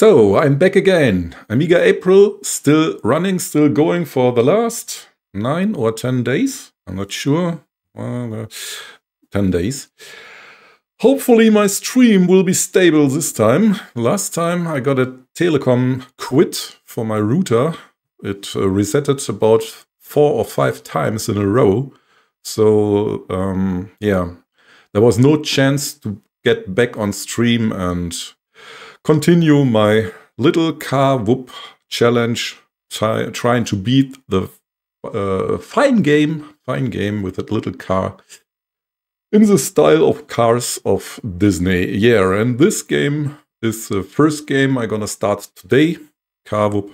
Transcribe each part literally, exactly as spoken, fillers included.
So, I'm back again. Amiga April, still running, still going for the last nine or ten days. I'm not sure. Uh, ten days. Hopefully my stream will be stable this time. Last time I got a telecom quit for my router. It uh, resetted about four or five times in a row. So, um, yeah, there was no chance to get back on stream and continue my little car whoop challenge, try, trying to beat the uh, fine game, fine game with that little car in the style of cars of Disney. Yeah, and this game is the first game I'm gonna start today, car whoop.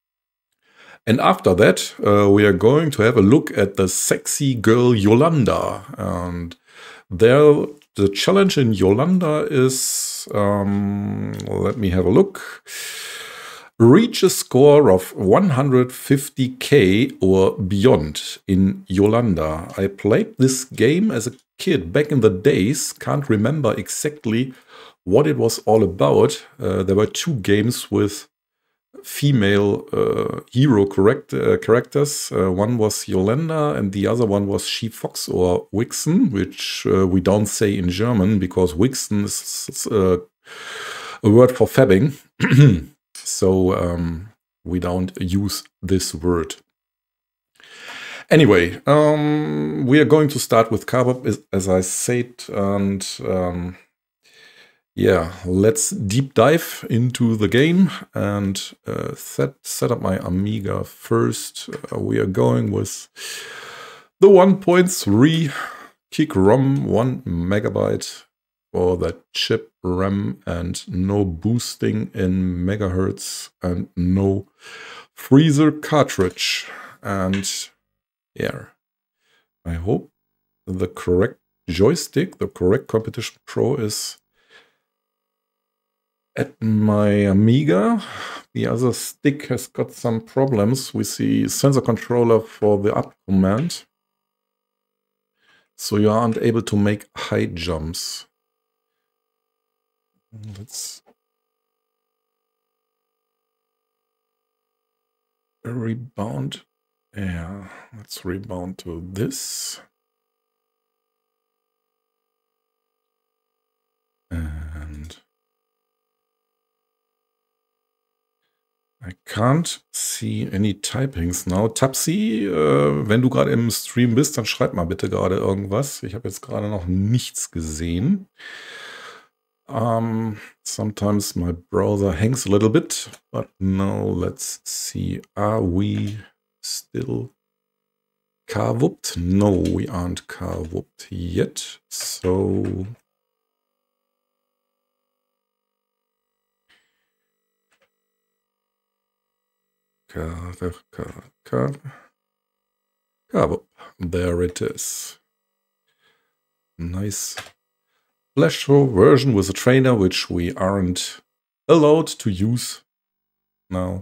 And after that, uh, we are going to have a look at the sexy girl Yolanda. And there, the challenge in Yolanda is, um, let me have a look. Reach a score of one hundred fifty K or beyond in Yolanda. I played this game as a kid back in the days. Can't remember exactly what it was all about. Uh, there were two games with female uh, hero correct, uh, characters. Uh, one was Yolanda and the other one was She Fox or Vixen, which uh, we don't say in German because Vixen is uh, a word for fabbing. So um, we don't use this word. Anyway, um, we are going to start with car whoop, as, as I said, and um, yeah, let's deep dive into the game and uh, set, set up my Amiga first. Uh, we are going with the one point three Kick ROM, one megabyte for that chip RAM and no boosting in megahertz and no freezer cartridge. And yeah, I hope the correct joystick, the correct Competition Pro is at my Amiga. The other stick has got some problems with the sensor controller for the up command. So you aren't able to make high jumps. Let's rebound. Yeah, let's rebound to this. And I can't see any Typings now. Tapsi, äh, wenn du gerade im Stream bist, dann schreib mal bitte gerade irgendwas. Ich habe jetzt gerade noch nichts gesehen. Um, sometimes my browser hangs a little bit, but now let's see. Are we still car whooped? No, we aren't car whooped yet. So car, car, car, car whoop. There it is. Nice Flash show version with a trainer, which we aren't allowed to use now.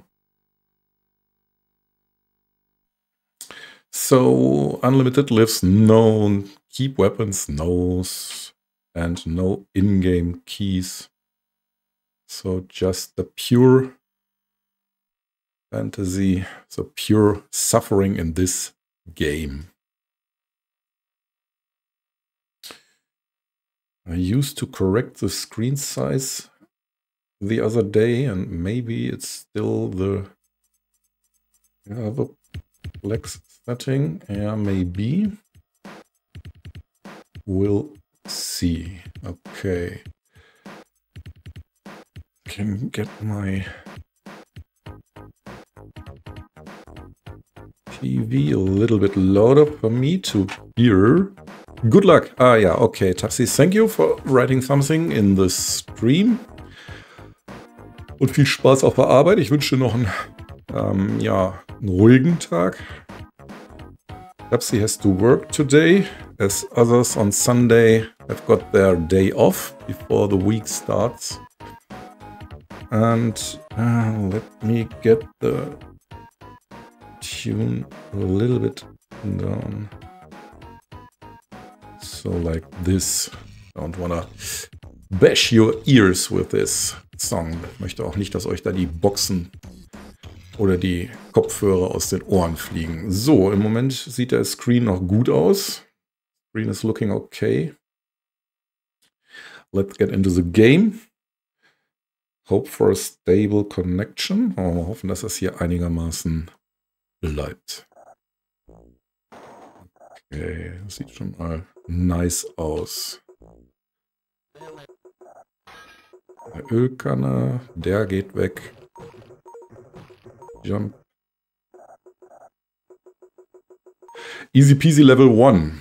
So unlimited lives, no. Keep weapons, no. And no in-game keys. So just the pure fantasy, so pure suffering in this game. I used to correct the screen size the other day, and maybe it's still the yeah, the flex setting. Yeah, maybe. We'll see. Okay. Can get my T V a little bit louder for me to hear. Good luck. Ah, yeah, okay. Tapsi, thank you for writing something in the stream. Und viel Spaß auf der Arbeit. Ich wünsche dir noch einen, ähm, ja, einen ruhigen Tag. Tapsi has to work today, as others on Sunday have got their day off before the week starts. And uh, let me get the tune a little bit down. So like this. Don't wanna bash your ears with this song. Ich möchte auch nicht, dass euch da die Boxen oder die Kopfhörer aus den Ohren fliegen. So, im Moment sieht der Screen noch gut aus. Screen is looking okay. Let's get into the game. Hope for a stable connection. Oh, wir hoffen, dass das hier einigermaßen bleibt. Okay, das sieht schon mal nice aus. Der Ölkanne, der geht weg. Jump. Easy peasy Level one.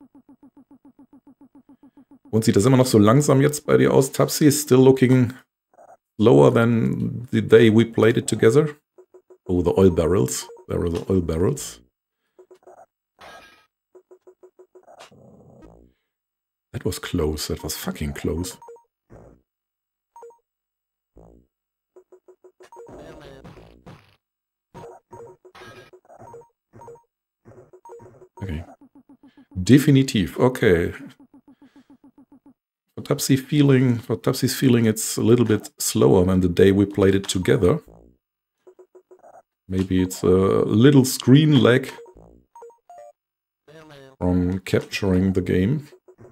Und sieht das immer noch so langsam jetzt bei dir aus? Tapsi is still looking lower than the day we played it together. Oh, the oil barrels. There are the oil barrels. That was close. That was fucking close. Okay. Definitiv. Okay. For Tapsi feeling, for Tapsi's feeling, it's a little bit slower than the day we played it together. Maybe it's a little screen lag from capturing the game.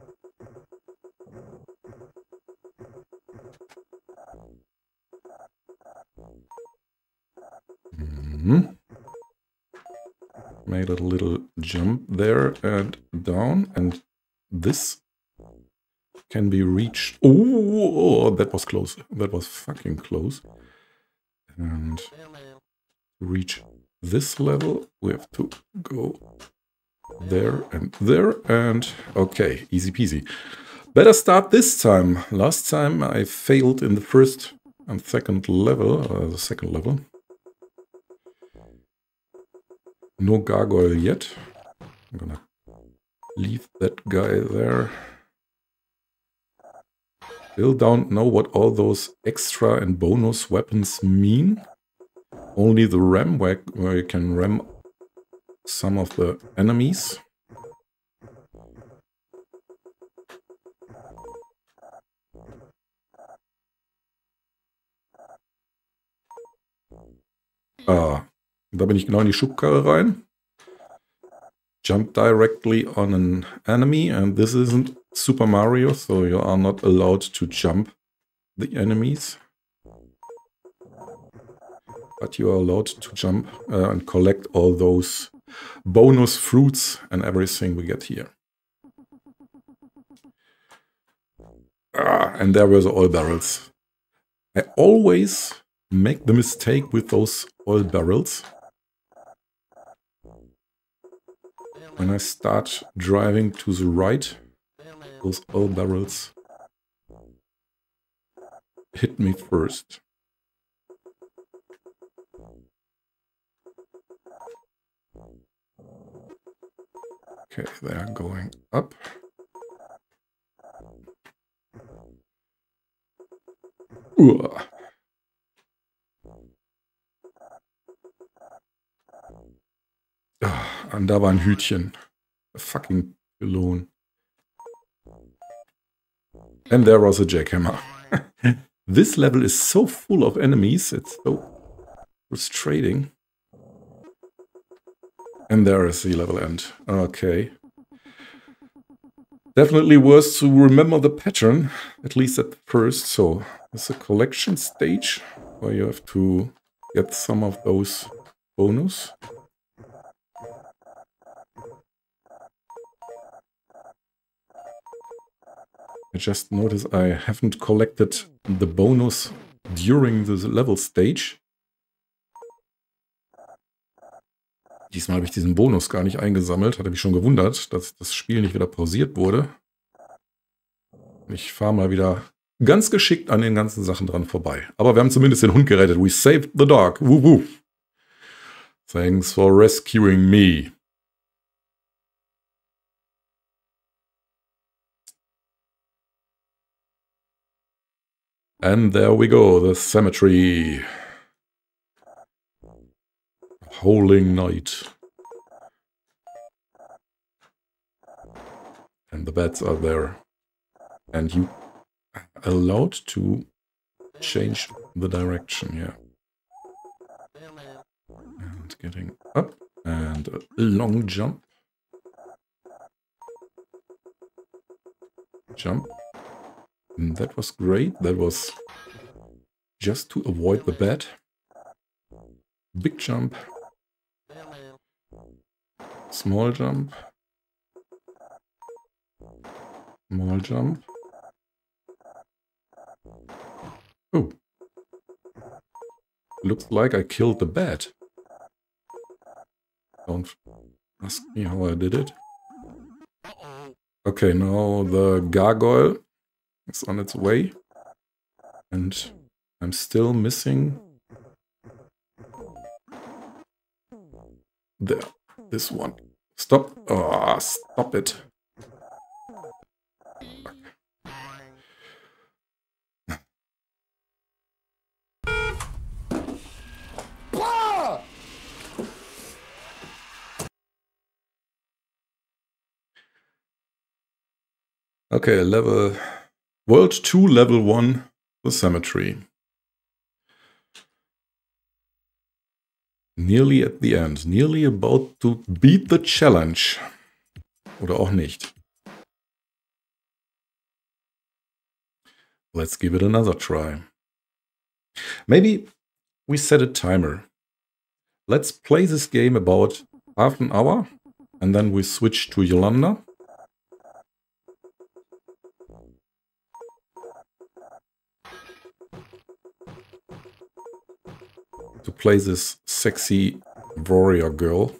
Mm-hmm. Made a little jump there and down, and this can be reached. Oh, that was close. That was fucking close. And to reach this level, we have to go there and there, and okay, easy peasy. Better start this time. Last time I failed in the first and second level, uh, the second level. No gargoyle yet. I'm gonna leave that guy there. Still don't know what all those extra and bonus weapons mean. Only the ram, where, where you can ram some of the enemies. Ah, da bin ich genau in die Schubkarre rein. Jump directly on an enemy, and this isn't Super Mario, so you are not allowed to jump the enemies. But you are allowed to jump uh, and collect all those bonus fruits and everything we get here. Ah, and there were the oil barrels. I always make the mistake with those oil barrels. When I start driving to the right, those oil barrels hit me first. Okay, they are going up. Uah. Und da war ein Hütchen. A fucking Pylon. And there was a jackhammer. This level is so full of enemies, it's so frustrating. And there is the level end. Okay. Definitely worth to remember the pattern, at least at first. So, it's a collection stage where you have to get some of those bonus. I just noticed I haven't collected the bonus during the level stage. Diesmal habe ich diesen Bonus gar nicht eingesammelt. Hatte mich schon gewundert, dass das Spiel nicht wieder pausiert wurde. Ich fahre mal wieder ganz geschickt an den ganzen Sachen dran vorbei. Aber wir haben zumindest den Hund gerettet. We saved the dog. Woo woo. Thanks for rescuing me. And there we go, the cemetery. Howling night. And the beds are there. And you... allowed to change the direction, yeah. And getting up and a long jump. Jump. And that was great. That was just to avoid the bed. Big jump. Small jump. Small jump. Oh. Looks like I killed the bat. Don't ask me how I did it. Okay, now the gargoyle is on its way. And I'm still missing there. This one. Stop. Oh, stop it. Okay, level World two, level one, the cemetery. Nearly at the end. Nearly about to beat the challenge. Oder auch nicht. Let's give it another try. Maybe we set a timer. Let's play this game about half an hour. And then we switch to Yolanda. To play this sexy warrior girl.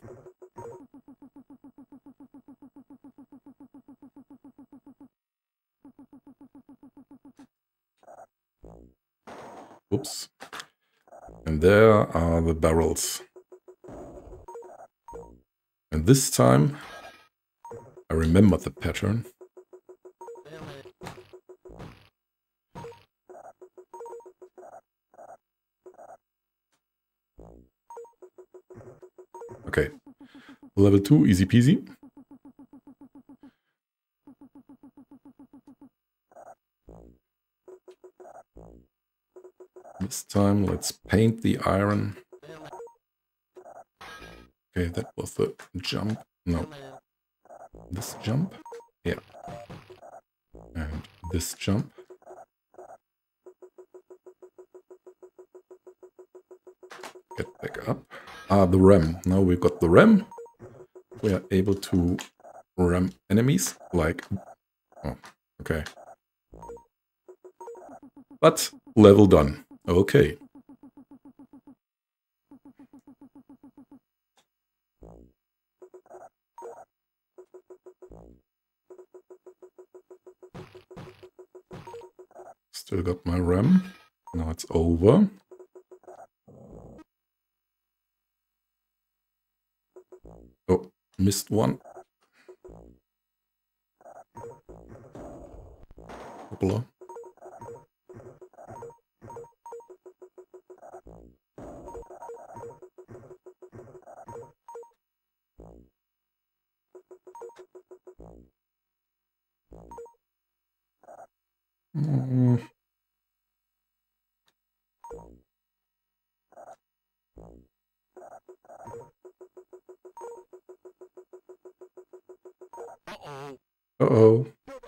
Oops. And there are the barrels. And this time I remember the pattern. Okay, level two, easy peasy. This time, let's paint the iron. Okay, that was the jump. No, this jump. Yeah, and this jump. Get back up. Ah, the ram. Now we got the ram. We are able to ram enemies like... Oh, okay. But level done. Okay. Still got my ram. Now it's over. Oh, missed one. Hoppla. Mm. Uh-oh.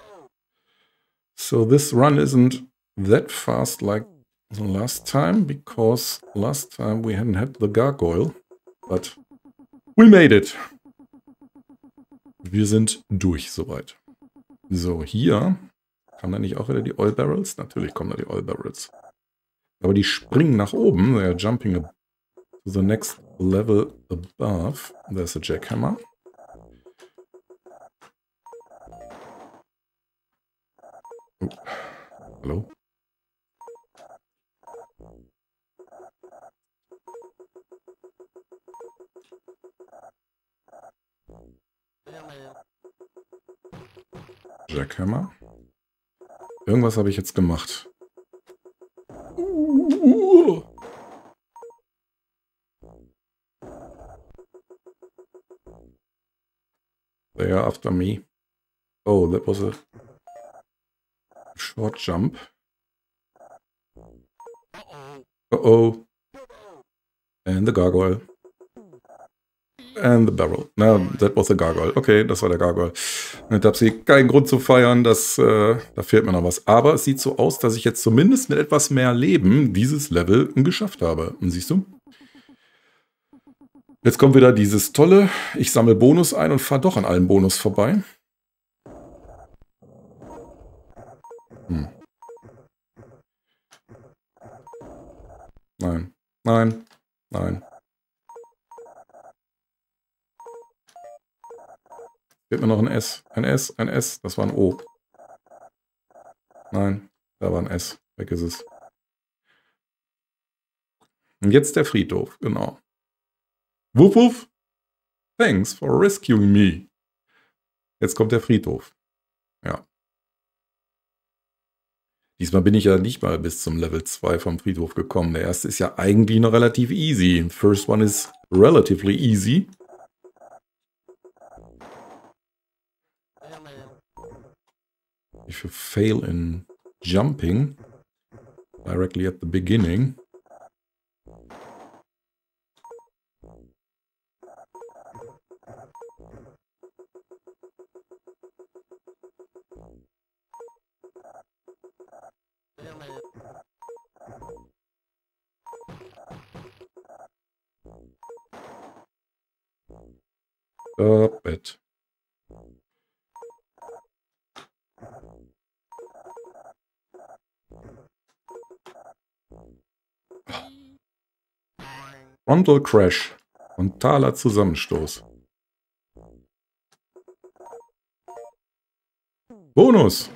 So this run isn't that fast like the last time, because last time we hadn't had the gargoyle, but we made it. Wir sind durch soweit. So, hier kamen da nicht auch wieder die Oil Barrels? Natürlich kommen da die Oil Barrels. Aber die springen nach oben. They are jumping to the next level above. There's a jackhammer. Oh. Hallo? Jackhammer. Irgendwas habe ich jetzt gemacht. Uh. They are after me. Oh, that was a short jump. Uh-oh. And the gargoyle. And the barrel. Na, that was the gargoyle. Okay, das war der Gargoyle. Mit Tapsi keinen Grund zu feiern, das, äh, da fehlt mir noch was. Aber es sieht so aus, dass ich jetzt zumindest mit etwas mehr Leben dieses Level geschafft habe. Und siehst du? Jetzt kommt wieder dieses tolle, ich sammle Bonus ein und fahre doch an allen Bonus vorbei. Hm. Nein, nein, nein. Fehlt mir noch ein S. Ein S, ein S, das war ein O. Nein, da war ein S. Weg ist es. Und jetzt der Friedhof, genau. Wuff, wuff. Thanks for rescuing me. Jetzt kommt der Friedhof. Ja. Diesmal bin ich ja nicht mal bis zum Level zwei vom Friedhof gekommen. Der erste ist ja eigentlich noch relativ easy. First one is relatively easy. If you fail in jumping directly at the beginning, stop it. Frontal Crash. Frontaler Zusammenstoß. Bonus.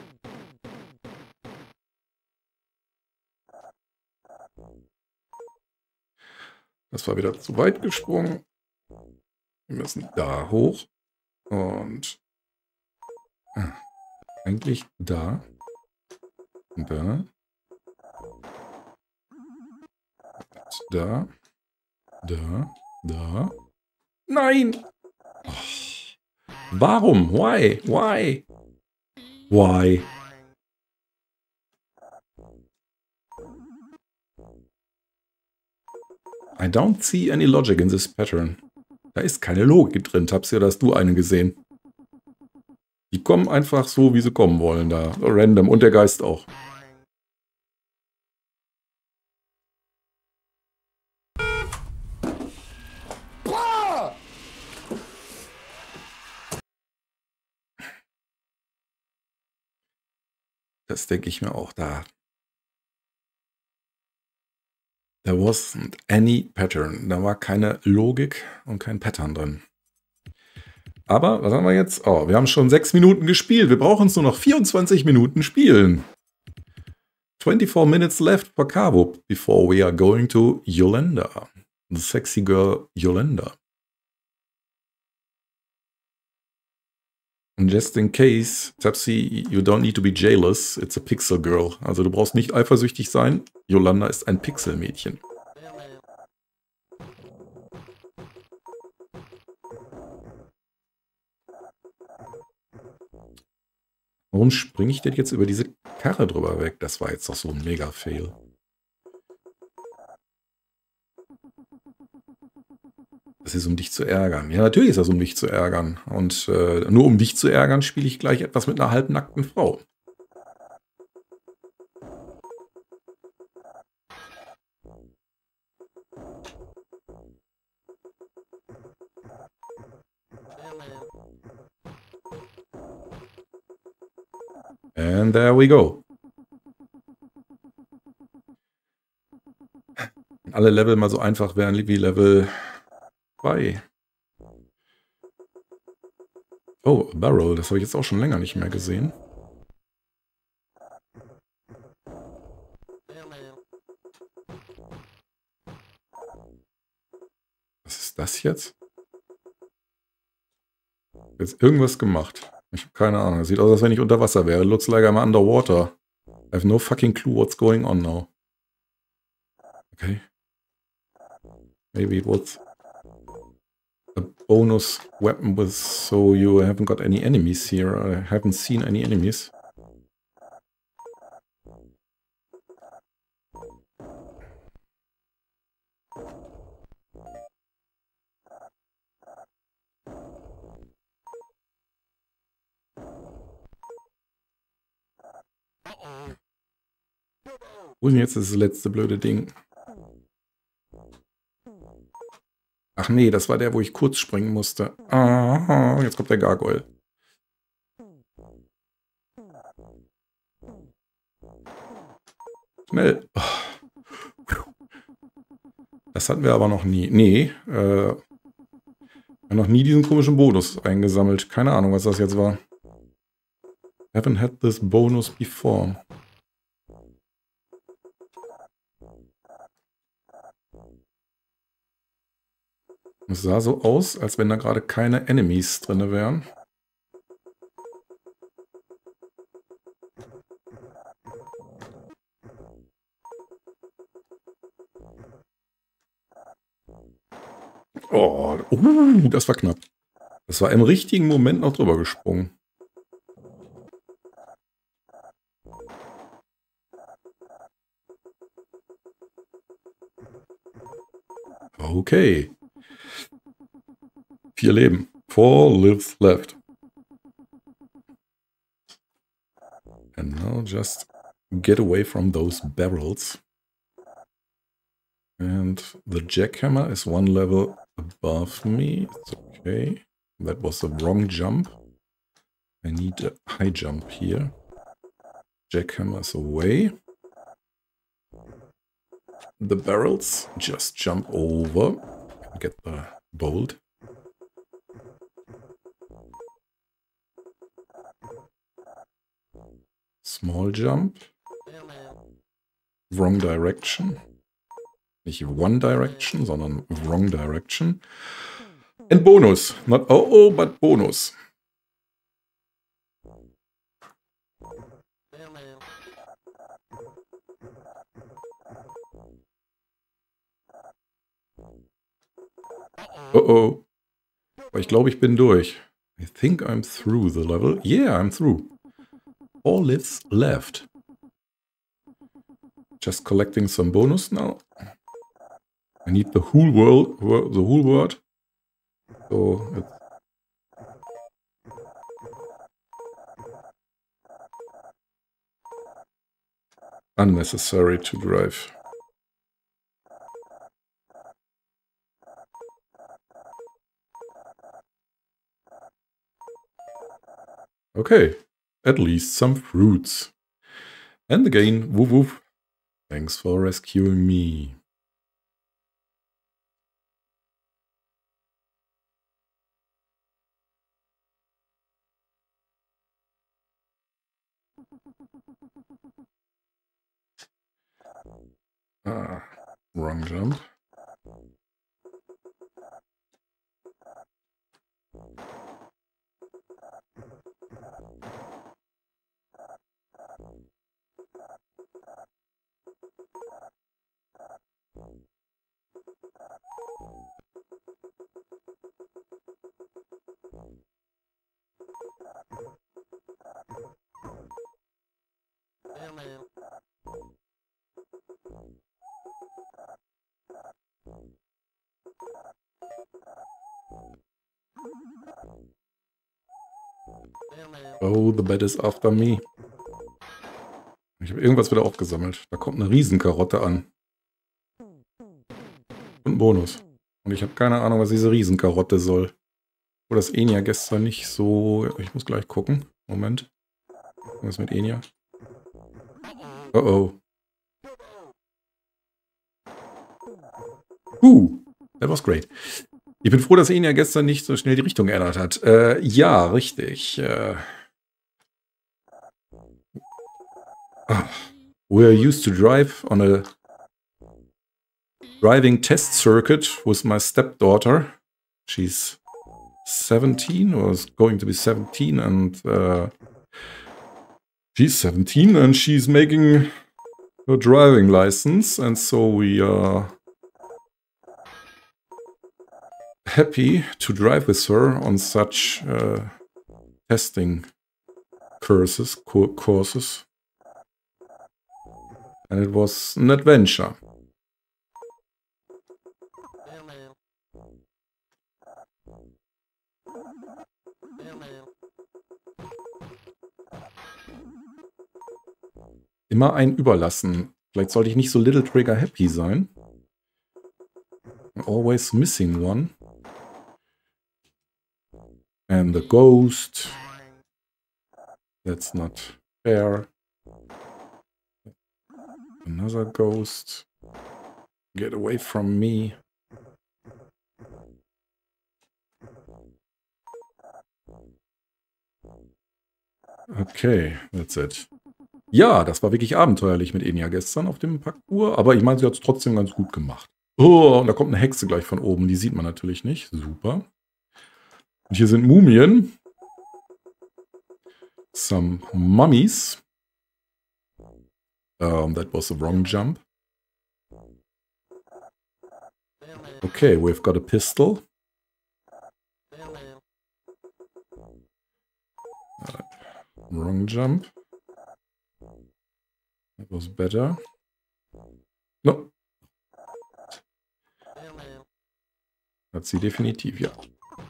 Das war wieder zu weit gesprungen. Wir müssen da hoch. Und ah, eigentlich da. Und da. Und da. Da. Da. Nein! Oh. Warum? Why? Why? Why? I don't see any logic in this pattern. Da ist keine Logik drin, Tapsi, oder hast du eine gesehen? Die kommen einfach so, wie sie kommen wollen, da. Random. Und der Geist auch. Das denke ich mir auch da. There wasn't any pattern. Da war keine Logik und kein Pattern drin. Aber, was haben wir jetzt? Oh, wir haben schon sechs Minuten gespielt. Wir brauchen es nur noch vierundzwanzig Minuten spielen. twenty-four minutes left for Cabo before we are going to Yolanda. The sexy girl Yolanda. And just in case, Tapsi, you don't need to be jealous. It's a pixel girl. Also du brauchst nicht eifersüchtig sein. Yolanda ist ein Pixelmädchen. Warum springe ich denn jetzt über diese Karre drüber weg? Das war jetzt doch so ein Mega-Fail. Das ist, um dich zu ärgern. Ja, natürlich ist das, um dich zu ärgern. Und äh, nur um dich zu ärgern, spiele ich gleich etwas mit einer halbnackten Frau. And there we go. Wenn alle Level mal so einfach wären wie Level zwei. Oh, Barrel, das habe ich jetzt auch schon länger nicht mehr gesehen. Was ist das jetzt? Jetzt irgendwas gemacht. Ich habe keine Ahnung. Sieht aus, als wenn ich unter Wasser wäre. Looks like I'm underwater. I have no fucking clue what's going on now. Okay. Maybe it was a bonus weapon with, so you haven't got any enemies here. I haven't seen any enemies. Wo ist denn jetzt das letzte blöde Ding? Ach nee, das war der, wo ich kurz springen musste. Ah, jetzt kommt der Gargoyle. Schnell. Das hatten wir aber noch nie. Nee, äh, noch nie diesen komischen Bonus eingesammelt. Keine Ahnung, was das jetzt war. Haven't had this bonus before. Es sah so aus, als wenn da gerade keine Enemies drin wären. Oh, uh, das war knapp. Das war im richtigen Moment noch drüber gesprungen. Okay. Vier Leben. Four lives left. And now just get away from those barrels. And the jackhammer is one level above me. It's okay. That was the wrong jump. I need a high jump here. Jackhammer is away. The barrels, just jump over. Get the bolt. Small jump. Wrong direction. Nicht one direction, sondern wrong direction. And bonus. Not oh oh, but bonus. Oh oh. Aber ich glaube, ich bin durch. I think I'm through the level. Yeah, I'm through. All lives left. Just collecting some bonus now. I need the whole world, the whole word. So it's unnecessary to drive. Okay, at least some fruits. And again, woof woof. Thanks for rescuing me. Ah, wrong jump. Oh, the bed is after me. Ich habe irgendwas wieder aufgesammelt. Da kommt eine Riesenkarotte an. Und ein Bonus. Und ich habe keine Ahnung, was diese Riesenkarotte soll. Wo das Enya gestern nicht so... Ich muss gleich gucken. Moment. Was ist mit Enya? Oh oh. Uh, that was great. Ich bin froh, dass Enya gestern nicht so schnell die Richtung geändert hat. Äh, ja, richtig. Äh, we're used to drive on a driving test circuit with my stepdaughter. She's seventeen, or is going to be seventeen, and uh, she's seventeen and she's making her driving license, and so we are happy to drive with her on such uh, testing courses, co courses. And it was an adventure. Immer ein Überlassen Vielleicht sollte ich nicht so Little Trigger happy sein. I'm always missing one. And the ghost. That's not fair. Another ghost. Get away from me. Okay, that's it. Ja, das war wirklich abenteuerlich mit Enya gestern auf dem Parcours, aber ich meine, sie hat es trotzdem ganz gut gemacht. Oh, und da kommt eine Hexe gleich von oben, die sieht man natürlich nicht. Super. Und hier sind Mumien. Some mummies. Um, that was the wrong jump. Okay, we've got a pistol. Uh, wrong jump. That was better. No. Hat sie definitiv, ja.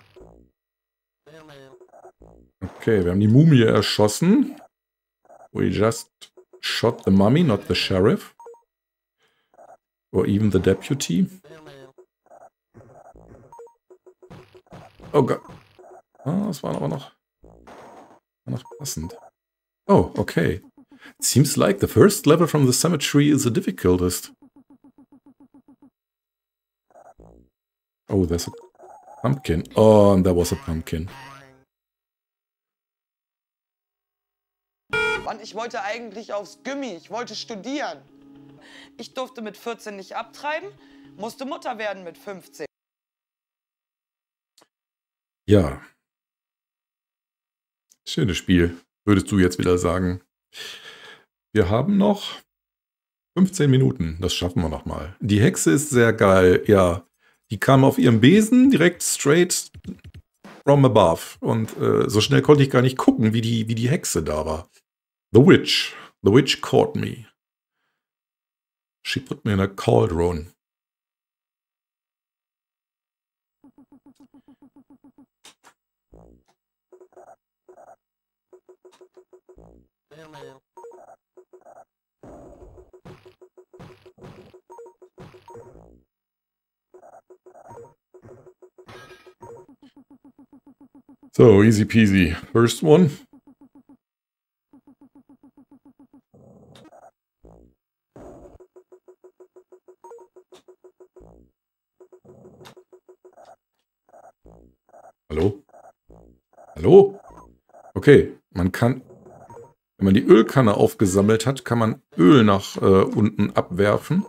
Okay, wir haben die Mumie erschossen. We just shot the mummy, not the sheriff. Or even the deputy. Oh Gott. Oh, das war aber noch, war noch passend. Oh, okay. It seems like the first level from the cemetery is the difficultest. Oh, there's a pumpkin. Oh, and there was a pumpkin. Mann, ich wollte eigentlich aufs Gymmi, ich wollte studieren. Ich durfte mit vierzehn nicht abtreiben, musste Mutter werden mit fünfzehn. Ja. Schönes Spiel, würdest du jetzt wieder sagen. Wir haben noch fünfzehn Minuten, das schaffen wir noch mal. Die Hexe ist sehr geil, ja. Die kam auf ihrem Besen direkt straight from above. Und äh, so schnell konnte ich gar nicht gucken, wie die, wie die Hexe da war. The witch. The witch caught me. She put me in a cauldron. So, easy peasy. First one. Hallo? Hallo? Okay, man kann, wenn man die Ölkanne aufgesammelt hat, kann man Öl nach äh, unten abwerfen.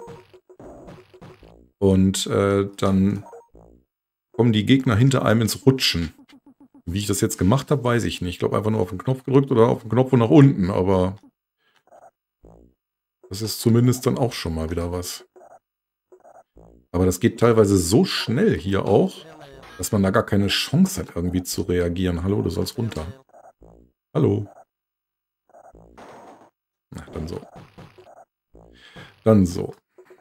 Und äh, dann kommen die Gegner hinter einem ins Rutschen. Wie ich das jetzt gemacht habe, weiß ich nicht. Ich glaube einfach nur auf den Knopf gedrückt oder auf den Knopf nach unten, aber das ist zumindest dann auch schon mal wieder was. Aber das geht teilweise so schnell hier auch, dass man da gar keine Chance hat, irgendwie zu reagieren. Hallo, du sollst runter. Hallo. Na, dann so. Dann so.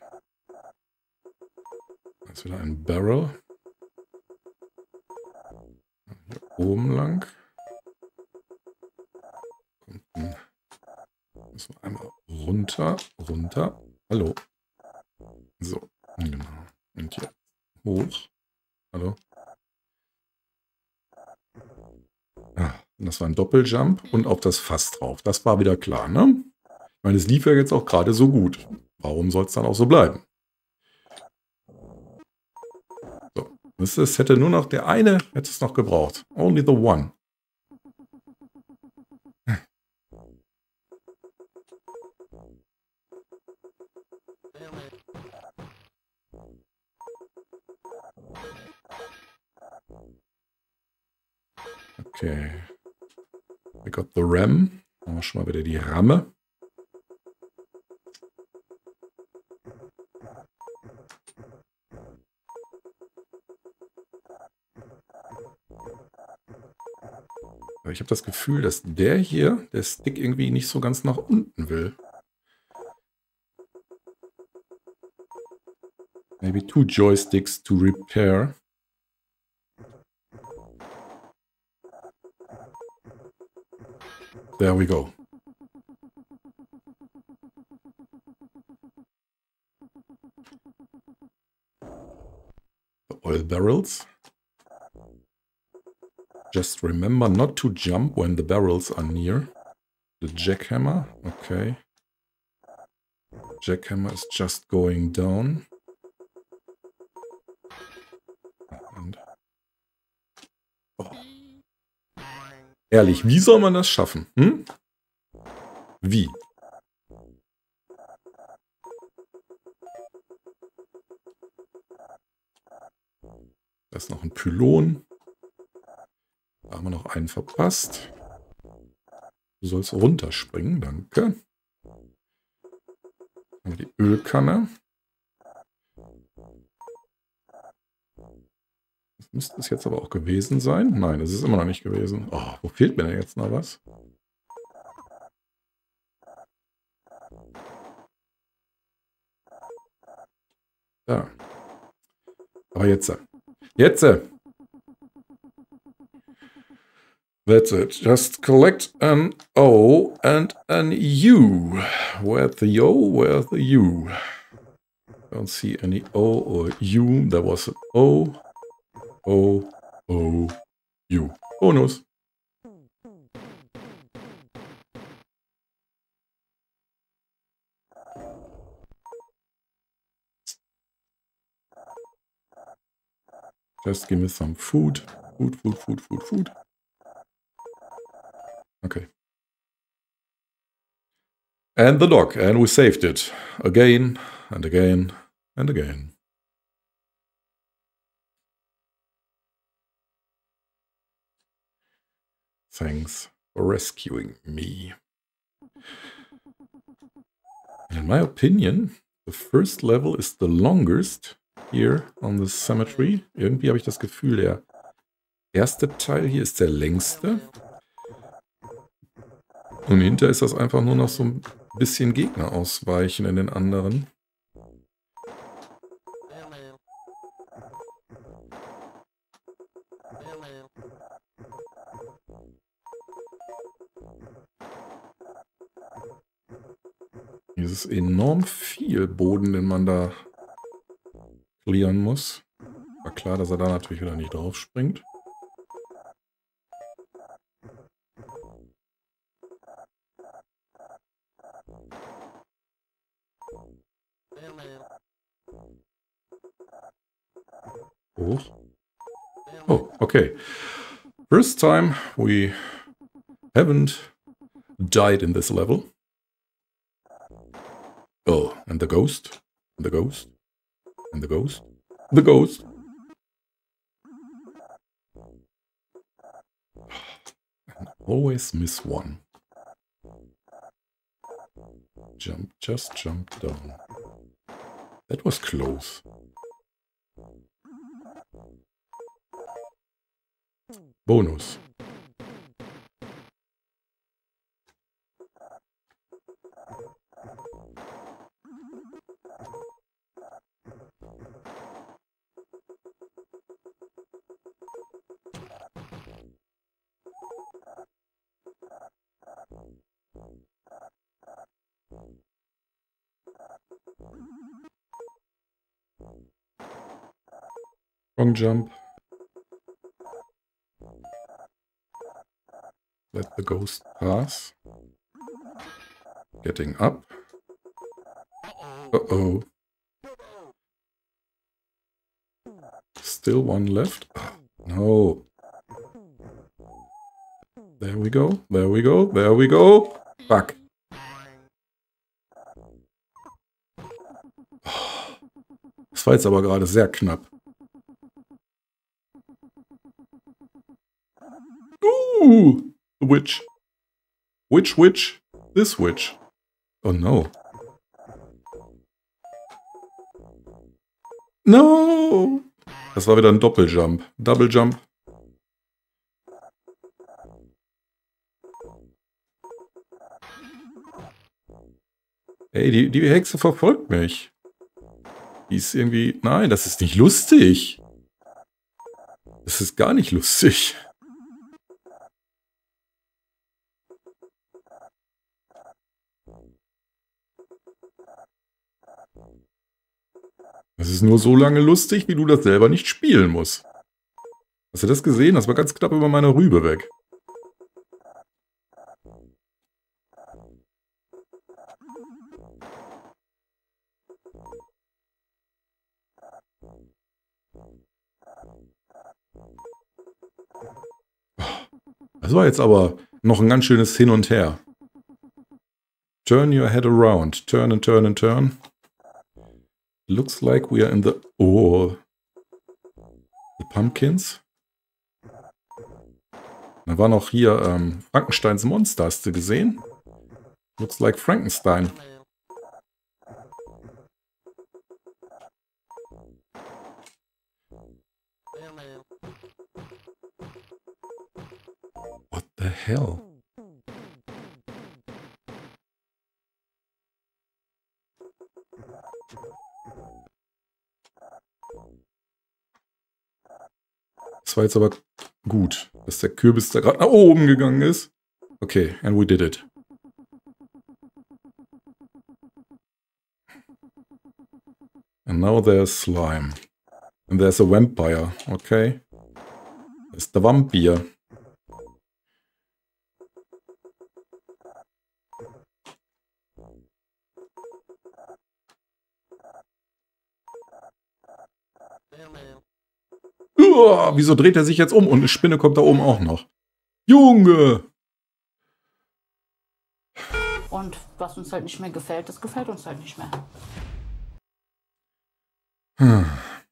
Da ist wieder ein Barrel. Hier oben lang. Kommt ein, müssen wir einmal runter, runter. Hallo. So, genau. Und hier hoch. Hallo. Ah, und das war ein Doppeljump und auf das Fass drauf. Das war wieder klar, ne? Ich meine, es lief ja jetzt auch gerade so gut. Warum soll es dann auch so bleiben? So, es hätte nur noch der eine, hätte es noch gebraucht. Only the one. Okay. We got the Ram. Machen wir schon mal wieder die Ramme. Aber ich habe das Gefühl, dass der hier, der Stick irgendwie nicht so ganz nach unten will. Maybe two joysticks to repair. There we go. oil barrels. Just remember not to jump when the barrels are near. The jackhammer, okay. Jackhammer is just going down. And oh. Ehrlich, wie soll man das schaffen? Hm? Wie? Da ist noch ein Pylon. Da haben wir noch einen verpasst. Du sollst runterspringen, danke. Dann haben wir die Ölkanne. Das müsste es jetzt aber auch gewesen sein. Nein, das ist immer noch nicht gewesen. Oh, wo fehlt mir denn jetzt noch was? Da. Aber jetzt. Jetzt. That's it. Just collect an O and an U. Where's the O? Where's the U? Don't see any O or U. There was an O. O. O. U. Bonus. Just give me some food. Food, food, food, food, food. Okay. And the dog. And we saved it. Again, and again, and again. Thanks for rescuing me. In my opinion, the first level is the longest here on the cemetery. Irgendwie habe ich das Gefühl, der erste Teil hier ist der längste. Und hinter ist das einfach nur noch so ein bisschen Gegner ausweichen in den anderen. Hier ist enorm viel Boden, den man da clearen muss. War klar, dass er da natürlich wieder nicht drauf springt. Hoch. Oh, okay. First time we haven't died in this level. Oh, and the ghost, and the ghost, and the ghost, the ghost. And always miss one. Jump, just jump down. That was close. Bonus. Wrong jump. Let the ghost pass. Getting up. Uh-oh. Still one left. Oh, no. There we go. There we go. There we go. Fuck. Das war jetzt aber gerade sehr knapp. Ooh! The witch. Which witch? This witch. Oh no. No! Das war wieder ein Doppeljump. Double Jump. Ey, die, die Hexe verfolgt mich. Die ist irgendwie... Nein, das ist nicht lustig. Das ist gar nicht lustig. Das ist nur so lange lustig, wie du das selber nicht spielen musst. Hast du das gesehen? Das war ganz knapp über meine Rübe weg. Das war jetzt aber noch ein ganz schönes Hin und Her. Turn your head around. Turn and turn and turn. Looks like we are in the... Oh. The Pumpkins. Da war noch hier ähm, Frankensteins Monster. Hast du gesehen? Looks like Frankenstein. What the hell? Das war jetzt aber gut, dass der Kürbis da gerade nach oben gegangen ist. Okay, and we did it. And now there's slime. And there's a vampire, okay. Das ist der Vampir. Uah, wieso dreht er sich jetzt um? Und eine Spinne kommt da oben auch noch. Junge! Und was uns halt nicht mehr gefällt, das gefällt uns halt nicht mehr. Hm.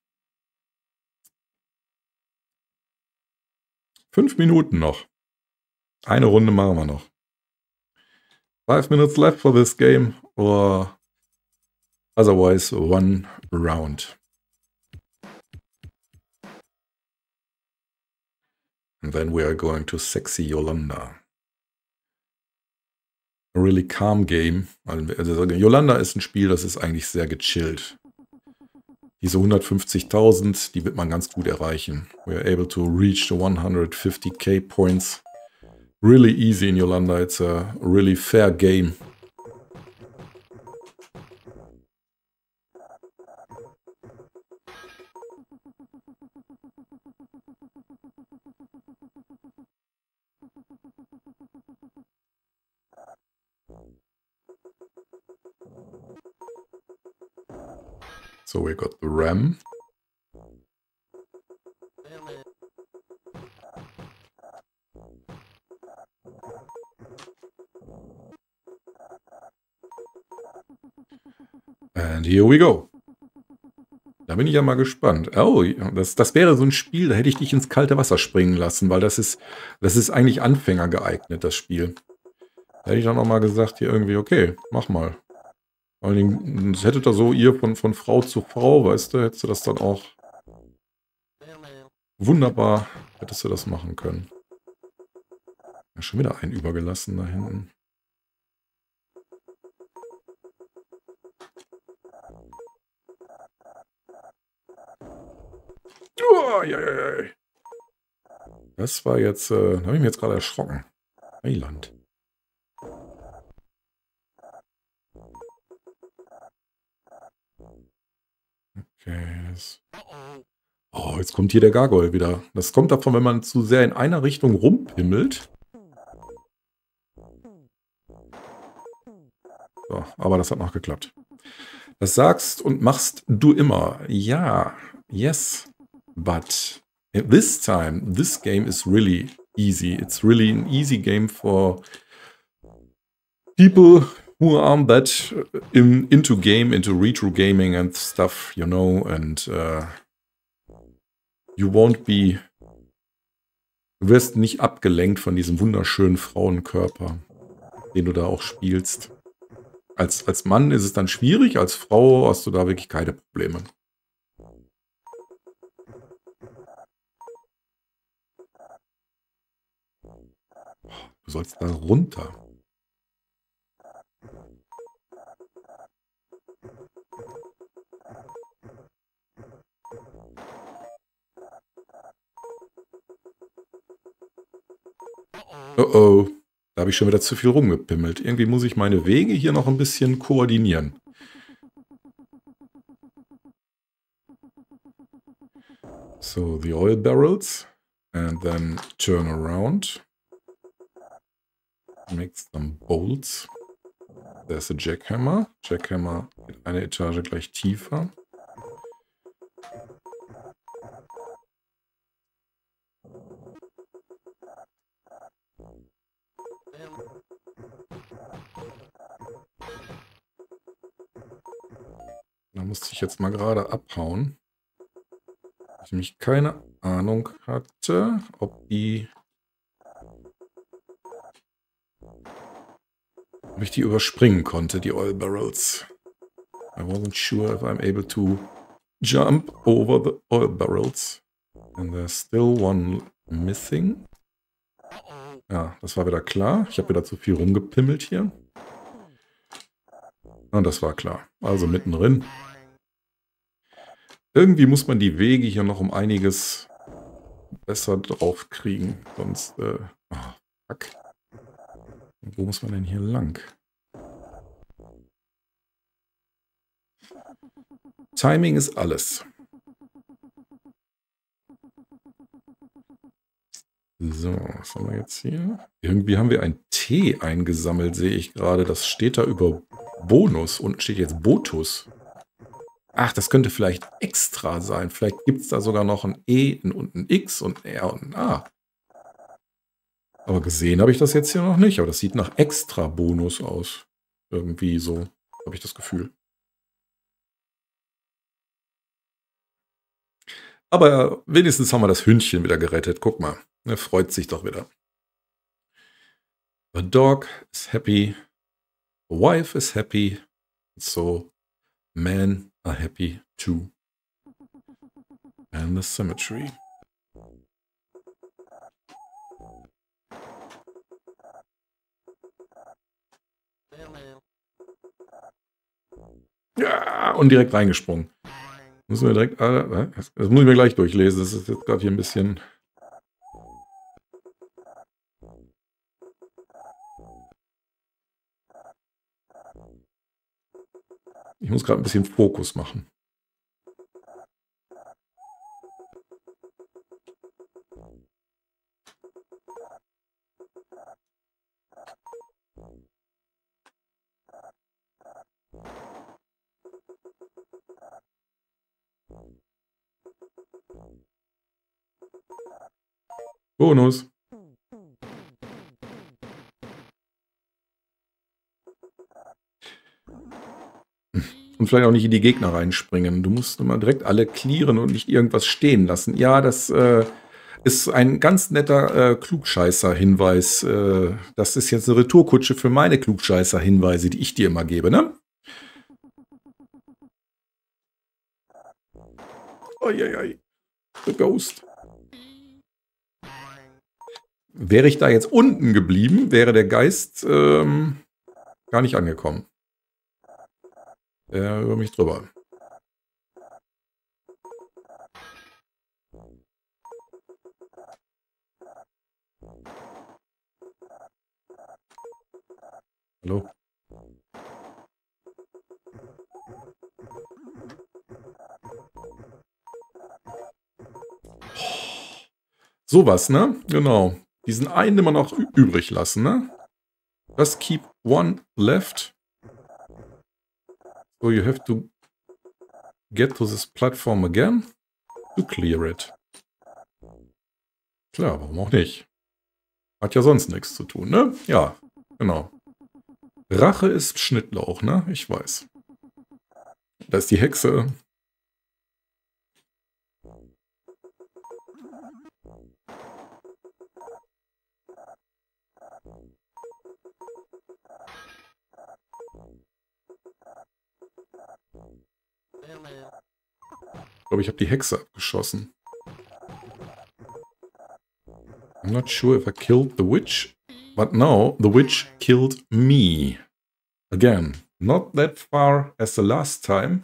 Fünf Minuten noch. Eine Runde machen wir noch. Five minutes left for this game. Or otherwise one round. And then we are going to Sexy Yolanda. A really calm game. Also Yolanda ist ein Spiel, das ist eigentlich sehr gechillt. Diese hundertfünfzigtausend, die wird man ganz gut erreichen. We are able to reach the one hundred fifty K points. Really easy in Yolanda. It's a really fair game. So we got the ram. And here we go. Da bin ich ja mal gespannt. Oh, das, das wäre so ein Spiel, da hätte ich dich ins kalte Wasser springen lassen, weil das ist, das ist eigentlich Anfänger geeignet, das Spiel. Da hätte ich dann auch mal gesagt, hier irgendwie, okay, mach mal. Vor allen Dingen, das hättet ihr so ihr von, von Frau zu Frau, weißt du, hättest du das dann auch wunderbar, hättest du das machen können. Ja, schon wieder einen übergelassen da hinten. Oh, ja, ja, ja. Das war jetzt, äh, da habe ich mich jetzt gerade erschrocken. Heiland. Okay. Oh, jetzt kommt hier der Gargoyle wieder. Das kommt davon, wenn man zu sehr in einer Richtung rumpimmelt. So, aber das hat noch geklappt. Das sagst und machst du immer. Ja, yes. But this time, this game is really easy. It's really an easy game for people who aren't that in, into game, into retro gaming and stuff, you know, and uh, you won't be, du wirst nicht abgelenkt von diesem wunderschönen Frauenkörper, den du da auch spielst. Als, als Mann ist es dann schwierig, als Frau hast du da wirklich keine Probleme. Du sollst da runter. Oh oh, da habe ich schon wieder zu viel rumgepimmelt. Irgendwie muss ich meine Wege hier noch ein bisschen koordinieren. So, the oil barrels. And then turn around. Make some bolts. There's a jackhammer. Jackhammer geht eine Etage gleich tiefer. Da musste ich jetzt mal gerade abhauen. Ich nämlich keine Ahnung hatte, ob die... ob ich die überspringen konnte, die Oil Barrels. I wasn't sure if I'm able to jump over the oil barrels. And there's still one missing. Ja, das war wieder klar. Ich habe wieder zu viel rumgepimmelt hier. Und das war klar. Also mittendrin. Irgendwie muss man die Wege hier noch um einiges besser drauf kriegen. Sonst, äh, oh, fuck. Wo muss man denn hier lang? Timing ist alles. So, was haben wir jetzt hier? Irgendwie haben wir ein T eingesammelt, sehe ich gerade. Das steht da über Bonus. Unten steht jetzt Botus. Ach, das könnte vielleicht extra sein. Vielleicht gibt es da sogar noch ein E und ein X und ein R und ein A. Aber gesehen habe ich das jetzt hier noch nicht. Aber das sieht nach extra Bonus aus. Irgendwie so, habe ich das Gefühl. Aber wenigstens haben wir das Hündchen wieder gerettet. Guck mal, er freut sich doch wieder. The dog is happy. The wife is happy. So, men are happy too. And the cemetery. Ja, und direkt reingesprungen. Müssen wir direkt, äh, das muss ich mir gleich durchlesen. Das ist jetzt gerade hier ein bisschen... Ich muss gerade ein bisschen Fokus machen. Bonus. Und vielleicht auch nicht in die Gegner reinspringen. Du musst immer direkt alle clearen und nicht irgendwas stehen lassen. Ja, das äh, ist ein ganz netter äh, Klugscheißer-Hinweis. Äh, das ist jetzt eine Retourkutsche für meine Klugscheißer-Hinweise, die ich dir immer gebe, ne? Uiuiui. The Ghost. Wäre ich da jetzt unten geblieben, wäre der Geist ähm, gar nicht angekommen. Der über mich drüber. Hallo? Sowas, ne? Genau. Diesen einen immer noch übrig lassen, ne? Just keep one left. So you have to get to this platform again to clear it. Klar, warum auch nicht? Hat ja sonst nichts zu tun, ne? Ja, genau. Rache ist Schnittlauch, ne? Ich weiß. Da ist die Hexe. Ich glaube, ich habe die Hexe abgeschossen. I'm not sure if I killed the witch, but now the witch killed me. Again, not that far as the last time.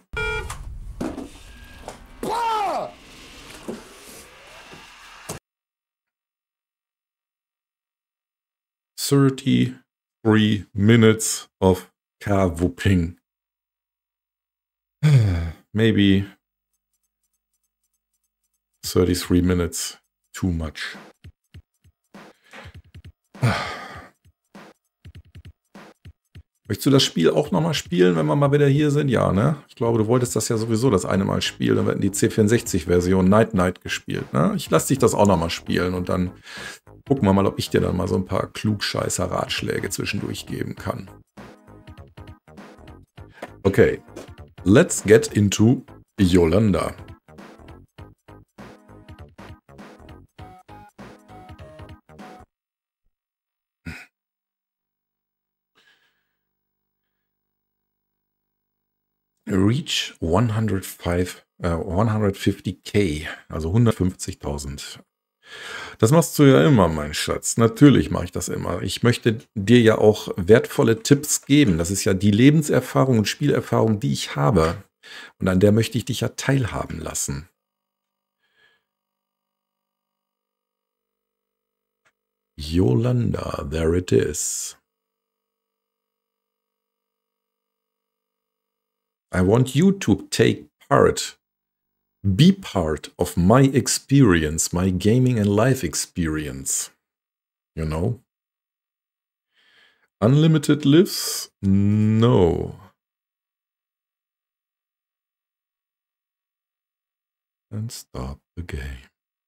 thirty-three minutes of car-whooping. Maybe thirty-three minutes. Too much. Möchtest du das Spiel auch nochmal spielen, wenn wir mal wieder hier sind? Ja, ne? Ich glaube, du wolltest das ja sowieso das eine Mal spielen. Dann wird die C vierundsechzig-Version Night Night gespielt, ne? Ich lasse dich das auch nochmal spielen und dann gucken wir mal, ob ich dir dann mal so ein paar Klugscheißer-Ratschläge zwischendurch geben kann. Okay, let's get into Yolanda. Reach one hundred five, äh, one hundred fifty K, also hundertfünfzigtausend. Das machst du ja immer, mein Schatz. Natürlich mache ich das immer. Ich möchte dir ja auch wertvolle Tipps geben. Das ist ja die Lebenserfahrung und Spielerfahrung, die ich habe. Und an der möchte ich dich ja teilhaben lassen. Yolanda, there it is. I want you to take part, be part of my experience, my gaming and life experience. You know? Unlimited lives? No. And start the game.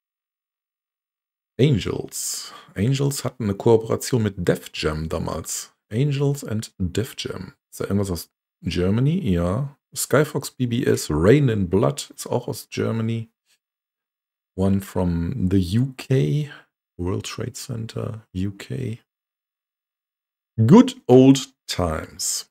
Angels. Angels hatten eine Kooperation mit Def Jam damals. Angels and Def Jam. Ist da irgendwas aus Germany? Ja. Skyfox B B S, Rain in Blood ist auch aus Germany. One from the U K. World Trade Center, U K. Good old times.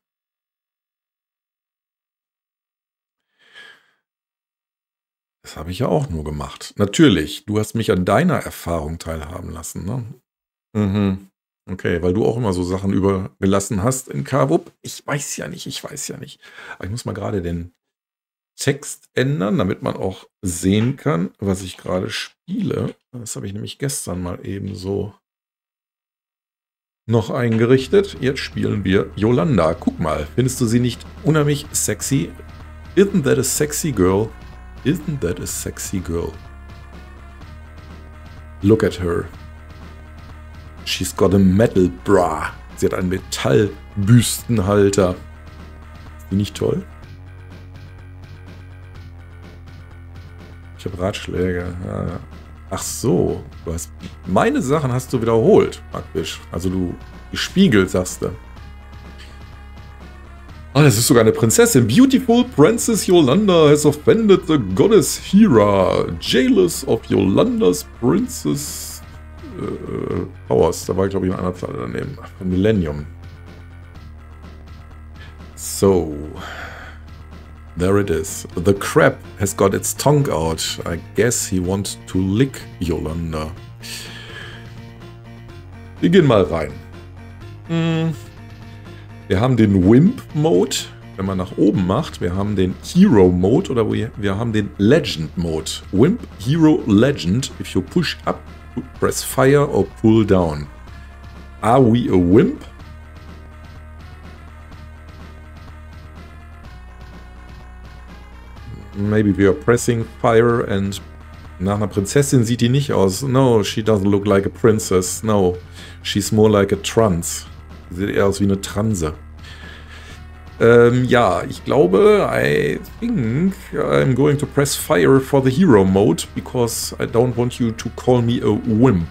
Das habe ich ja auch nur gemacht. Natürlich, du hast mich an deiner Erfahrung teilhaben lassen, ne? Mhm. Okay, weil du auch immer so Sachen übergelassen hast in K W U P. Ich weiß ja nicht, ich weiß ja nicht. Aber ich muss mal gerade den Text ändern, damit man auch sehen kann, was ich gerade spiele. Das habe ich nämlich gestern mal eben so noch eingerichtet. Jetzt spielen wir Yolanda. Guck mal, findest du sie nicht unheimlich sexy? Isn't that a sexy girl? Isn't that a sexy girl? Look at her. She's got a metal bra. Sie hat einen Metallbüstenhalter. Ist die nicht toll? Ich habe Ratschläge. Ja. Ach so. Du hast, meine Sachen hast du wiederholt, praktisch. Also du gespiegelt, sagst du. Ah, das ist sogar eine Prinzessin. Beautiful Princess Yolanda has offended the goddess Hera. Jealous of Yolanda's princess Uh, Powers, da war, glaube ich, eine andere Zahl daneben. Von Millennium. So. There it is. The crab has got its tongue out. I guess he wants to lick Yolanda. Wir gehen mal rein. Hm. Wir haben den Wimp-Mode, wenn man nach oben macht. Wir haben den Hero-Mode oder wir, wir haben den Legend-Mode. Wimp, Hero, Legend. If you push up, press fire or pull down. Are we a wimp? Maybe we are pressing fire and nach einer Prinzessin sieht die nicht aus. No, she doesn't look like a princess. No, she's more like a trans. Sie sieht eher aus wie eine Transe. Ähm, ja, ich glaube, I think I'm going to press fire for the hero mode, because I don't want you to call me a wimp.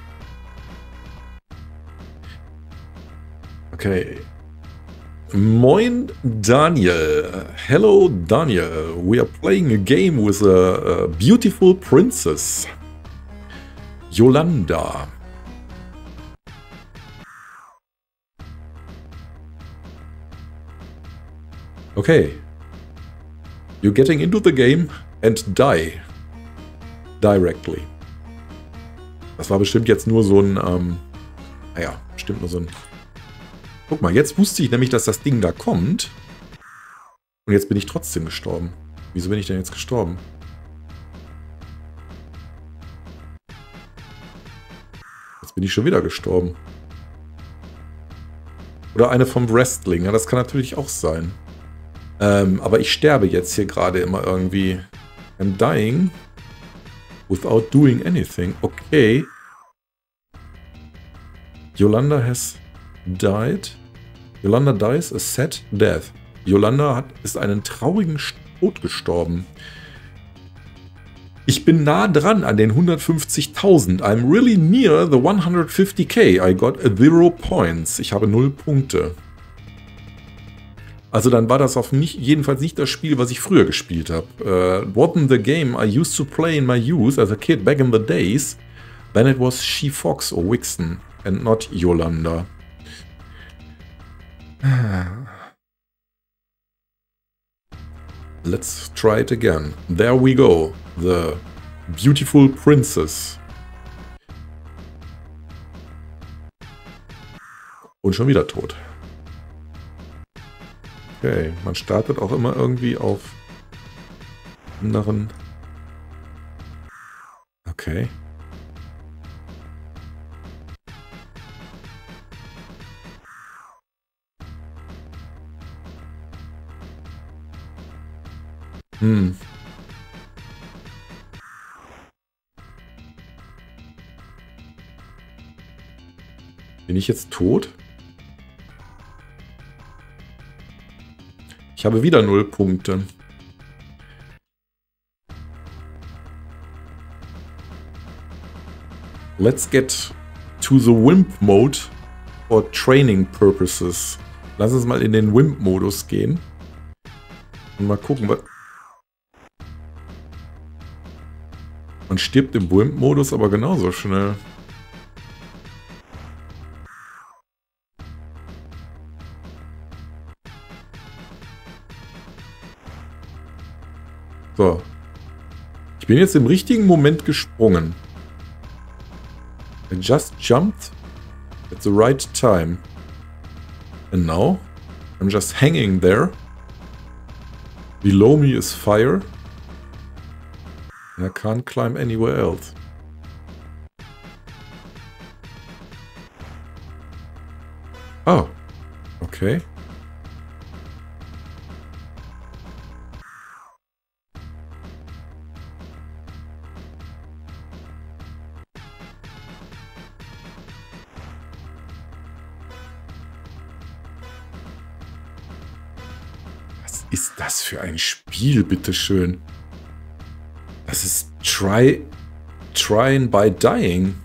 Okay. Moin Daniel. Hello Daniel. We are playing a game with a, a beautiful princess. Yolanda. Okay. You're getting into the game and die. Directly. Das war bestimmt jetzt nur so ein, ähm, naja, bestimmt nur so ein... Guck mal, jetzt wusste ich nämlich, dass das Ding da kommt. Und jetzt bin ich trotzdem gestorben. Wieso bin ich denn jetzt gestorben? Jetzt bin ich schon wieder gestorben. Oder eine vom Wrestling. Ja, das kann natürlich auch sein. Ähm, aber ich sterbe jetzt hier gerade immer irgendwie. I'm dying. Without doing anything. Okay. Yolanda has died. Yolanda dies a sad death. Yolanda hat, ist einen traurigen Tod gestorben. Ich bin nah dran an den hundertfünfzigtausend. I'm really near the hundertfünfzig K. I got zero points. Ich habe null Punkte. Also dann war das auf nicht, jedenfalls nicht das Spiel, was ich früher gespielt habe. Uh, wasn't the game I used to play in my youth as a kid back in the days. Then it was She Fox or Wixen and not Yolanda. Let's try it again. There we go. The Beautiful Princess. Und schon wieder tot. Okay, man startet auch immer irgendwie auf anderen. Okay. Hm. Bin ich jetzt tot? Ich habe wieder null Punkte. Let's get to the Wimp Mode for training purposes. Lass uns mal in den Wimp-Modus gehen. Und mal gucken, was... Man stirbt im Wimp-Modus aber genauso schnell. So. Ich bin jetzt im richtigen Moment gesprungen. I just jumped at the right time. And now I'm just hanging there. Below me is fire. And I can't climb anywhere else. Oh. Okay. Was ist das für ein Spiel, bitteschön? Das ist Try... Trying by Dying.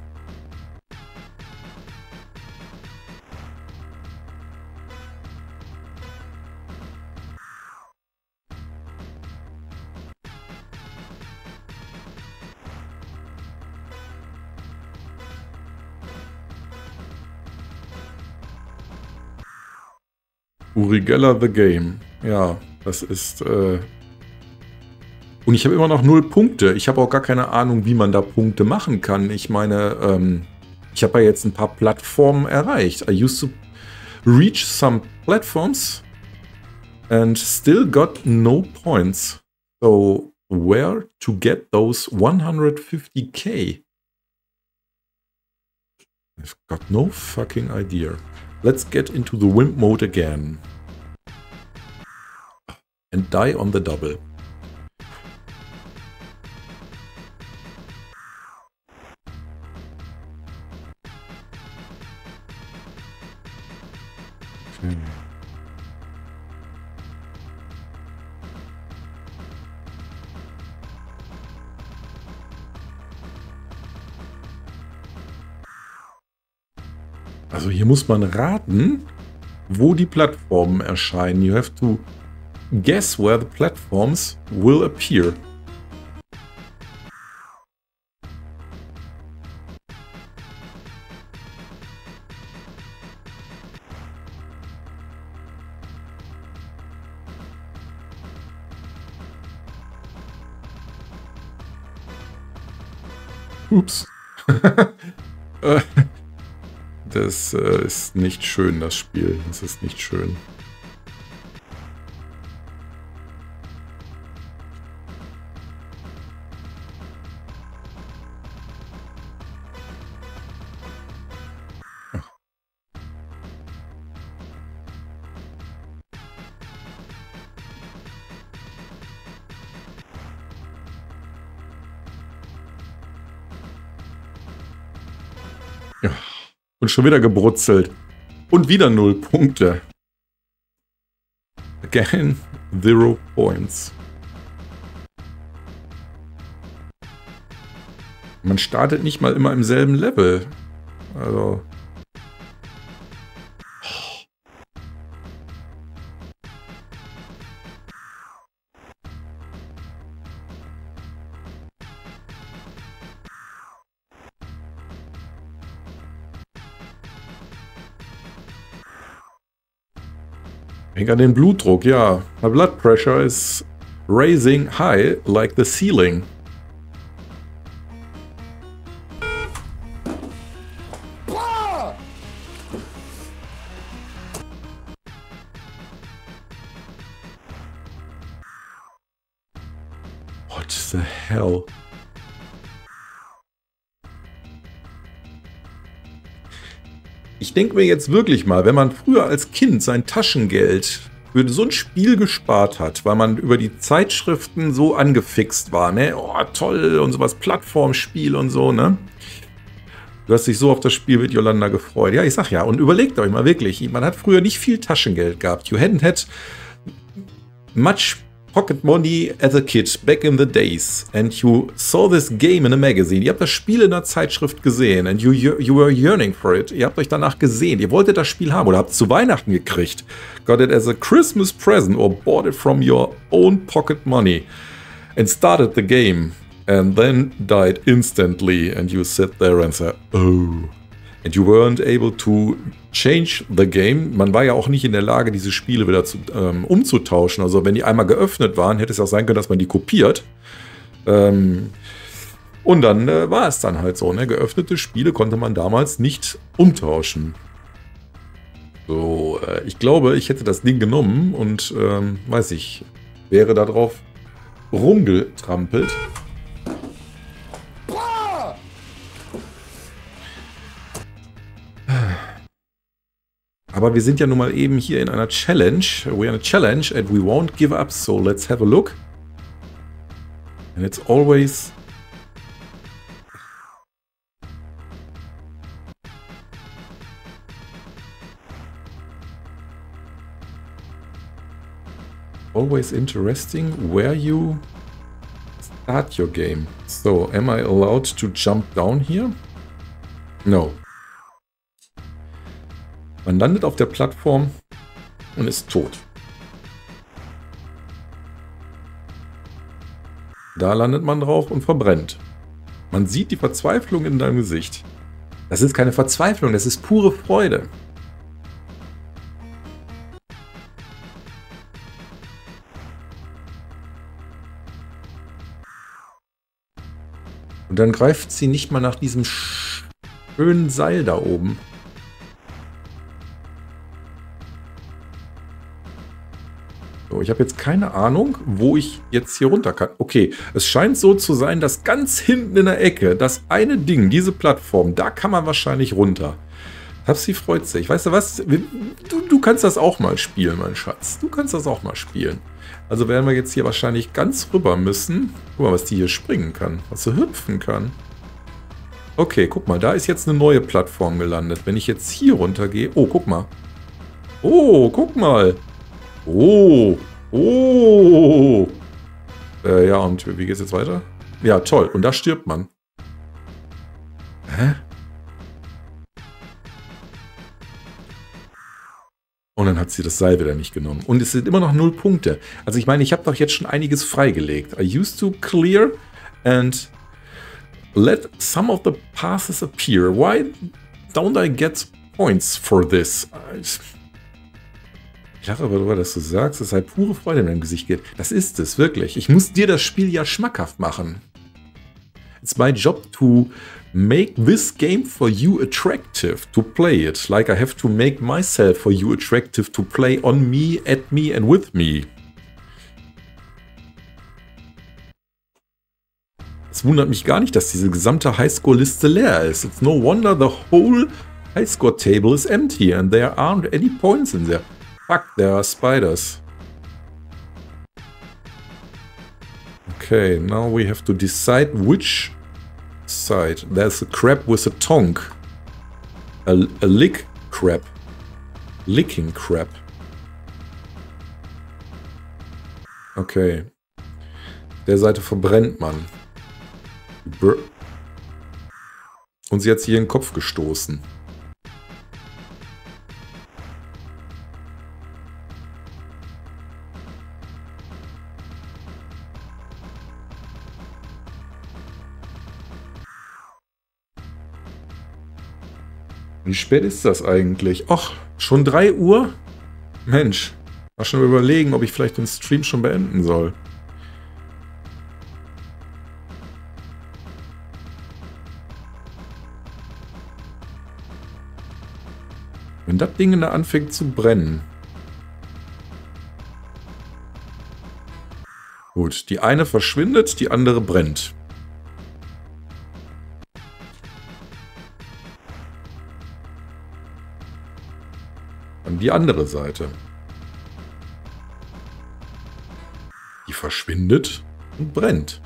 Uri Geller The Game. Ja, das ist... Äh Und ich habe immer noch null Punkte. Ich habe auch gar keine Ahnung, wie man da Punkte machen kann. Ich meine, ähm, ich habe ja jetzt ein paar Plattformen erreicht. I used to reach some platforms and still got no points. So, where to get those hundertfünfzig K? I've got no fucking idea. Let's get into the Wimp mode again. And die on the double. Okay. Also hier muss man raten, wo die Plattformen erscheinen. You have to guess where the platforms will appear. Ups. Das äh, ist nicht schön, das Spiel. Das ist nicht schön. Ja. Und schon wieder gebrutzelt. Und wieder null Punkte. Again, zero points. Man startet nicht mal immer im selben Level. Also... Hängt an den Blutdruck, ja. My blood pressure is raising high like the ceiling. What the hell? Ich denke mir jetzt wirklich mal, wenn man früher als Kind sein Taschengeld für so ein Spiel gespart hat, weil man über die Zeitschriften so angefixt war, ne? Oh, toll und sowas, Plattformspiel und so, ne? Du hast dich so auf das Spiel mit Yolanda gefreut. Ja, ich sag ja, und überlegt euch mal wirklich, man hat früher nicht viel Taschengeld gehabt. You hadn't had much pocket money as a kid back in the days and you saw this game in a magazine. Ihr habt das Spiel in der Zeitschrift gesehen and you, you, you were yearning for it. Ihr habt euch danach gesehen. Ihr wolltet das Spiel haben oder habt es zu Weihnachten gekriegt. Got it as a Christmas present or bought it from your own pocket money and started the game and then died instantly and you sit there and said, oh. And you weren't able to change the game. Man war ja auch nicht in der Lage, diese Spiele wieder zu, ähm, umzutauschen. Also wenn die einmal geöffnet waren, hätte es auch sein können, dass man die kopiert. Ähm, und dann äh, war es dann halt so. Ne? Geöffnete Spiele konnte man damals nicht umtauschen. So, äh, ich glaube, ich hätte das Ding genommen und, ähm, weiß ich, wäre da drauf rumgetrampelt. Aber wir sind ja nun mal eben hier in einer Challenge. We're in a challenge and we won't give up. So let's have a look. And it's always... always interesting where you start your game. So, am I allowed to jump down here? No. Man landet auf der Plattform und ist tot. Da landet man drauf und verbrennt. Man sieht die Verzweiflung in deinem Gesicht. Das ist keine Verzweiflung, das ist pure Freude. Und dann greift sie nicht mal nach diesem schönen Seil da oben. So, ich habe jetzt keine Ahnung, wo ich jetzt hier runter kann. Okay, es scheint so zu sein, dass ganz hinten in der Ecke, das eine Ding, diese Plattform, da kann man wahrscheinlich runter. Hapsi freut sich. Weißt du was? Du, du kannst das auch mal spielen, mein Schatz. Du kannst das auch mal spielen. Also werden wir jetzt hier wahrscheinlich ganz rüber müssen. Guck mal, was die hier springen kann. Was sie hüpfen kann. Okay, guck mal, da ist jetzt eine neue Plattform gelandet. Wenn ich jetzt hier runter gehe... Oh, guck mal. Oh, guck mal. Oh, oh. Äh, ja, und wie geht's jetzt weiter? Ja, toll. Und da stirbt man. Hä? Und dann hat sie das Seil wieder nicht genommen. Und es sind immer noch null Punkte. Also ich meine, ich habe doch jetzt schon einiges freigelegt. I used to clear and let some of the passes appear. Why don't I get points for this? Ich lache aber darüber, dass du sagst, dass halt pure Freude in deinem Gesicht geht. Das ist es, wirklich. Ich muss dir das Spiel ja schmackhaft machen. It's my job to make this game for you attractive to play it. Like I have to make myself for you attractive to play on me, at me and with me. Es wundert mich gar nicht, dass diese gesamte Highscore-Liste leer ist. It's no wonder the whole Highscore table is empty and there aren't any points in there. Fuck, there are spiders. Okay, now we have to decide which side. There's a crab with a tongue. A, a lick crab. Licking crab. Okay. Der Seite verbrennt man. Brr. Und sie hat sich hier in den Kopf gestoßen. Wie spät ist das eigentlich? Ach, schon drei Uhr? Mensch, mal schon überlegen, ob ich vielleicht den Stream schon beenden soll. Wenn das Ding da anfängt zu brennen. Gut, die eine verschwindet, die andere brennt. Dann die andere Seite. Die verschwindet und brennt.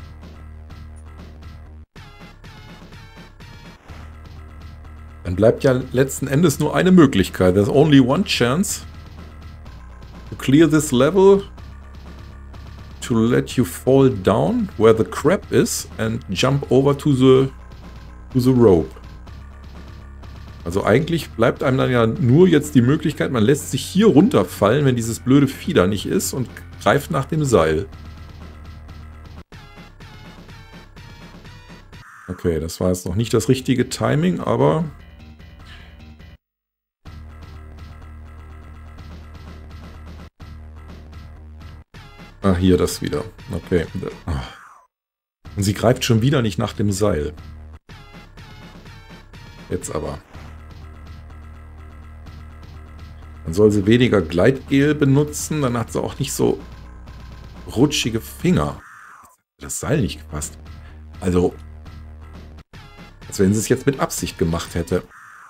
Dann bleibt ja letzten Endes nur eine Möglichkeit. There's only one chance to clear this level, to let you fall down where the crab is and jump over to the, to the rope. Also eigentlich bleibt einem dann ja nur jetzt die Möglichkeit, man lässt sich hier runterfallen, wenn dieses blöde Vieh da nicht ist und greift nach dem Seil. Okay, das war jetzt noch nicht das richtige Timing, aber... Ah, hier das wieder. Okay. Und sie greift schon wieder nicht nach dem Seil. Jetzt aber. Dann soll sie weniger Gleitgel benutzen, dann hat sie auch nicht so rutschige Finger. Das Seil nicht gepasst. Also, als wenn sie es jetzt mit Absicht gemacht hätte.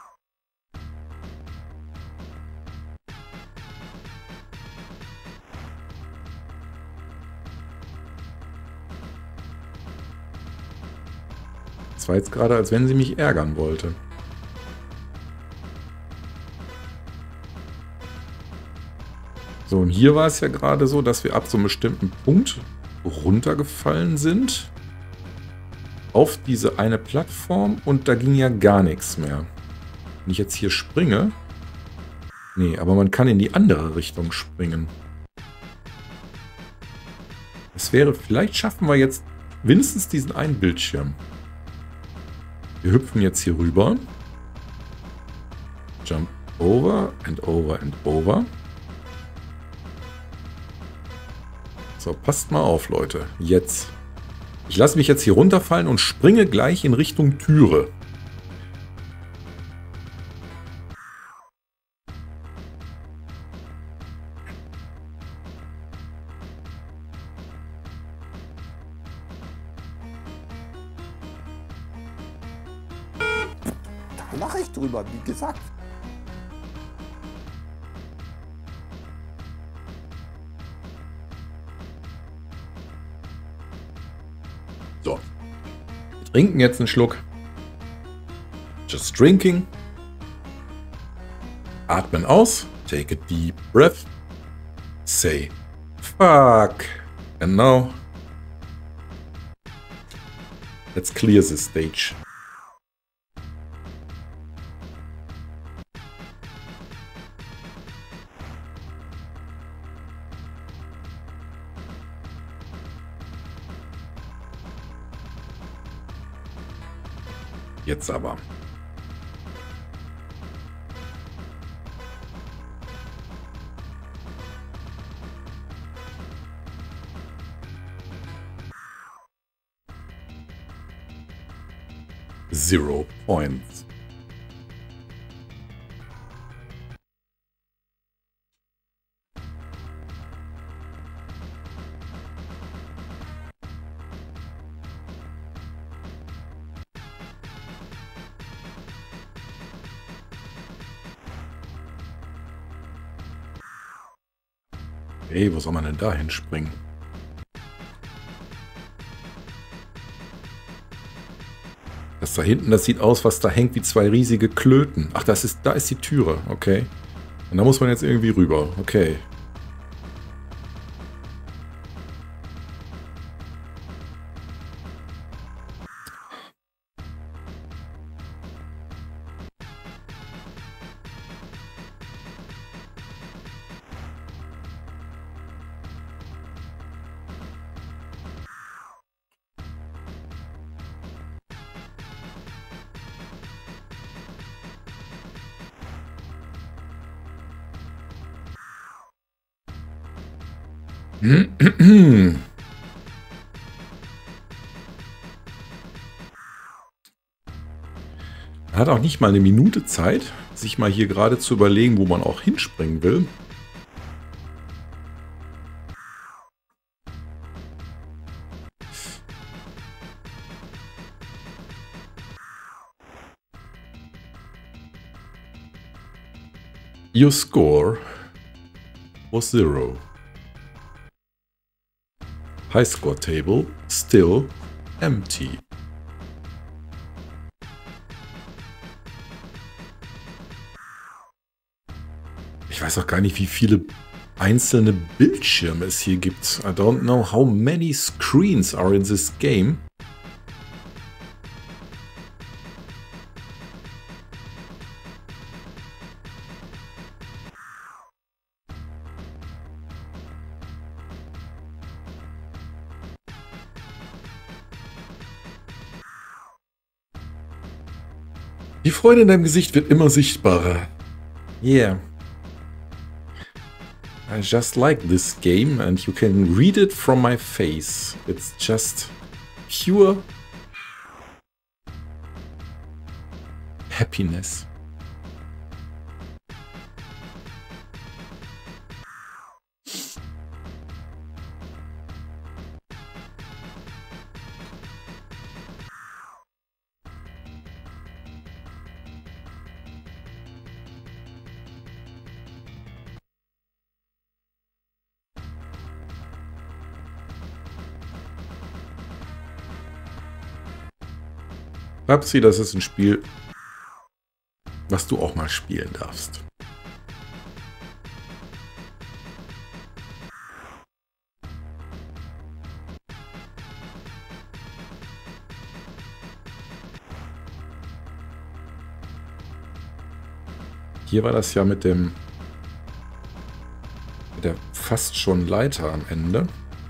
Es war jetzt gerade, als wenn sie mich ärgern wollte. So, und hier war es ja gerade so, dass wir ab so einem bestimmten Punkt runtergefallen sind. Auf diese eine Plattform und da ging ja gar nichts mehr. Wenn ich jetzt hier springe... Nee, aber man kann in die andere Richtung springen. Es wäre... Vielleicht schaffen wir jetzt wenigstens diesen einen Bildschirm. Wir hüpfen jetzt hier rüber. Jump over and over and over. So, passt mal auf, Leute. Jetzt. Ich lasse mich jetzt hier runterfallen und springe gleich in Richtung Türe. Da lache ich drüber, wie gesagt. So. Wir trinken jetzt einen Schluck. Just drinking. Atmen aus. Take a deep breath. Say fuck. And now let's clear the stage. Jetzt aber. Zero points. Ey, wo soll man denn da hinspringen? Das da hinten, das sieht aus, was da hängt, wie zwei riesige Klöten. Ach, das ist, da ist die Türe. Okay. Und da muss man jetzt irgendwie rüber. Okay. Man hat auch nicht mal eine Minute Zeit, sich mal hier gerade zu überlegen, wo man auch hinspringen will. Your score was zero. High score table still empty. Ich weiß auch gar nicht, wie viele einzelne Bildschirme es hier gibt. I don't know how many screens are in this game. Die Freude in deinem Gesicht wird immer sichtbarer. Yeah. I just like this game and you can read it from my face. It's just pure happiness. Babsi, das ist ein Spiel, was du auch mal spielen darfst. Hier war das ja mit dem mit der fast schon Leiter am Ende.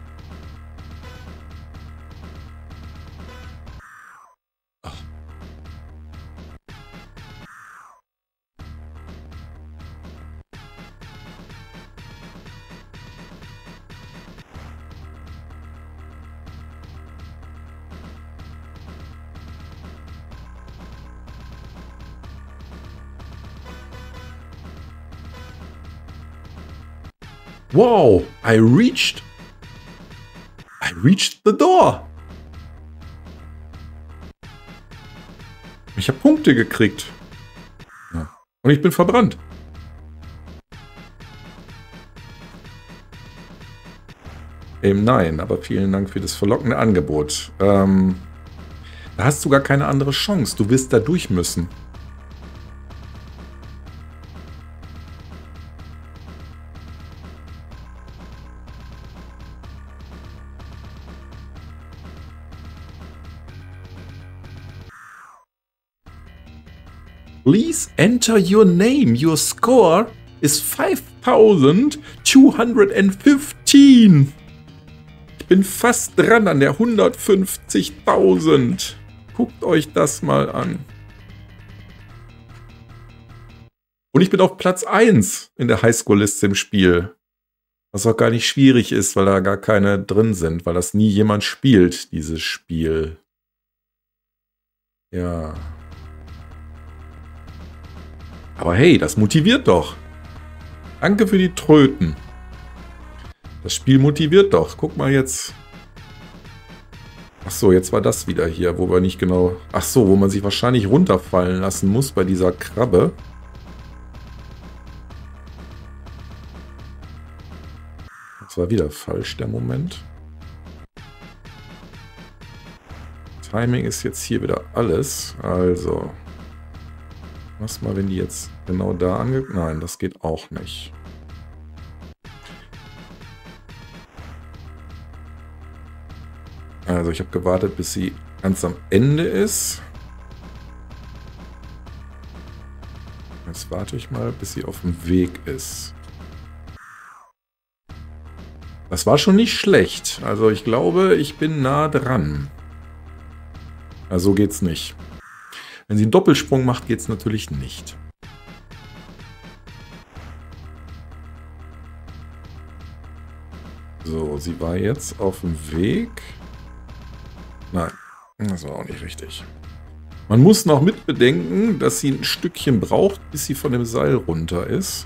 Wow, I reached, I reached the door. Ich habe Punkte gekriegt. Ja. Und ich bin verbrannt. Eben nein, aber vielen Dank für das verlockende Angebot. Ähm, da hast du gar keine andere Chance. Du wirst da durch müssen. Please enter your name. Your score is five thousand two hundred fifteen. Ich bin fast dran an der hundertfünfzigtausend. Guckt euch das mal an. Und ich bin auf Platz eins in der Highscore-Liste im Spiel. Was auch gar nicht schwierig ist, weil da gar keine drin sind, weil das nie jemand spielt, dieses Spiel. Ja. Aber hey, das motiviert doch. Danke für die Tröten. Das Spiel motiviert doch. Guck mal jetzt. Ach so, jetzt war das wieder hier, wo wir nicht genau... Ach so, wo man sich wahrscheinlich runterfallen lassen muss bei dieser Krabbe. Das war wieder falsch, der Moment. Timing ist jetzt hier wieder alles. Also, was mal, wenn die jetzt genau da ange... Nein, das geht auch nicht. Also, ich habe gewartet, bis sie ganz am Ende ist. Jetzt warte ich mal, bis sie auf dem Weg ist. Das war schon nicht schlecht. Also ich glaube, ich bin nah dran. Also so geht's nicht. Wenn sie einen Doppelsprung macht, geht's natürlich nicht. So, sie war jetzt auf dem Weg. Nein, das war auch nicht richtig. Man muss noch mitbedenken, dass sie ein Stückchen braucht, bis sie von dem Seil runter ist.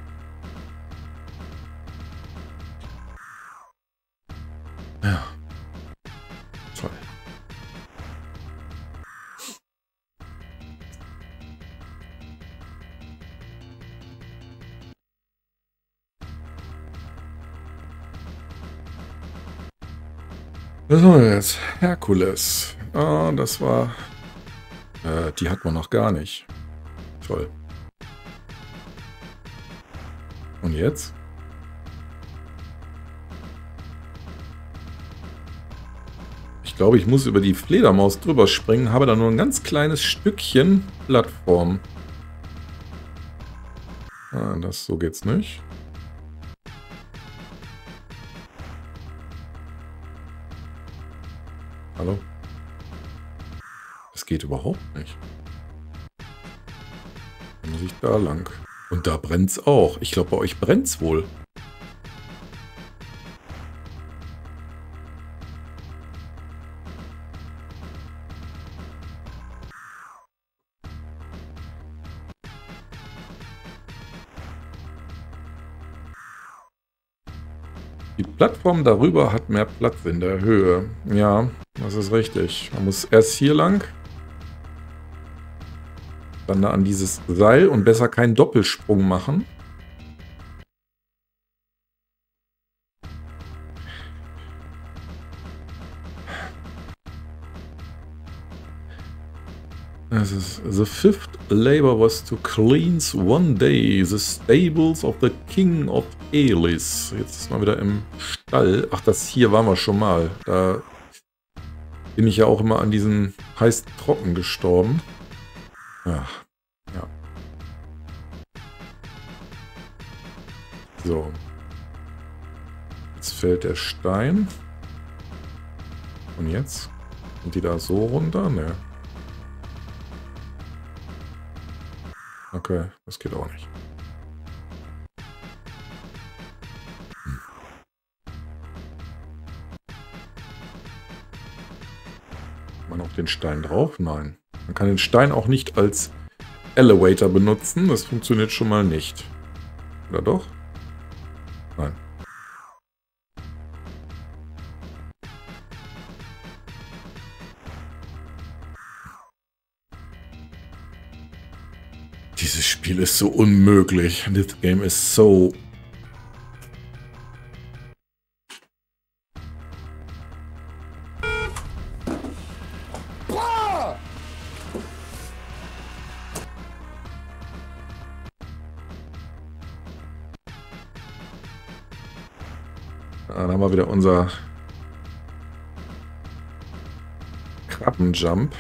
Ja. Toll. Was haben wir jetzt? Herkules. Ah, das war... Äh, die hat man noch gar nicht. Toll. Und jetzt? Ich glaube, ich muss über die Fledermaus drüber springen, habe da nur ein ganz kleines Stückchen Plattform. Ah, das so geht's nicht. Hallo? Das geht überhaupt nicht. Dann muss ich da lang. Und da brennt's auch. Ich glaube, bei euch brennt's wohl. Die Plattform darüber hat mehr Platz in der Höhe. Ja, das ist richtig. Man muss erst hier lang, dann da an dieses Seil und besser keinen Doppelsprung machen. Das ist, the fifth labor was to cleanse one day the stables of the king of Elis. Jetzt ist mal wieder im Stall. Ach, das hier waren wir schon mal. Da bin ich ja auch immer an diesen heiß trocken gestorben. Ach, ja. So. Jetzt fällt der Stein. Und jetzt? Sind die da so runter? Ne. Okay, das geht auch nicht. Hm. Man auf den Stein drauf? Nein. Man kann den Stein auch nicht als Elevator benutzen. Das funktioniert schon mal nicht. Oder doch? Nein. Dieses Spiel ist so unmöglich. This game is so... Dann haben wir wieder unser Krabbenjump.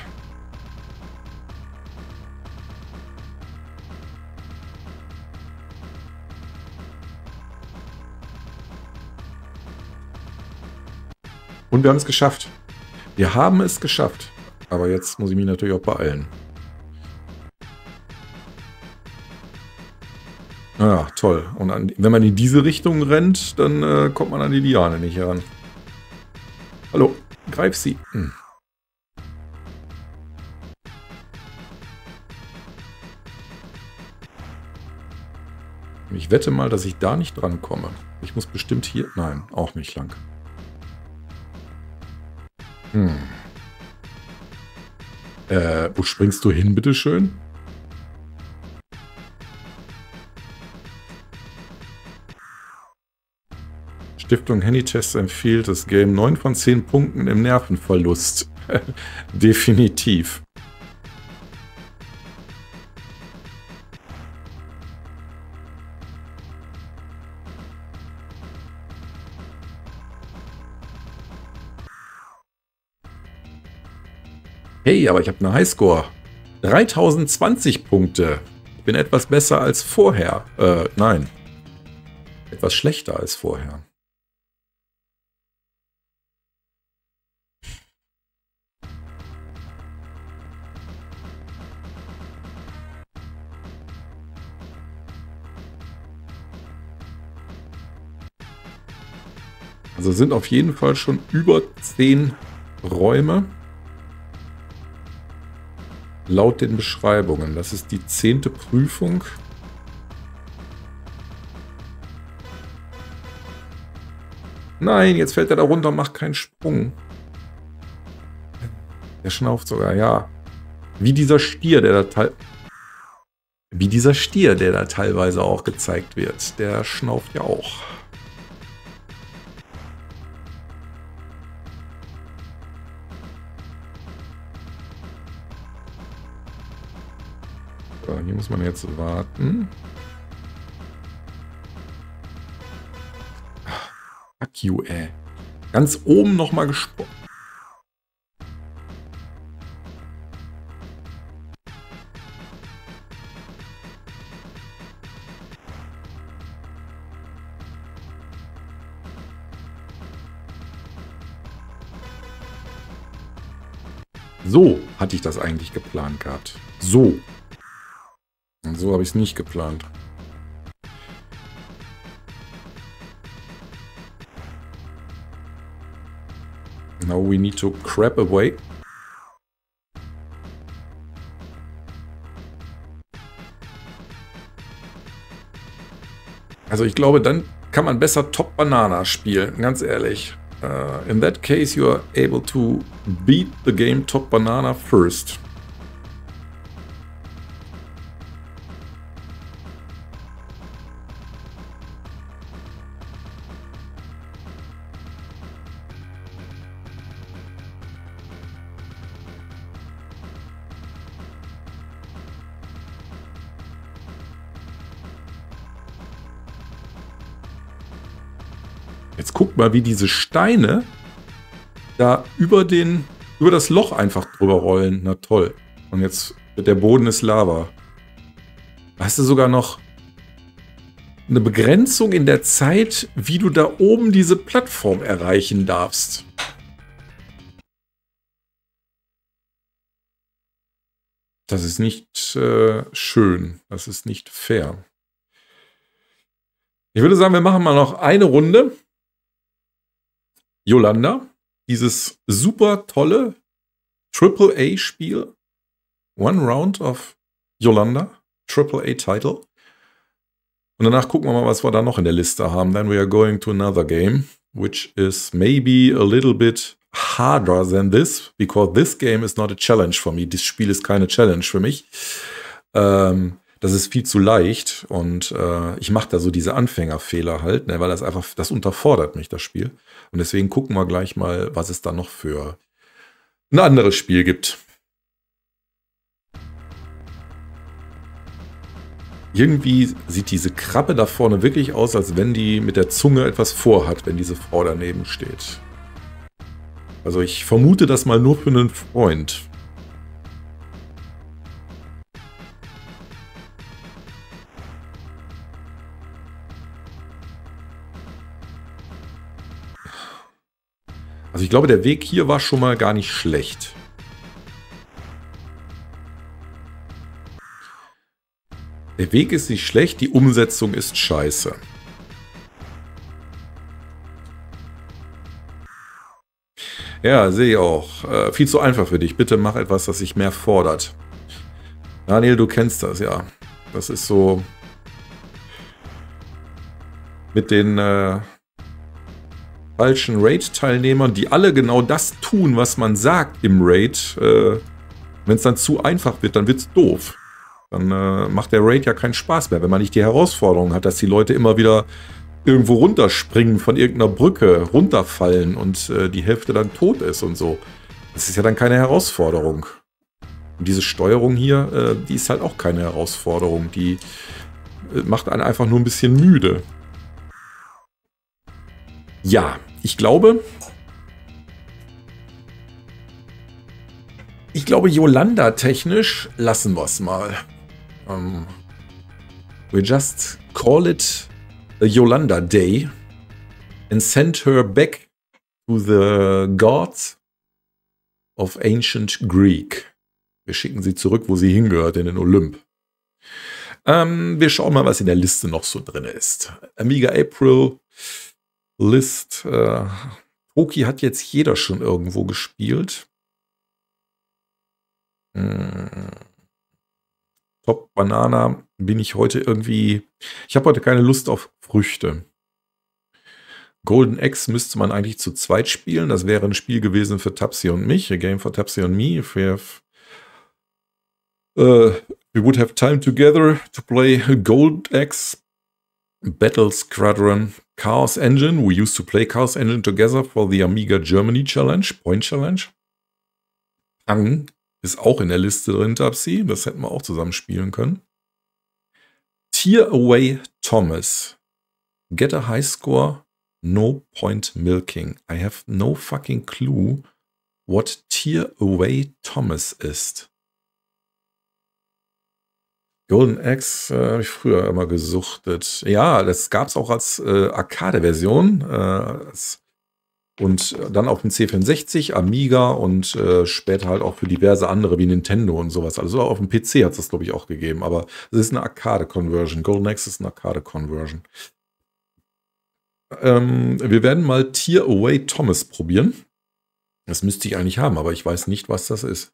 Und wir haben es geschafft. Wir haben es geschafft. Aber jetzt muss ich mich natürlich auch beeilen. Ja, toll. Und an, wenn man in diese Richtung rennt, dann äh, kommt man an die Liane nicht heran. Hallo, greif sie. Hm. Ich wette mal, dass ich da nicht dran komme. Ich muss bestimmt hier... Nein, auch nicht lang. Hm. Äh, wo springst du hin, bitteschön? Stiftung Handytest empfiehlt das Game neun von zehn Punkten im Nervenverlust. Definitiv. Hey, aber ich habe eine Highscore. dreitausendzwanzig Punkte. Ich bin etwas besser als vorher. Äh, nein. Etwas schlechter als vorher. Also sind auf jeden Fall schon über zehn Räume. Laut den Beschreibungen. Das ist die zehnte Prüfung. Nein, jetzt fällt er da runter und macht keinen Sprung. Der schnauft sogar, ja. Wie dieser Stier, der da teil Wie dieser Stier, der da teilweise auch gezeigt wird. Der schnauft ja auch. Hier muss man jetzt warten. Fuck you, ey. Ganz oben nochmal gesprungen. So hatte ich das eigentlich geplant gehabt. So. Und so habe ich es nicht geplant. Now we need to crap away. Also ich glaube, dann kann man besser Top Banana spielen, ganz ehrlich. Uh, in that case you are able to beat the game Top Banana first. Jetzt guckt mal, wie diese Steine da über den, über das Loch einfach drüber rollen. Na toll. Und jetzt wird der Boden ist Lava. Hast du sogar noch eine Begrenzung in der Zeit, wie du da oben diese Plattform erreichen darfst. Das ist nicht äh, schön. Das ist nicht fair. Ich würde sagen, wir machen mal noch eine Runde. Yolanda, dieses super tolle Triple A Spiel. One Round of Yolanda, Triple A Title. Und danach gucken wir mal, was wir da noch in der Liste haben. Then we are going to another game, which is maybe a little bit harder than this, because this game is not a challenge for me. Dieses Spiel ist keine Challenge für mich. Ähm, das ist viel zu leicht und äh, ich mache da so diese Anfängerfehler halt, ne, weil das einfach, das unterfordert mich, das Spiel. Und deswegen gucken wir gleich mal, was es da noch für ein anderes Spiel gibt. Irgendwie sieht diese Krabbe da vorne wirklich aus, als wenn die mit der Zunge etwas vorhat, wenn diese Frau daneben steht. Also ich vermute das mal nur für einen Freund. Also ich glaube, der Weg hier war schon mal gar nicht schlecht. Der Weg ist nicht schlecht, die Umsetzung ist scheiße. Ja, sehe ich auch. Äh, viel zu einfach für dich. Bitte mach etwas, das sich mehr fordert. Daniel, du kennst das, ja. Das ist so mit den äh, falschen Raid-Teilnehmern, die alle genau das tun, was man sagt im Raid. Äh, wenn es dann zu einfach wird, dann wird es doof. Dann äh, macht der Raid ja keinen Spaß mehr, wenn man nicht die Herausforderung hat, dass die Leute immer wieder irgendwo runterspringen von irgendeiner Brücke, runterfallen und äh, die Hälfte dann tot ist und so. Das ist ja dann keine Herausforderung. Und diese Steuerung hier, äh, die ist halt auch keine Herausforderung. Die äh, macht einen einfach nur ein bisschen müde. Ja, ich glaube... Ich glaube, Yolanda-technisch lassen wir es mal. Um, we just call it a Yolanda Day and send her back to the gods of ancient Greek. Wir schicken sie zurück, wo sie hingehört, in den Olymp. Ähm, wir schauen mal, was in der Liste noch so drin ist. Amiga April List. Äh, Toki hat jetzt jeder schon irgendwo gespielt. Hm. Top Banana bin ich heute irgendwie... Ich habe heute keine Lust auf Früchte. Golden Axe müsste man eigentlich zu zweit spielen. Das wäre ein Spiel gewesen für Tapsi und mich. A game for Tapsi and me. If we have... Uh, we would have time together to play Golden Axe, Battle Squadron, Chaos Engine. We used to play Chaos Engine together for the Amiga Germany Challenge, Point Challenge. Ang ist auch in der Liste drin, Tapsi. Das hätten wir auch zusammen spielen können. Tear Away Thomas. Get a high score, no point milking. I have no fucking clue what Tear Away Thomas ist. Golden Axe äh, habe ich früher immer gesuchtet. Ja, das gab es auch als äh, Arcade-Version. Äh, und dann auf dem C vierundsechzig, Amiga und äh, später halt auch für diverse andere wie Nintendo und sowas. Also auf dem P C hat es das, glaube ich, auch gegeben. Aber es ist eine Arcade-Conversion. Golden Axe ist eine Arcade-Conversion. Ähm, wir werden mal Tear Away Thomas probieren. Das müsste ich eigentlich haben, aber ich weiß nicht, was das ist.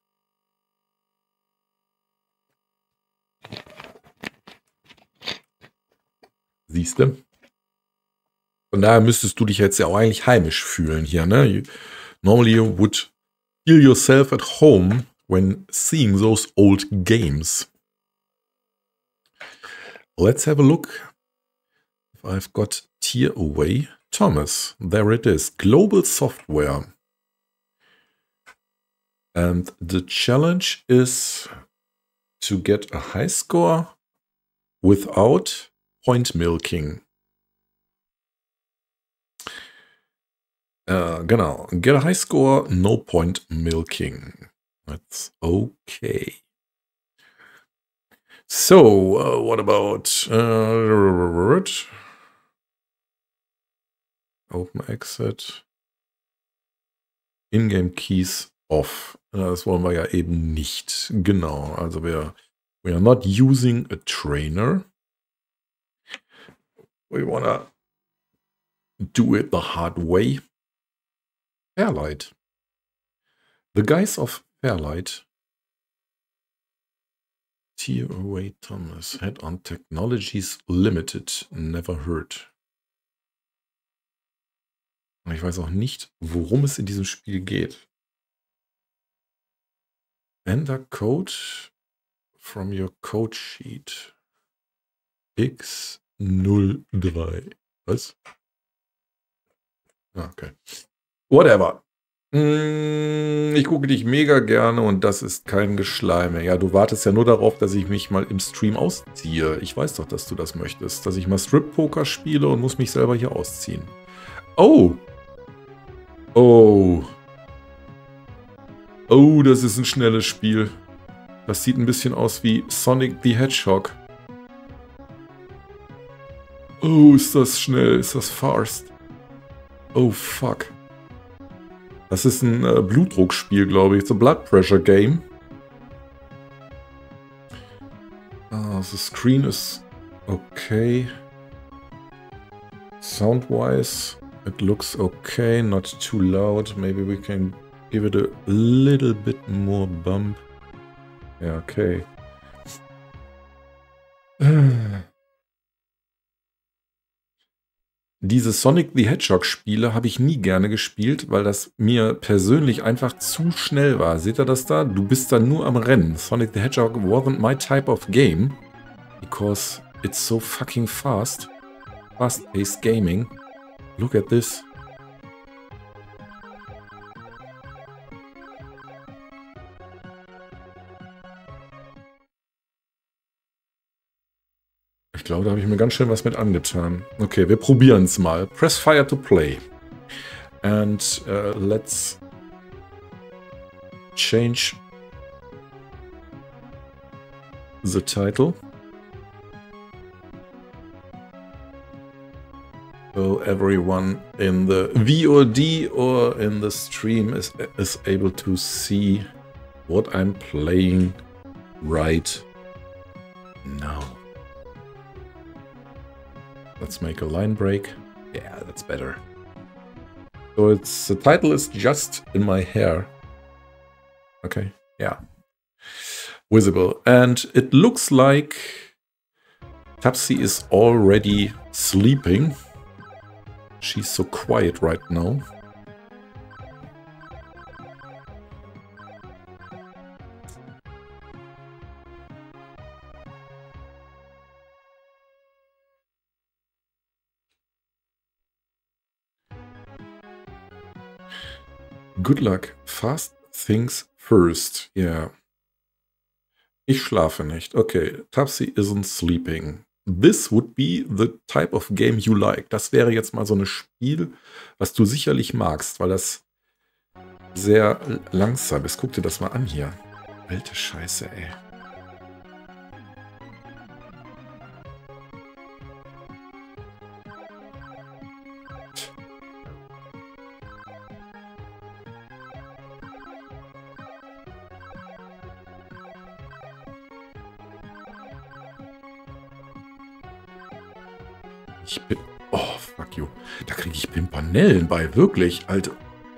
Siehst du? Von daher müsstest du dich jetzt ja auch eigentlich heimisch fühlen hier, ne? You, normally you would feel yourself at home when seeing those old games. Let's have a look. If I've got Tear Away Thomas. There it is. Global Software. And the challenge is to get a high score without point milking. Uh, genau. Get a high score, no point milking. That's okay. So, uh, what about uh, Open Exit? In-Game Keys off. Das wollen wir ja eben nicht. Genau. Also wir we are not using a trainer. We wanna do it the hard way. Fairlight. The guys of Fairlight. Tear Away Thomas. Head-on Technologies Limited. Never heard. Und ich weiß auch nicht, worum es in diesem Spiel geht. Enter code from your code sheet. X null drei. Was? Okay. Whatever. Ich gucke dich mega gerne und das ist kein Geschleime. Ja, du wartest ja nur darauf, dass ich mich mal im Stream ausziehe. Ich weiß doch, dass du das möchtest. Dass ich mal Strip-Poker spiele und muss mich selber hier ausziehen. Oh. Oh. Oh, das ist ein schnelles Spiel. Das sieht ein bisschen aus wie Sonic the Hedgehog. Oh, ist das schnell. Ist das fast. Oh, fuck. Das ist ein äh, Blutdruckspiel, glaube ich. It's a blood pressure game. Uh, the screen is okay. Sound-wise, it looks okay. Not too loud. Maybe we can give it a little bit more bump. Ja, okay. Diese Sonic the Hedgehog Spiele habe ich nie gerne gespielt, weil das mir persönlich einfach zu schnell war. Seht ihr das da? Du bist da nur am Rennen. Sonic the Hedgehog wasn't my type of game. Because it's so fucking fast. Fast-paced gaming. Look at this. Ich glaube, da habe ich mir ganz schön was mit angetan. Okay, wir probieren es mal. Press Fire to play. And uh, let's change the title. So everyone in the V O D or in the stream is, is able to see what I'm playing right now. Let's make a line break. Yeah, that's better. So it's the title is just in my hair. Okay, yeah. Visible. And it looks like Tapsi is already sleeping. She's so quiet right now. Good luck. Fast things first. Yeah. Ich schlafe nicht. Okay. Tapsi isn't sleeping. This would be the type of game you like. Das wäre jetzt mal so ein Spiel, was du sicherlich magst, weil das sehr langsam ist. Guck dir das mal an hier. Alte Scheiße, ey. Ich bin... Oh, fuck you. Da kriege ich Pimpanellen bei. Wirklich, Alter.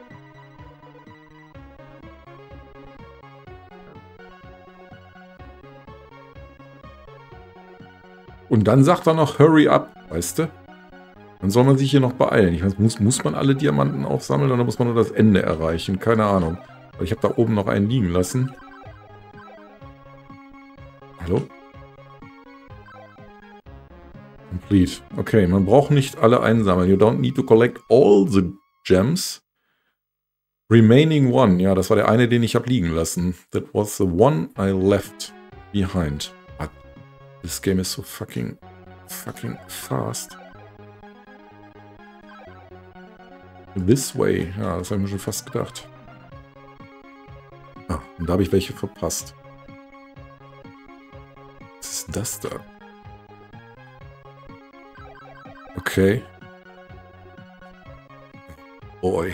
Und dann sagt er noch, hurry up, weißt du? Dann soll man sich hier noch beeilen. Ich weiß, muss, muss man alle Diamanten aufsammeln oder muss man nur das Ende erreichen? Keine Ahnung. Aber ich habe da oben noch einen liegen lassen. Hallo? Complete. Okay, man braucht nicht alle einsammeln. You don't need to collect all the gems. Remaining one. Ja, das war der eine, den ich habe liegen lassen. That was the one I left behind. But this game is so fucking, fucking fast. This way. Ja, das habe ich mir schon fast gedacht. Ah, und da habe ich welche verpasst. Was ist das da? Okay. Boy.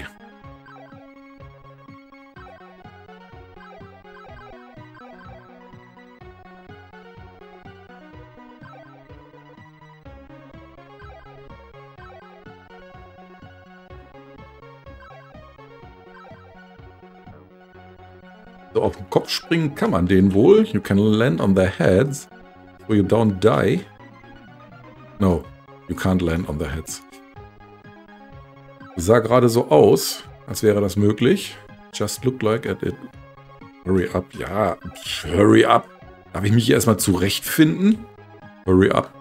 So, auf den Kopf springen kann man den wohl. You can land on their heads, so you don't die. No. You can't land on the heads. Sah gerade so aus, als wäre das möglich. Just look like at it. Hurry up. Ja, hurry up. Darf ich mich hier erstmal zurechtfinden? Hurry up.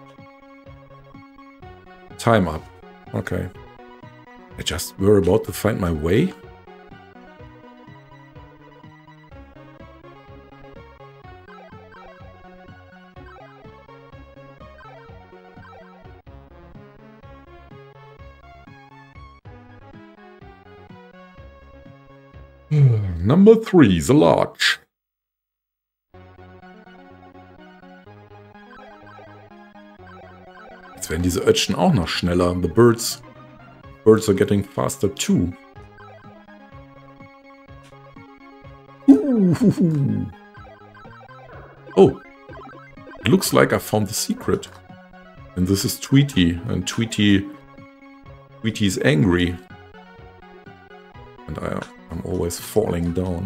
Time up. Okay. I just were about to find my way. Number three, the lodge. Jetzt werden diese Ötchen auch noch schneller. The birds, birds are getting faster too. Ooh. Oh, it looks like I found the secret. And this is Tweety. And Tweety, Tweety's angry. And I... I'm always falling down.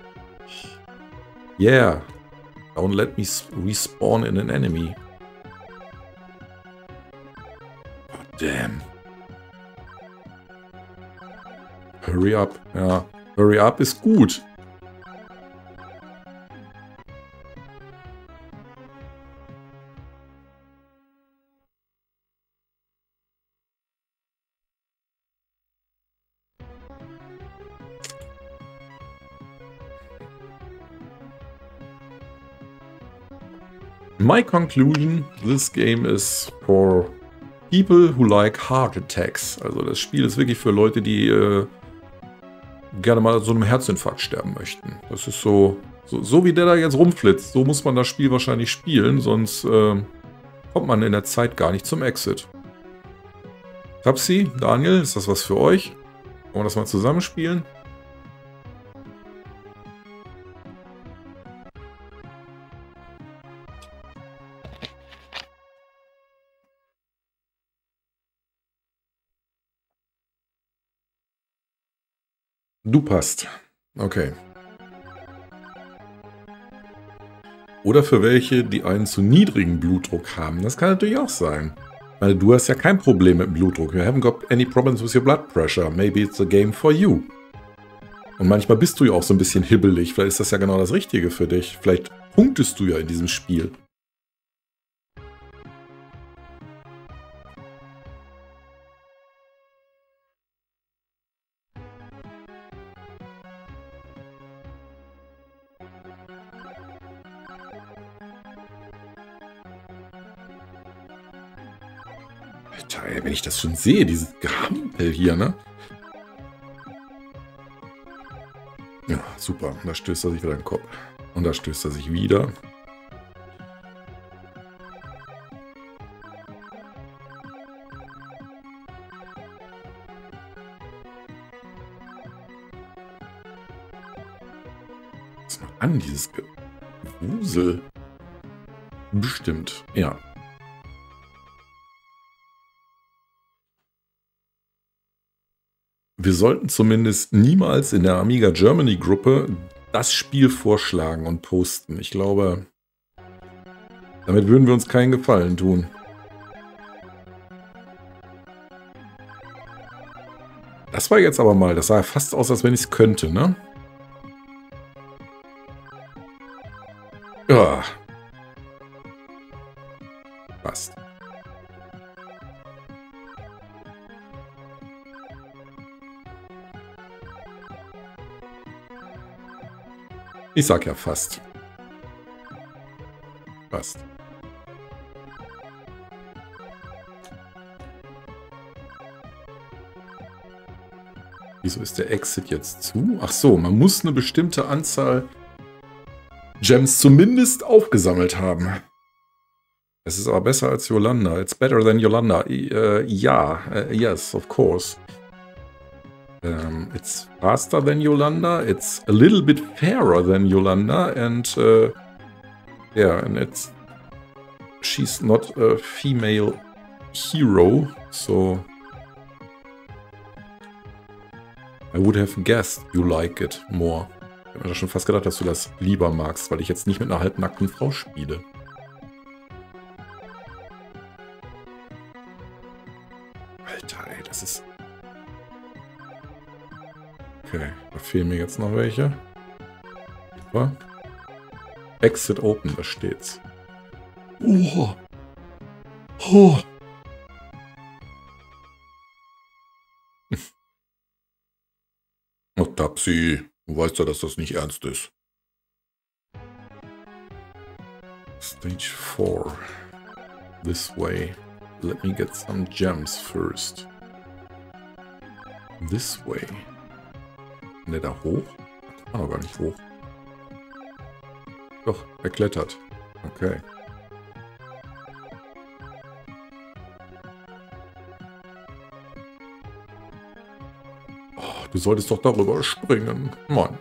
Yeah. Don't let me respawn in an enemy. Oh, damn. Hurry up. Ja, hurry up ist gut. My conclusion, this game is for people who like heart attacks. Also das Spiel ist wirklich für Leute, die äh, gerne mal so einem Herzinfarkt sterben möchten. Das ist so, so, so wie der da jetzt rumflitzt. So muss man das Spiel wahrscheinlich spielen, sonst äh, kommt man in der Zeit gar nicht zum Exit. Tapsi, Daniel, ist das was für euch? Wollen wir das mal zusammenspielen? Du passt. Okay. Oder für welche, die einen zu niedrigen Blutdruck haben. Das kann natürlich auch sein. Weil du hast ja kein Problem mit dem Blutdruck. You haven't got any problems with your blood pressure. Maybe it's a game for you. Und manchmal bist du ja auch so ein bisschen hibbelig. Vielleicht ist das ja genau das Richtige für dich. Vielleicht punktest du ja in diesem Spiel. Alter, ey, wenn ich das schon sehe, dieses Gehampel hier, ne? Ja, super. Da stößt er sich wieder in den Kopf. Und da stößt er sich wieder. Was macht an, dieses Gewusel? Bestimmt, ja. Wir sollten zumindest niemals in der Amiga Germany Gruppe das Spiel vorschlagen und posten. Ich glaube, damit würden wir uns keinen Gefallen tun. Das war jetzt aber mal, das sah fast aus, als wenn ich es könnte, ne? Ja. Passt. Ich sag ja fast. Fast. Wieso ist der Exit jetzt zu? Ach so, man muss eine bestimmte Anzahl Gems zumindest aufgesammelt haben. Es ist aber besser als Yolanda. It's better than Yolanda. Uh, ja, uh, yes, of course. Um, it's faster than Yolanda. It's a little bit fairer than Yolanda, and uh, yeah, and it's she's not a female hero, so I would have guessed you like it more. Ich habe mir schon fast gedacht, dass du das lieber magst, weil ich jetzt nicht mit einer halbnackten Frau spiele. Alter, ey, das ist... Okay, da fehlen mir jetzt noch welche. Super. Exit Open, da steht's. Oh. Oh. Oh, Tapsi, du weißt ja, dass das nicht ernst ist. Stage four. This way. Let me get some gems first. This way. Kann der da hoch? Da kann er gar nicht hoch. Doch, er klettert. Okay. Oh, du solltest doch darüber springen. Mann.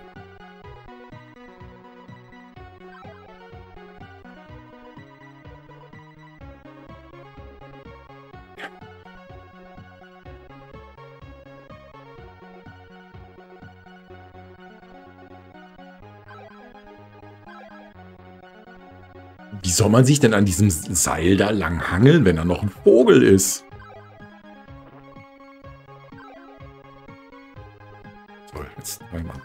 Wie soll man sich denn an diesem Seil da lang hangeln, wenn er noch ein Vogel ist? So, jetzt einmal.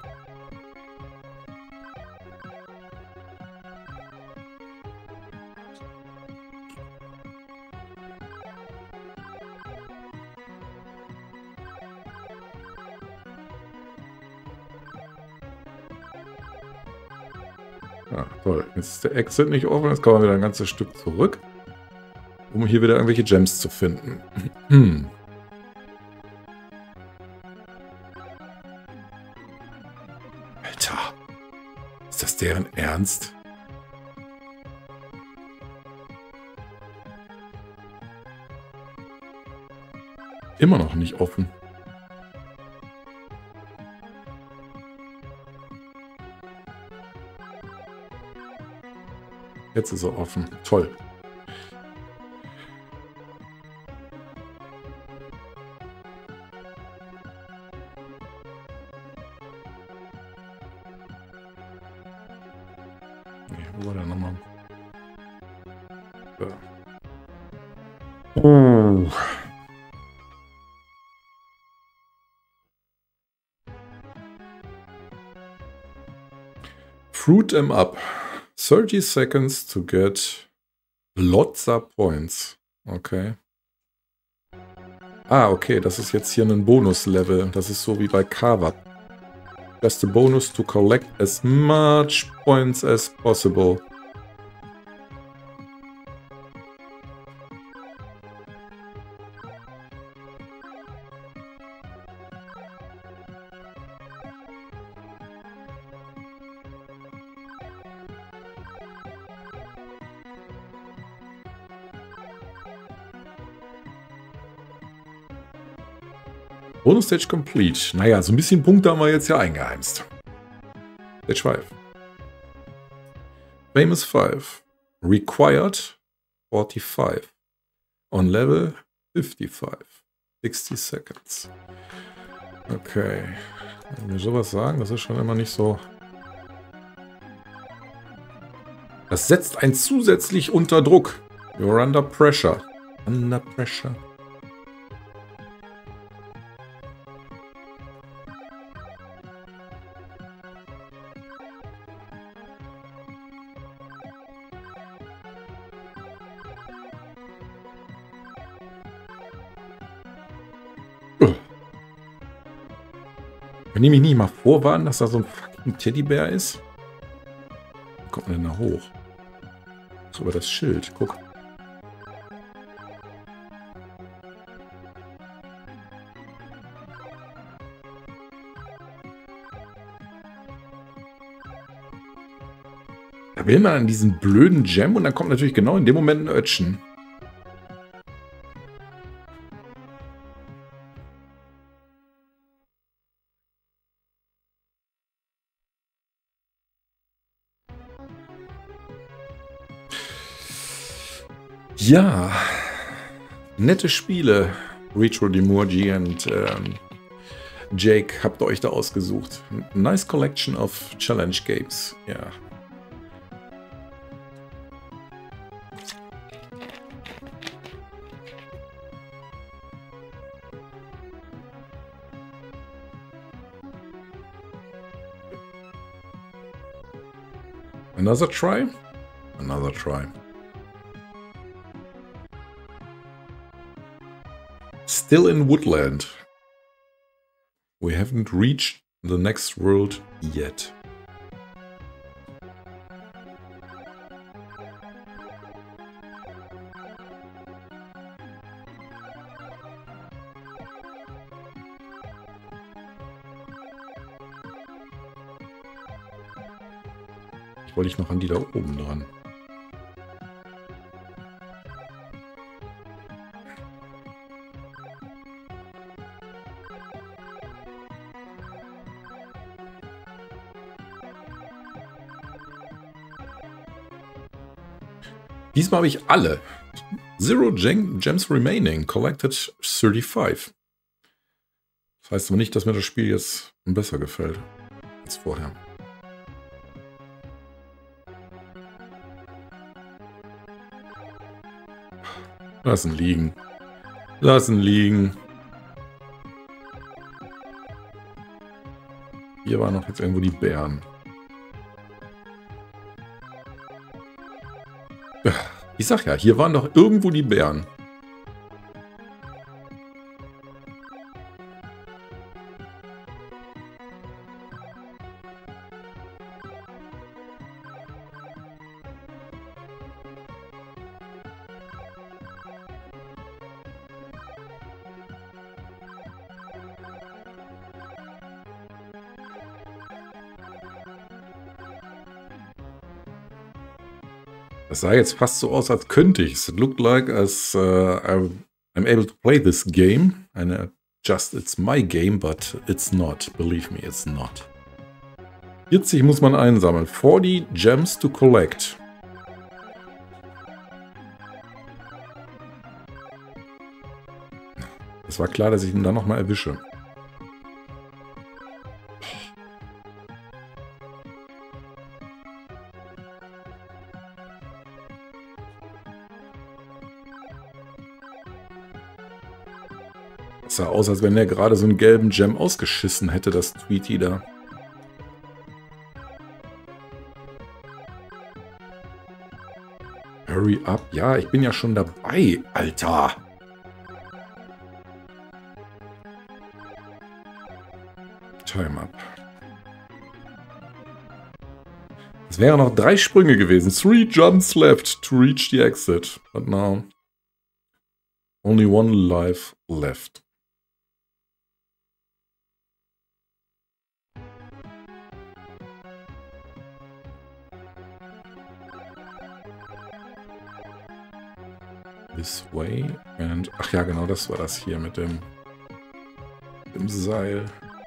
Ah, toll. Jetzt ist der Exit nicht offen. Jetzt kann man wieder ein ganzes Stück zurück, um hier wieder irgendwelche Gems zu finden. Hm. Alter. Ist das deren Ernst? Immer noch nicht offen. Jetzt ist er offen. Toll. Nee, wo war der nochmal? Ja. Oh. Fruit them up. thirty seconds to get lots of points. Okay. Ah, okay, das ist jetzt hier ein Bonus-Level. Das ist so wie bei Kava. Just a bonus to collect as much points as possible. Bonus Stage complete. Naja, so ein bisschen Punkte haben wir jetzt ja eingeheimst. Stage five. Famous five. Required forty-five. On level fifty-five. sixty seconds. Okay. Wenn wir sowas sagen, das ist schon immer nicht so... Das setzt einen zusätzlich unter Druck. You're under pressure. Under pressure. Wenn die mich nicht mal vorwarnen, dass da so ein fucking Teddybär ist. Wie kommt man denn da hoch? So über das Schild, guck. Da will man an diesen blöden Gem und dann kommt natürlich genau in dem Moment ein Ötchen. Ja, nette Spiele. Retro Demurgy und ähm, Jake habt ihr euch da ausgesucht. Nice collection of challenge games. Ja. Another try? Another try. Still in Woodland. We haven't reached the next world yet. Ich wollte ich noch an die da oben dran. Diesmal habe ich alle. Zero Gems remaining. Collected thirty-five. Das heißt aber nicht, dass mir das Spiel jetzt besser gefällt als vorher. Lassen liegen. Lassen liegen. Hier waren noch jetzt irgendwo die Bären. Ich sag ja, hier waren doch irgendwo die Bären. Das sah jetzt fast so aus, als könnte ich. It looked like as uh, I'm able to play this game. And uh, just it's my game, but it's not. Believe me, it's not. vierzig muss man einsammeln. forty gems to collect. Es war klar, dass ich ihn dann nochmal erwische. Es sah aus, als wenn er gerade so einen gelben Gem ausgeschissen hätte, das Tweety da. Hurry up. Ja, ich bin ja schon dabei, Alter. Time up. Es wären noch drei Sprünge gewesen. Three jumps left to reach the exit. But now only one life left. This way and... Ach ja, genau, das war das hier mit dem, dem Seil.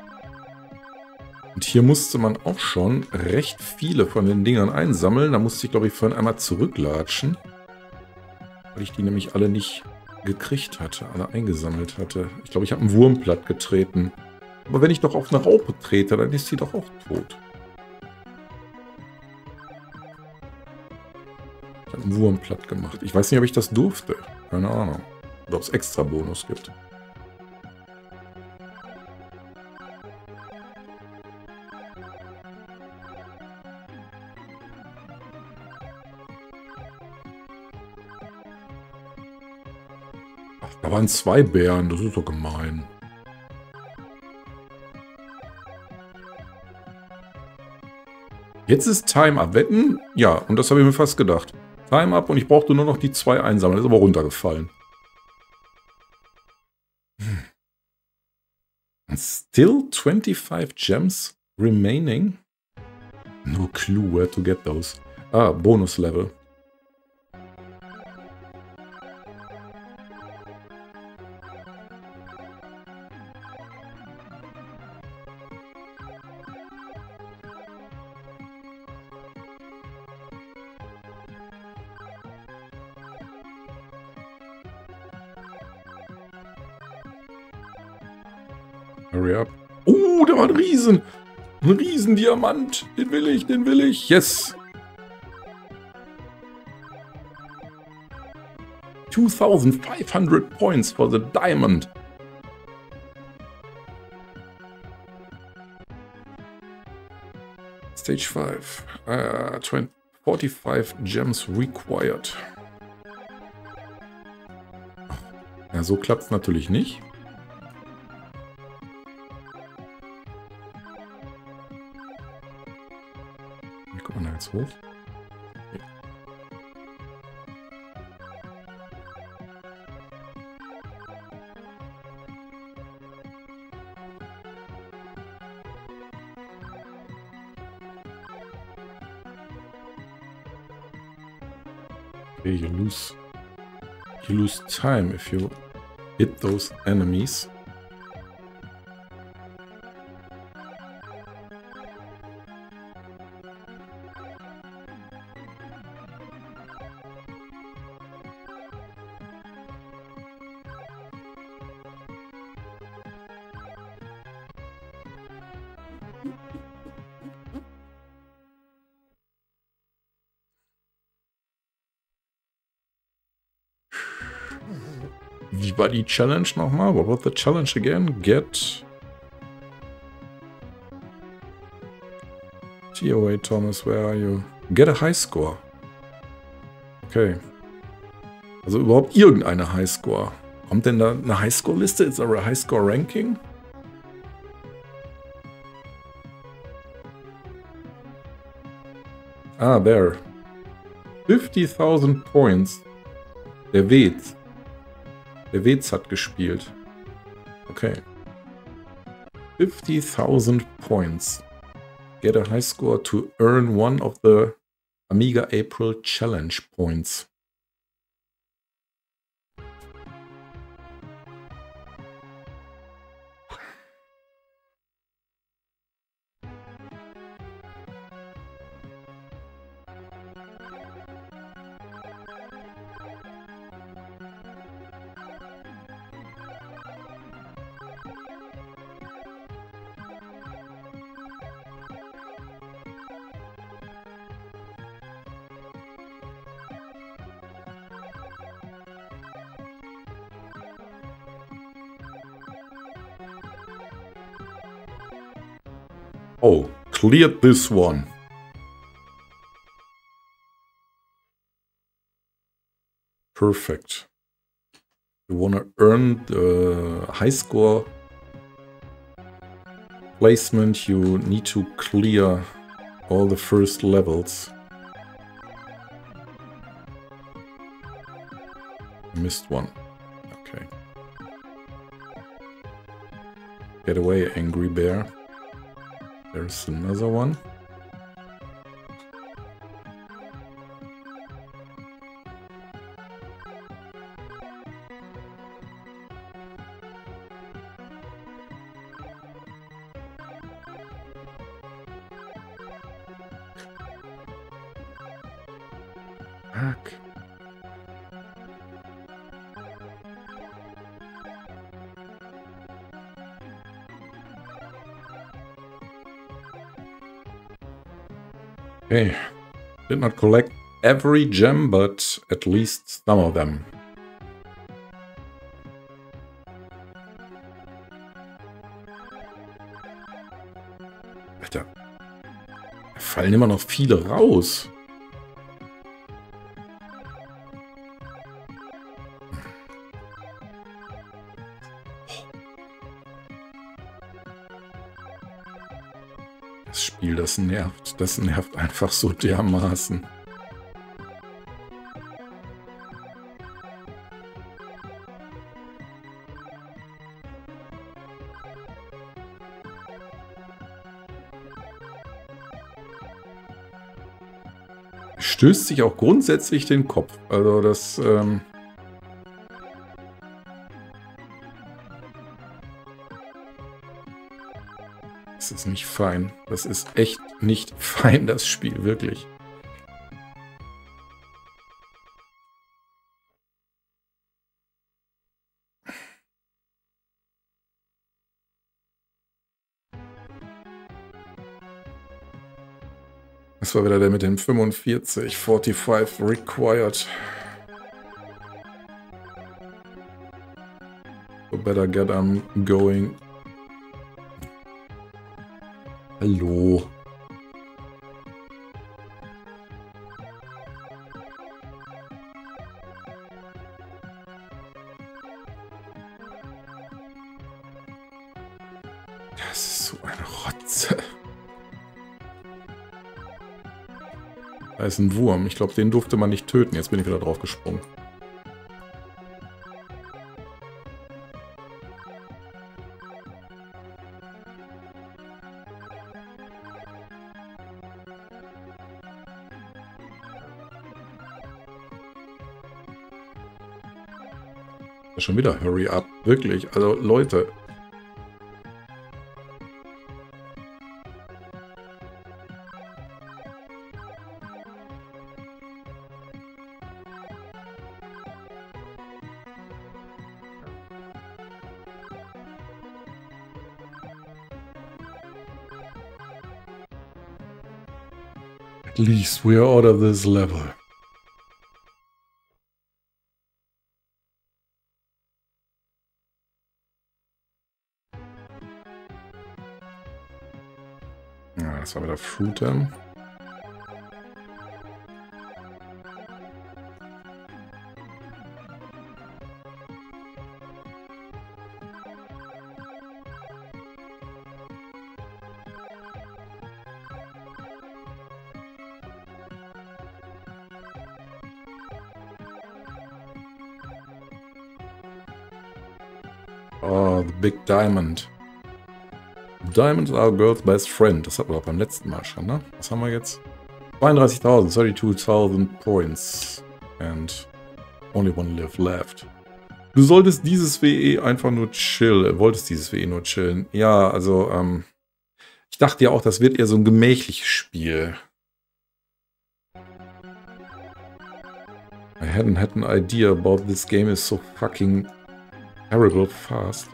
Und hier musste man auch schon recht viele von den Dingern einsammeln. Da musste ich, glaube ich, vorhin einmal zurücklatschen. Weil ich die nämlich alle nicht gekriegt hatte, alle eingesammelt hatte. Ich glaube, ich habe einen Wurm platt getreten. Aber wenn ich doch auf eine Raupe trete, dann ist sie doch auch tot. Ich habe einen Wurm platt gemacht. Ich weiß nicht, ob ich das durfte. Keine Ahnung. Oder ob es extra Bonus gibt. Ach, da waren zwei Bären. Das ist doch gemein. Jetzt ist Time Up. Wetten? Ja, und das habe ich mir fast gedacht. Time Up und ich brauchte nur noch die zwei einsammeln. Das ist aber runtergefallen. Hm. Still twenty-five gems remaining. No clue where to get those. Ah, Bonus Level. Hurry up. Oh, da war ein Riesen. Ein Riesendiamant. Den will ich, den will ich. Yes. two thousand five hundred points for the diamond. Stage five. Uh, forty-five gems required. Ja, so klappt es natürlich nicht. Wie kommt man da jetzt hoch? Okay, you lose, you lose time if you hit those enemies. Wie war die Challenge nochmal? What was the challenge again? Get... T O A Thomas, where are you? Get a high score. Okay. Also überhaupt irgendeine Highscore. Kommt denn da eine Highscore-Liste? Is there a Highscore-Ranking? Ah, there. fifty thousand points. Der Wetz. Der Wetz hat gespielt. Okay. fifty thousand points. Get a high score to earn one of the Amiga April Challenge Points. Oh, cleared this one. Perfect. You want to earn the high score placement, you need to clear all the first levels. Missed one. Okay. Get away, Angry Bear. There's another one. Fuck. Okay, did not collect every gem, but at least some of them. Alter, da fallen immer noch viele raus. Das Spiel, das nervt. Das nervt einfach so dermaßen. Stößt sich auch grundsätzlich den Kopf. Also das... Ähm Das ist nicht fein. Das ist echt nicht fein, das Spiel, wirklich. Das war wieder der mit dem fünfundvierzig, fünfundvierzig required. So better get them going. Hallo. Das ist so eine Rotze. Da ist ein Wurm. Ich glaube, den durfte man nicht töten. Jetzt bin ich wieder drauf gesprungen. Schon wieder Hurry Up. Wirklich. Also, Leute. At least we are out of this level. Das war wieder Fruiter. Oh, the big diamond. Diamonds are a girl's best friend. Das hatten wir auch beim letzten Mal schon, ne? Was haben wir jetzt? zweiunddreißigtausend, thirty-two thousand points. And only one live left. Du solltest dieses W E einfach nur chillen. Wolltest dieses W E nur chillen. Ja, also, ähm, ich dachte ja auch, das wird eher so ein gemächliches Spiel. I hadn't had an idea about this game is so fucking terrible fast.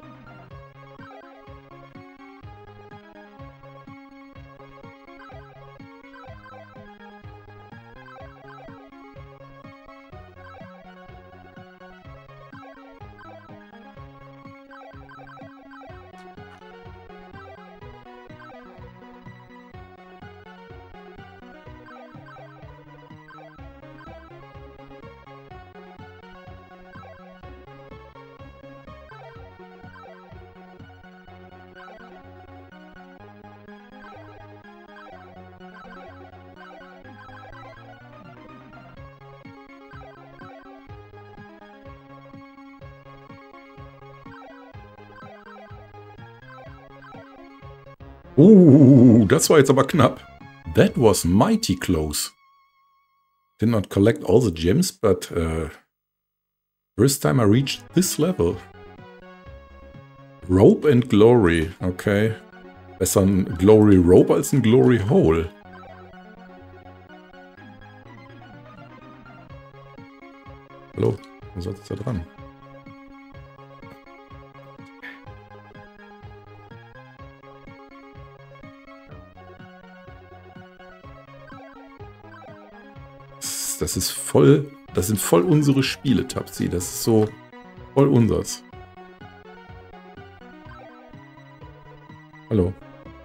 Uh, das war jetzt aber knapp. That was mighty close. Did not collect all the gems, but uh, first time I reached this level. Rope and Glory, okay. Besser ein Glory Rope als ein Glory Hole. Hallo, wo soll es da dran? Das ist voll, das sind voll unsere Spiele, Tapsi. Das ist so voll unsers. Hallo.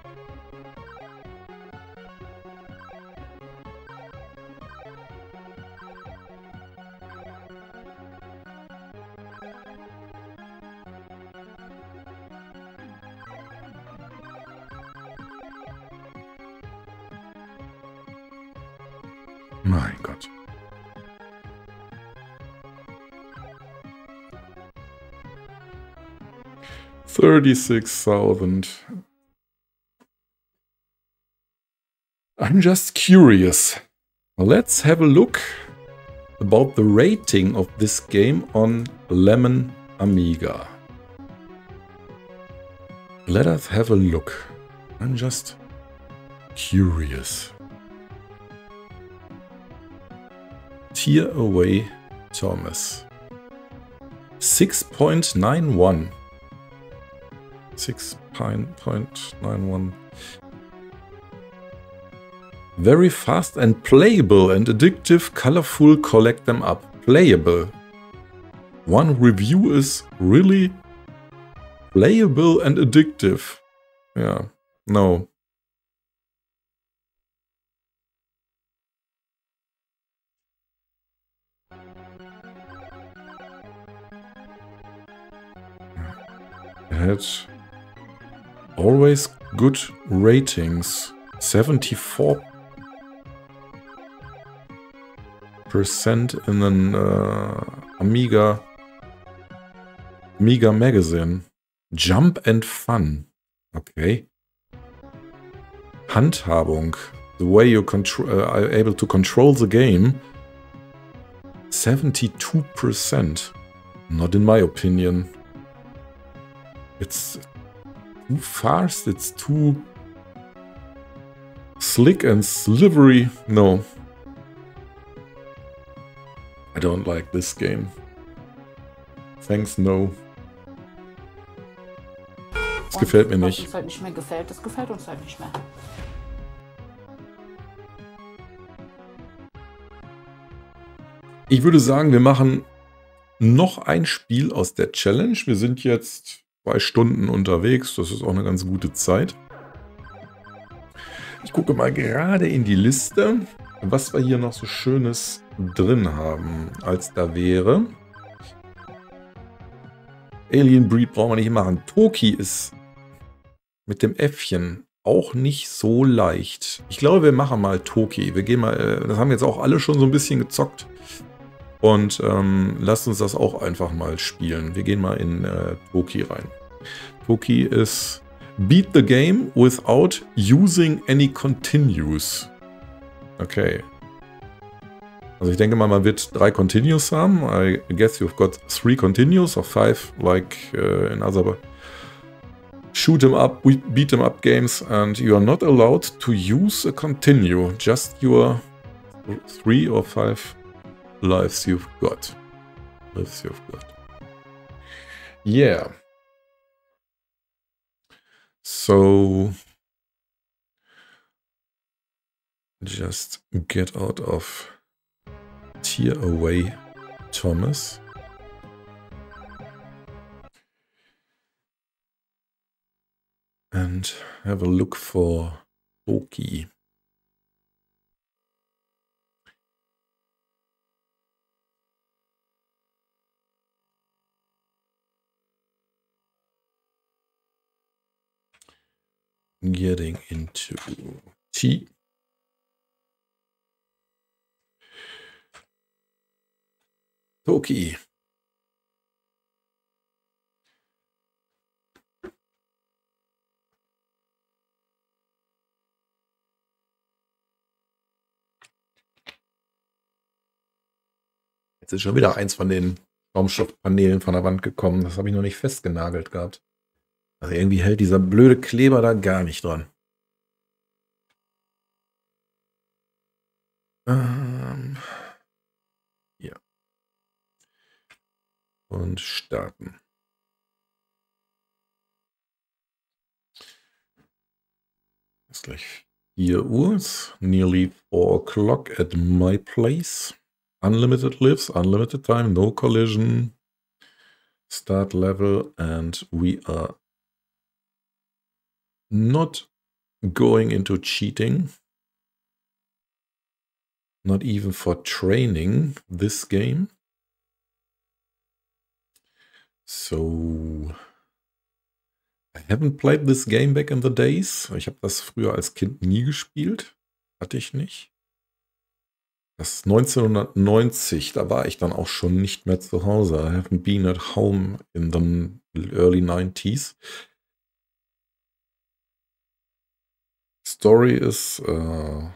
Mein Gott. thirty-six thousand. I'm just curious. Let's have a look about the rating of this game on Lemon Amiga. Let us have a look. I'm just curious. Tear Away Thomas. six point nine one. six point nine one. Very fast and playable and addictive, colorful, collect them up. Playable. One review is really playable and addictive. Yeah, no. It had always good ratings. seventy-four percent in an uh, Amiga Amiga magazine. Jump and Fun. Okay. Handhabung. The way you control, uh, are able to control the game. seventy-two percent. Not in my opinion. It's too fast. It's too slick and slivery. No. I don't like this game. Thanks, no. Das gefällt mir nicht. Was uns halt nicht mehr gefällt, das gefällt uns halt nicht mehr. Ich würde sagen, wir machen noch ein Spiel aus der Challenge. Wir sind jetzt zwei Stunden unterwegs. Das ist auch eine ganz gute Zeit. Ich gucke mal gerade in die Liste, was wir hier noch so Schönes drin haben, als da wäre. Alien Breed brauchen wir nicht machen. Toki ist mit dem Äffchen auch nicht so leicht. Ich glaube, wir machen mal Toki. Wir gehen mal, das haben jetzt auch alle schon so ein bisschen gezockt. Und ähm, lasst uns das auch einfach mal spielen. Wir gehen mal in äh, Toki rein. Toki ist Beat the game without using any continues. Okay. Also ich denke mal, man wird drei Continues haben. I guess you've got three Continues or five, like uh, in other shoot 'em up, beat 'em up games, and you are not allowed to use a continue, just your three or five lives you've got. Lives you've got. Yeah. So just get out of Tear Away Thomas. And have a look for Toki. Getting into T. Toki. Jetzt ist schon wieder eins von den Schaumstoffpaneelen von der Wand gekommen. Das habe ich noch nicht festgenagelt gehabt. Also irgendwie hält dieser blöde Kleber da gar nicht dran. Ähm, ja. Und starten. Es ist gleich vier Uhr. Nearly four o'clock at my place. Unlimited lives, unlimited time, no collision. Start level, and we are not going into cheating. Not even for training this game. So I haven't played this game back in the days. Ich habe das früher als Kind nie gespielt. Hatte ich nicht. Das neunzehnhundertneunzig, da war ich dann auch schon nicht mehr zu Hause. I haven't been at home in the early nineties. Story is uh,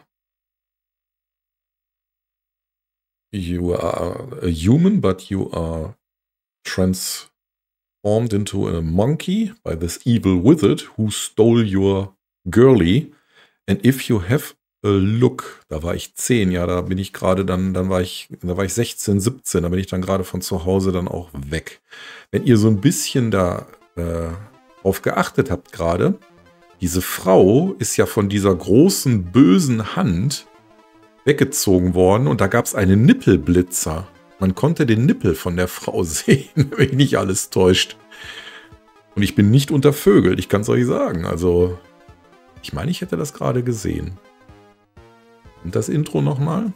you are a human, but you are transformed into a monkey by this evil wizard who stole your girlie. And if you have a look, da war ich zehn, ja, da bin ich gerade dann, dann war ich, da war ich sechzehn, siebzehn, da bin ich dann gerade von zu Hause dann auch weg. Wenn ihr so ein bisschen da äh, drauf geachtet habt gerade, diese Frau ist ja von dieser großen, bösen Hand weggezogen worden und da gab es einen Nippelblitzer. Man konnte den Nippel von der Frau sehen, wenn mich nicht alles täuscht. Und ich bin nicht untervögelt, ich kann es euch sagen. Also, ich meine, ich hätte das gerade gesehen. Und das Intro nochmal.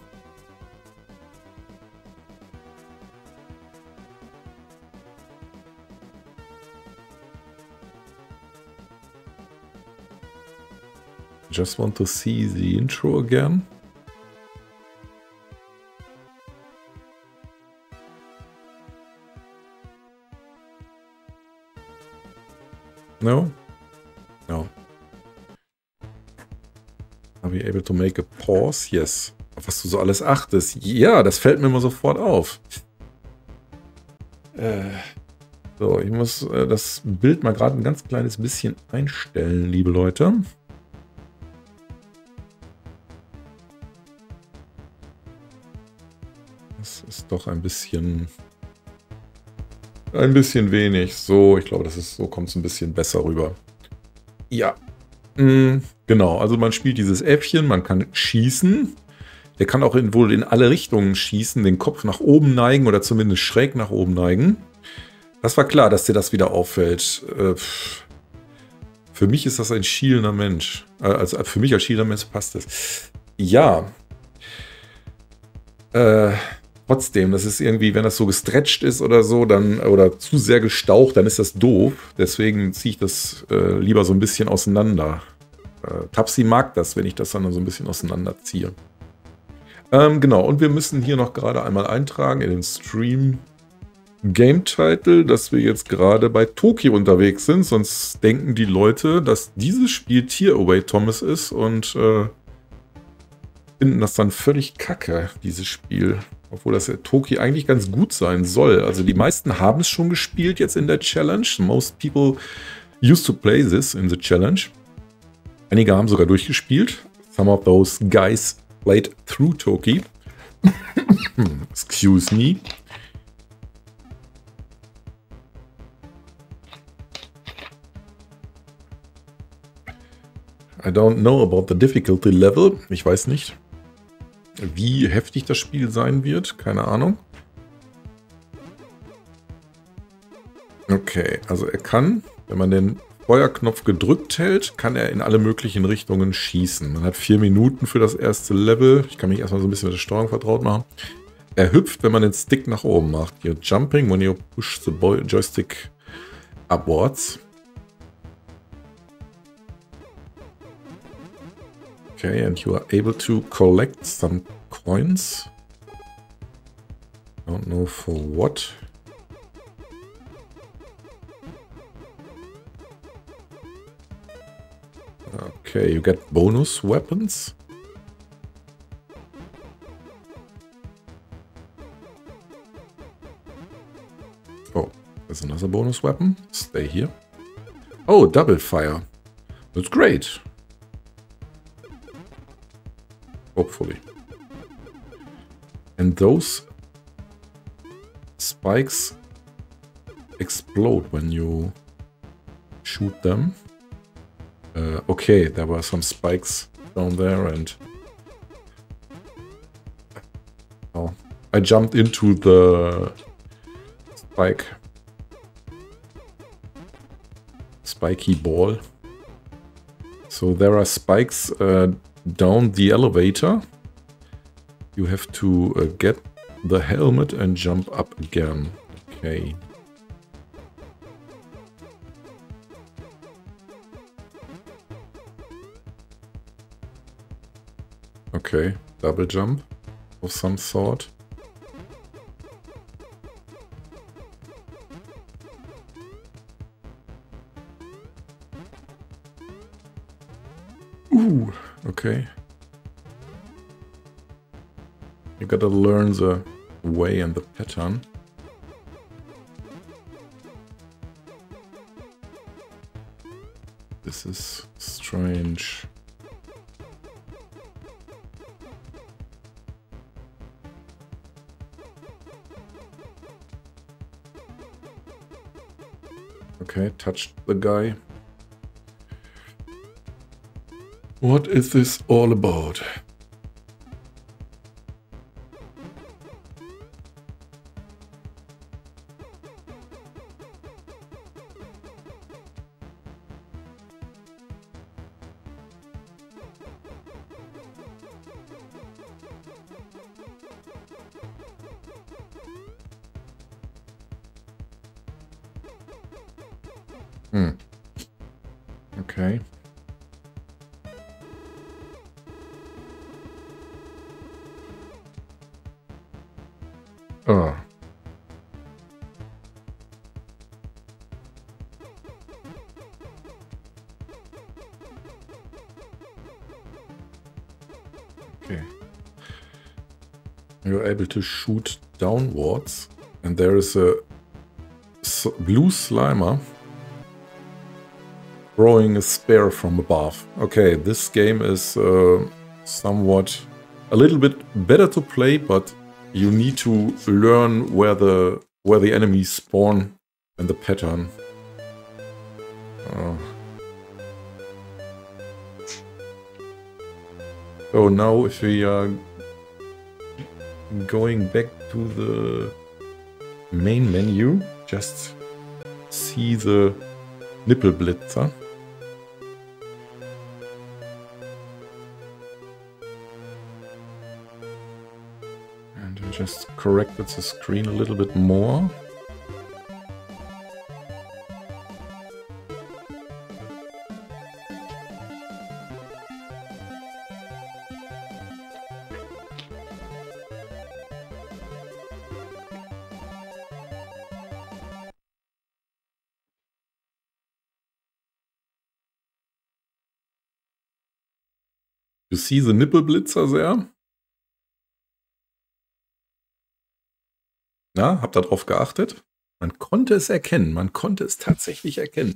Just want to see the intro again. No? No. Are we able to make a pause? Yes. Auf was du so alles achtest. Ja, das fällt mir immer sofort auf. Äh, so, ich muss äh, das Bild mal gerade ein ganz kleines bisschen einstellen, liebe Leute. Das ist doch ein bisschen... Ein bisschen wenig. So, ich glaube, das ist so, kommt es ein bisschen besser rüber. Ja. Mhm, genau, also man spielt dieses Äffchen, man kann schießen. Der kann auch in, wohl in alle Richtungen schießen, den Kopf nach oben neigen oder zumindest schräg nach oben neigen. Das war klar, dass dir das wieder auffällt. Äh, für mich ist das ein schielender Mensch. Äh, also für mich als schielender Mensch passt es. Ja. Äh... Trotzdem, das ist irgendwie, wenn das so gestretcht ist oder so, dann oder zu sehr gestaucht, dann ist das doof. Deswegen ziehe ich das äh, lieber so ein bisschen auseinander. Äh, Tapsi mag das, wenn ich das dann so ein bisschen auseinanderziehe. Ähm, genau, und wir müssen hier noch gerade einmal eintragen in den Stream Game Title, dass wir jetzt gerade bei Toki unterwegs sind. Sonst denken die Leute, dass dieses Spiel Tear Away Thomas ist und äh, finden das dann völlig kacke, dieses Spiel. Obwohl das ja Toki eigentlich ganz gut sein soll. Also die meisten haben es schon gespielt jetzt in der Challenge. Most people used to play this in the challenge. Einige haben sogar durchgespielt. Some of those guys played through Toki. Excuse me. I don't know about the difficulty level. Ich weiß nicht, wie heftig das Spiel sein wird. Keine Ahnung. Okay, also er kann, wenn man den Feuerknopf gedrückt hält, kann er in alle möglichen Richtungen schießen. Man hat vier Minuten für das erste Level. Ich kann mich erstmal so ein bisschen mit der Steuerung vertraut machen. Er hüpft, wenn man den Stick nach oben macht. You're jumping when you push the joystick upwards. Okay, and you are able to collect some coins. Don't know for what. Okay, you get bonus weapons. Oh, there's another bonus weapon. Stay here. Oh, double fire. That's great. Hopefully. And those spikes explode when you shoot them. Uh, okay, there were some spikes down there and... Oh, I jumped into the spike. Spiky ball. So there are spikes uh, down the elevator. You have to uh, get the helmet and jump up again. Okay. Okay, double jump of some sort. Ooh, okay. You gotta learn the way and the pattern. This is strange. Okay, touched the guy. What is this all about? Hmm. Okay. Oh. Okay. You're able to shoot downwards, and there is a blue Slimer throwing a spear from above. Okay, this game is uh, somewhat a little bit better to play, but you need to learn where the where the enemies spawn and the pattern. Uh. So now if we are going back to the main menu, just see the nipple blitzer. And I just corrected the screen a little bit more. You see the Nippelblitzer there? Na, habt ihr darauf geachtet? Man konnte es erkennen. Man konnte es tatsächlich erkennen.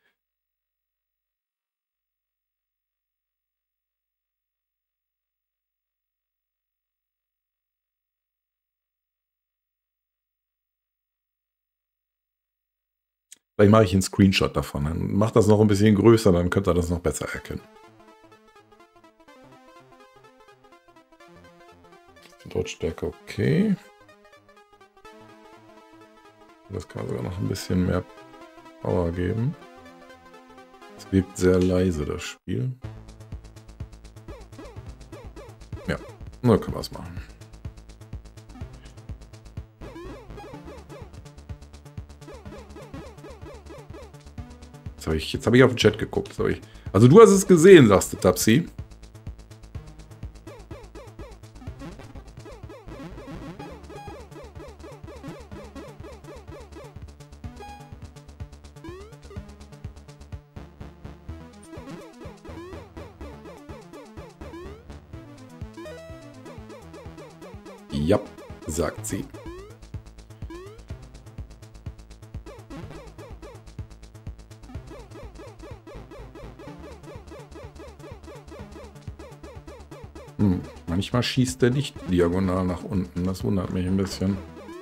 Vielleicht mache ich einen Screenshot davon. Dann macht das noch ein bisschen größer, dann könnt ihr das noch besser erkennen. Die Lautstärke okay. Das kann sogar noch ein bisschen mehr Power geben. Es wirkt sehr leise, das Spiel. Ja, nur können wir es machen. Jetzt habe ich, jetzt hab ich auf den Chat geguckt. Jetzt hab ich, also du hast es gesehen, sagst du, Tapsi. Ja, sagt sie. Hm, manchmal schießt der nicht diagonal nach unten. Das wundert mich ein bisschen.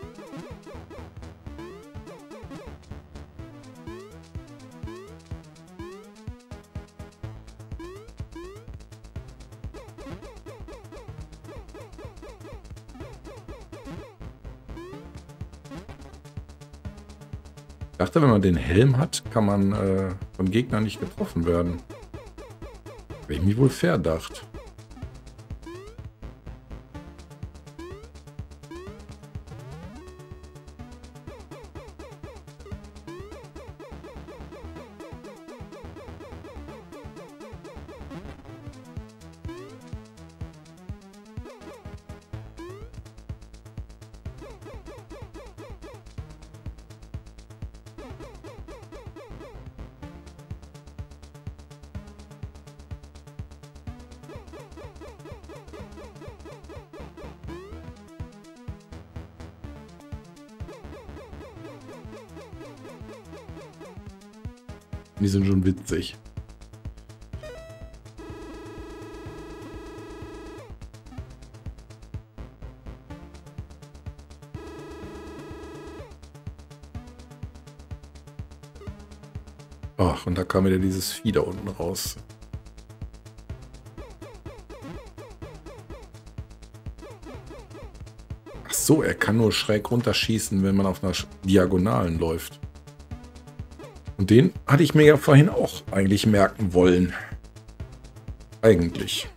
Ich dachte, wenn man den Helm hat, kann man äh, vom Gegner nicht getroffen werden. Habe ich mir wohl verdacht. Die sind schon witzig. Ach, und da kam wieder dieses Vieh da unten raus. Ach so, er kann nur schräg runterschießen, wenn man auf einer Diagonalen läuft. Und den hatte ich mir ja vorhin auch eigentlich merken wollen. Eigentlich.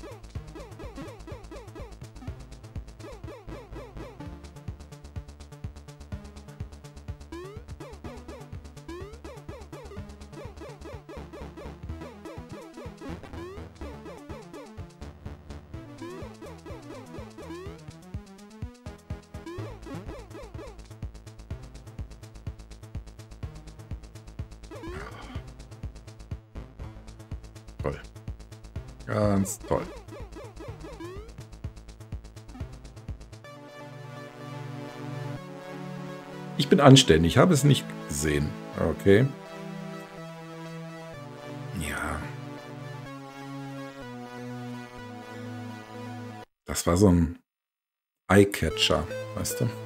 Toll. Ganz toll. Ich bin anständig, habe es nicht gesehen. Okay. Ja. Das war so ein Eyecatcher, weißt du?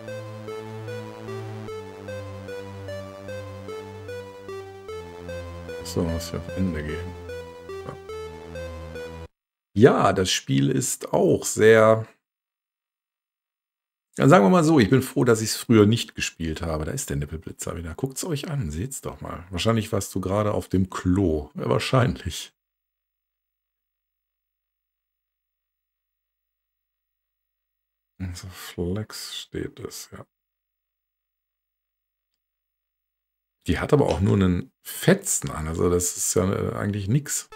So, muss ja auf Ende gehen. Ja, das Spiel ist auch sehr... Dann sagen wir mal so, ich bin froh, dass ich es früher nicht gespielt habe. Da ist der Nippelblitzer wieder. Guckt es euch an, seht es doch mal. Wahrscheinlich warst du gerade auf dem Klo. Ja, wahrscheinlich. Also Flex steht es, ja. Die hat aber auch nur einen Fetzen an. Also das ist ja eigentlich nichts.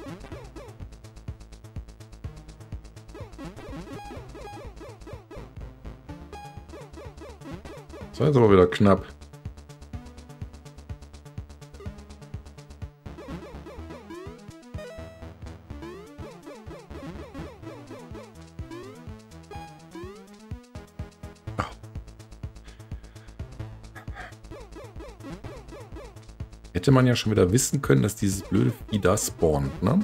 Das war jetzt aber wieder knapp. Hätte man ja schon wieder wissen können, dass dieses blöde Vieh da spawnt, ne?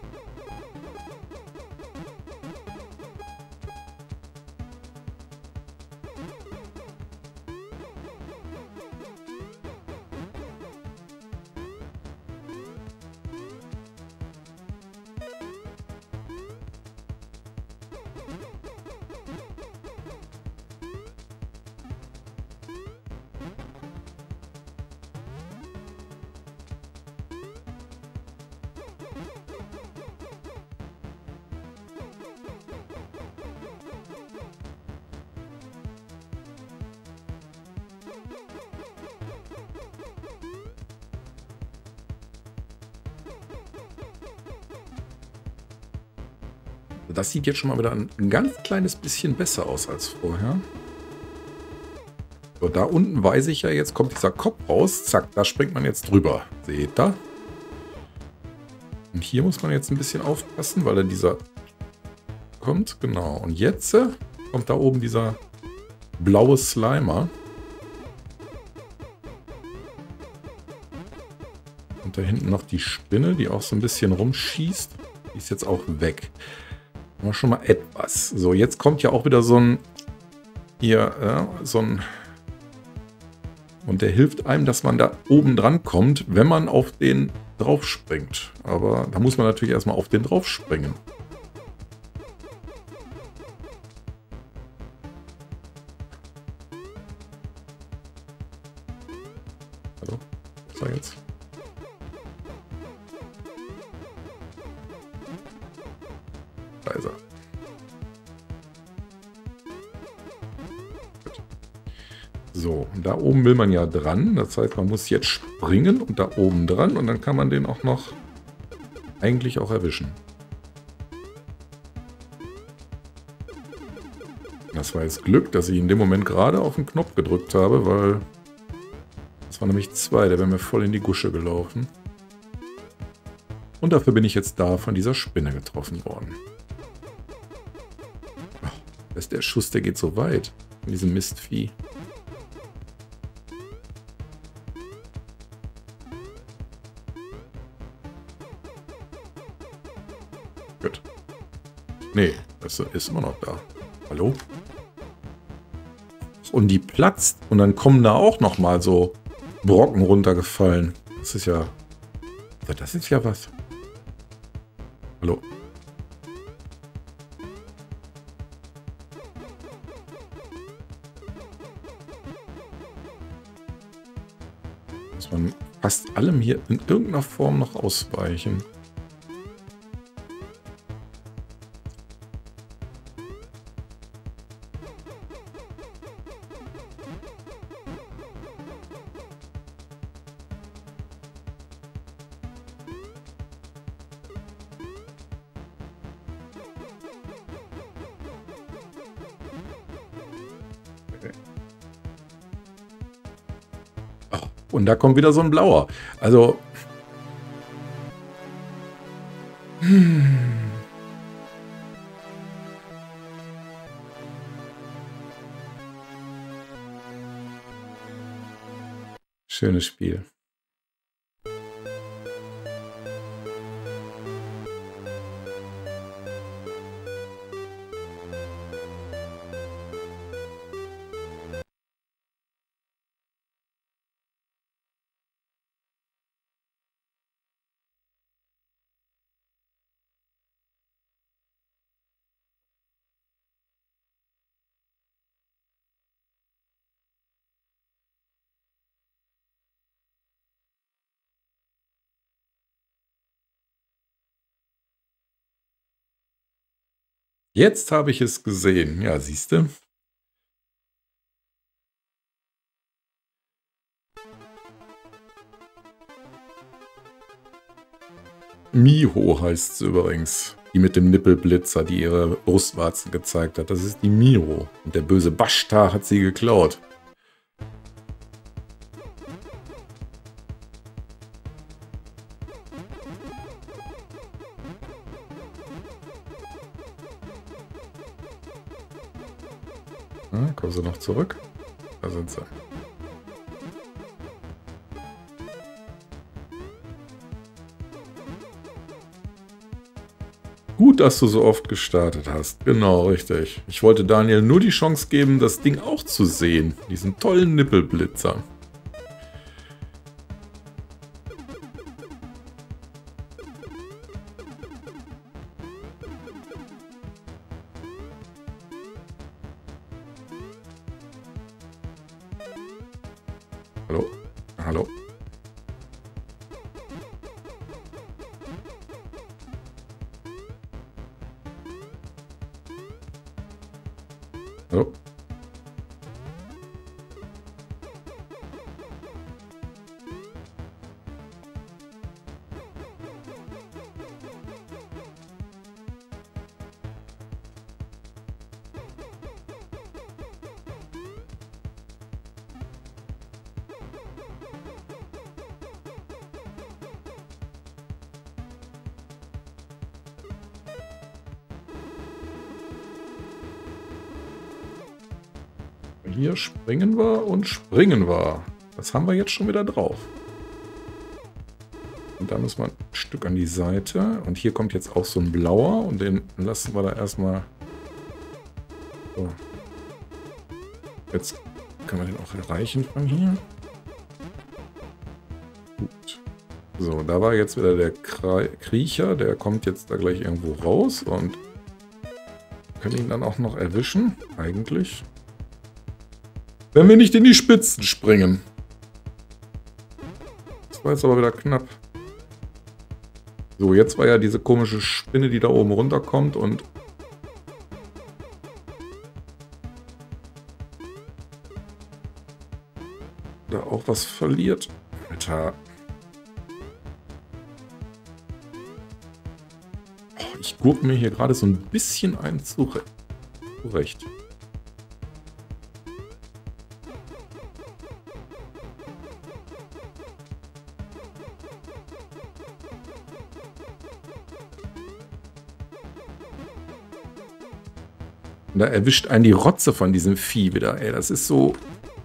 Das sieht jetzt schon mal wieder ein ganz kleines bisschen besser aus als vorher. So, da unten weiß ich ja, jetzt kommt dieser Kopf raus. Zack, da springt man jetzt drüber. Seht ihr? Und hier muss man jetzt ein bisschen aufpassen, weil dann dieser kommt. Genau. Und jetzt äh, kommt da oben dieser blaue Slimer. Und da hinten noch die Spinne, die auch so ein bisschen rumschießt. Die ist jetzt auch weg. Haben wir schon mal etwas. So, jetzt kommt ja auch wieder so ein hier, ja, so ein und der hilft einem, dass man da oben dran kommt, wenn man auf den drauf springt. Aber da muss man natürlich erstmal auf den drauf springen. Hallo? Was war jetzt? Da ist er. Gut. So, und da oben will man ja dran. Das heißt, man muss jetzt springen und da oben dran. Und dann kann man den auch noch eigentlich auch erwischen. Das war jetzt Glück, dass ich in dem Moment gerade auf den Knopf gedrückt habe, weil das war nämlich zwei. Der wäre mir voll in die Gusche gelaufen. Und dafür bin ich jetzt da von dieser Spinne getroffen worden. Dass der Schuss, der geht so weit. Von diesem Mistvieh. Gut. Nee, das ist immer noch da. Hallo? Und die platzt. Und dann kommen da auch noch mal so Brocken runtergefallen. Das ist ja... Das ist ja was. Hallo? Muss man fast allem hier in irgendeiner Form noch ausweichen. Und da kommt wieder so ein blauer. Also... Hm. Schönes Spiel. Jetzt habe ich es gesehen. Ja, siehst du? Miho heißt sie übrigens. Die mit dem Nippelblitzer, die ihre Brustwarzen gezeigt hat. Das ist die Miho. Und der böse Bashtar hat sie geklaut. Ja, kommen sie noch zurück? Da sind sie. Gut, dass du so oft gestartet hast. Genau, richtig. Ich wollte Daniel nur die Chance geben, das Ding auch zu sehen. Diesen tollen Nippelblitzer. Hallo? Hallo? Hallo? Hier springen wir und springen wir. Das haben wir jetzt schon wieder drauf. Und da müssen wir ein Stück an die Seite. Und hier kommt jetzt auch so ein blauer. Und den lassen wir da erstmal... So. Jetzt können wir den auch erreichen von hier. Gut. So, da war jetzt wieder der Kriecher. Der kommt jetzt da gleich irgendwo raus. Und können ihn dann auch noch erwischen. Eigentlich. Wenn wir nicht in die Spitzen springen. Das war jetzt aber wieder knapp. So, jetzt war ja diese komische Spinne, die da oben runterkommt und... da auch was verliert. Alter. Ich gucke mir hier gerade so ein bisschen ein zurecht. Und da erwischt einen die Rotze von diesem Vieh wieder. Ey, das ist so...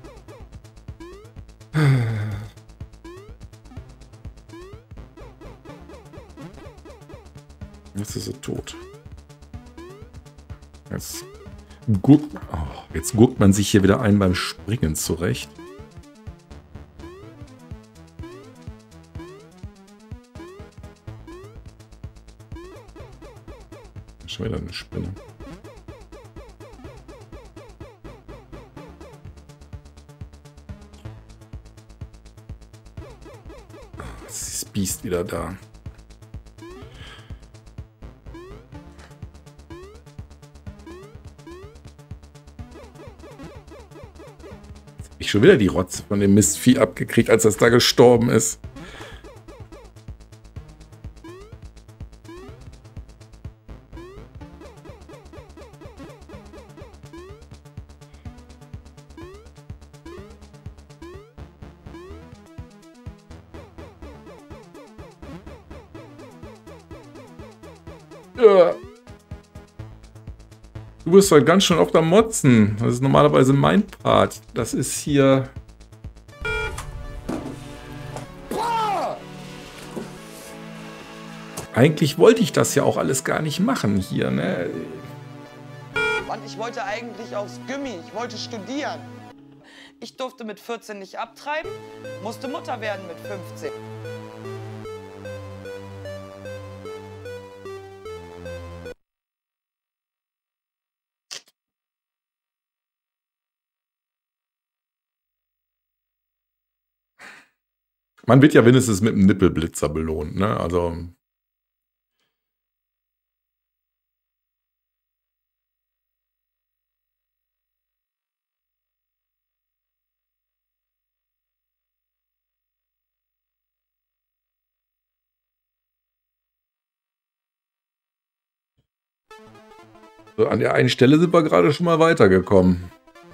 Jetzt ist er tot. Jetzt guckt, oh, jetzt guckt man sich hier wieder ein beim Springen zurecht. Schon wieder eine Spinne. Jetzt ist das Biest wieder da. Ich schon wieder die Rotze von dem Mistvieh abgekriegt, als das da gestorben ist. Ja. Du bist halt ganz schön oft am Motzen. Das ist normalerweise mein Part. Das ist hier... Eigentlich wollte ich das ja auch alles gar nicht machen hier, ne? Mann, ich wollte eigentlich aufs Gymmi. Ich wollte studieren. Ich durfte mit vierzehn nicht abtreiben, musste Mutter werden mit fünfzehn. Man wird ja wenigstens mit einem Nippelblitzer belohnt, ne? Also... So, an der einen Stelle sind wir gerade schon mal weitergekommen.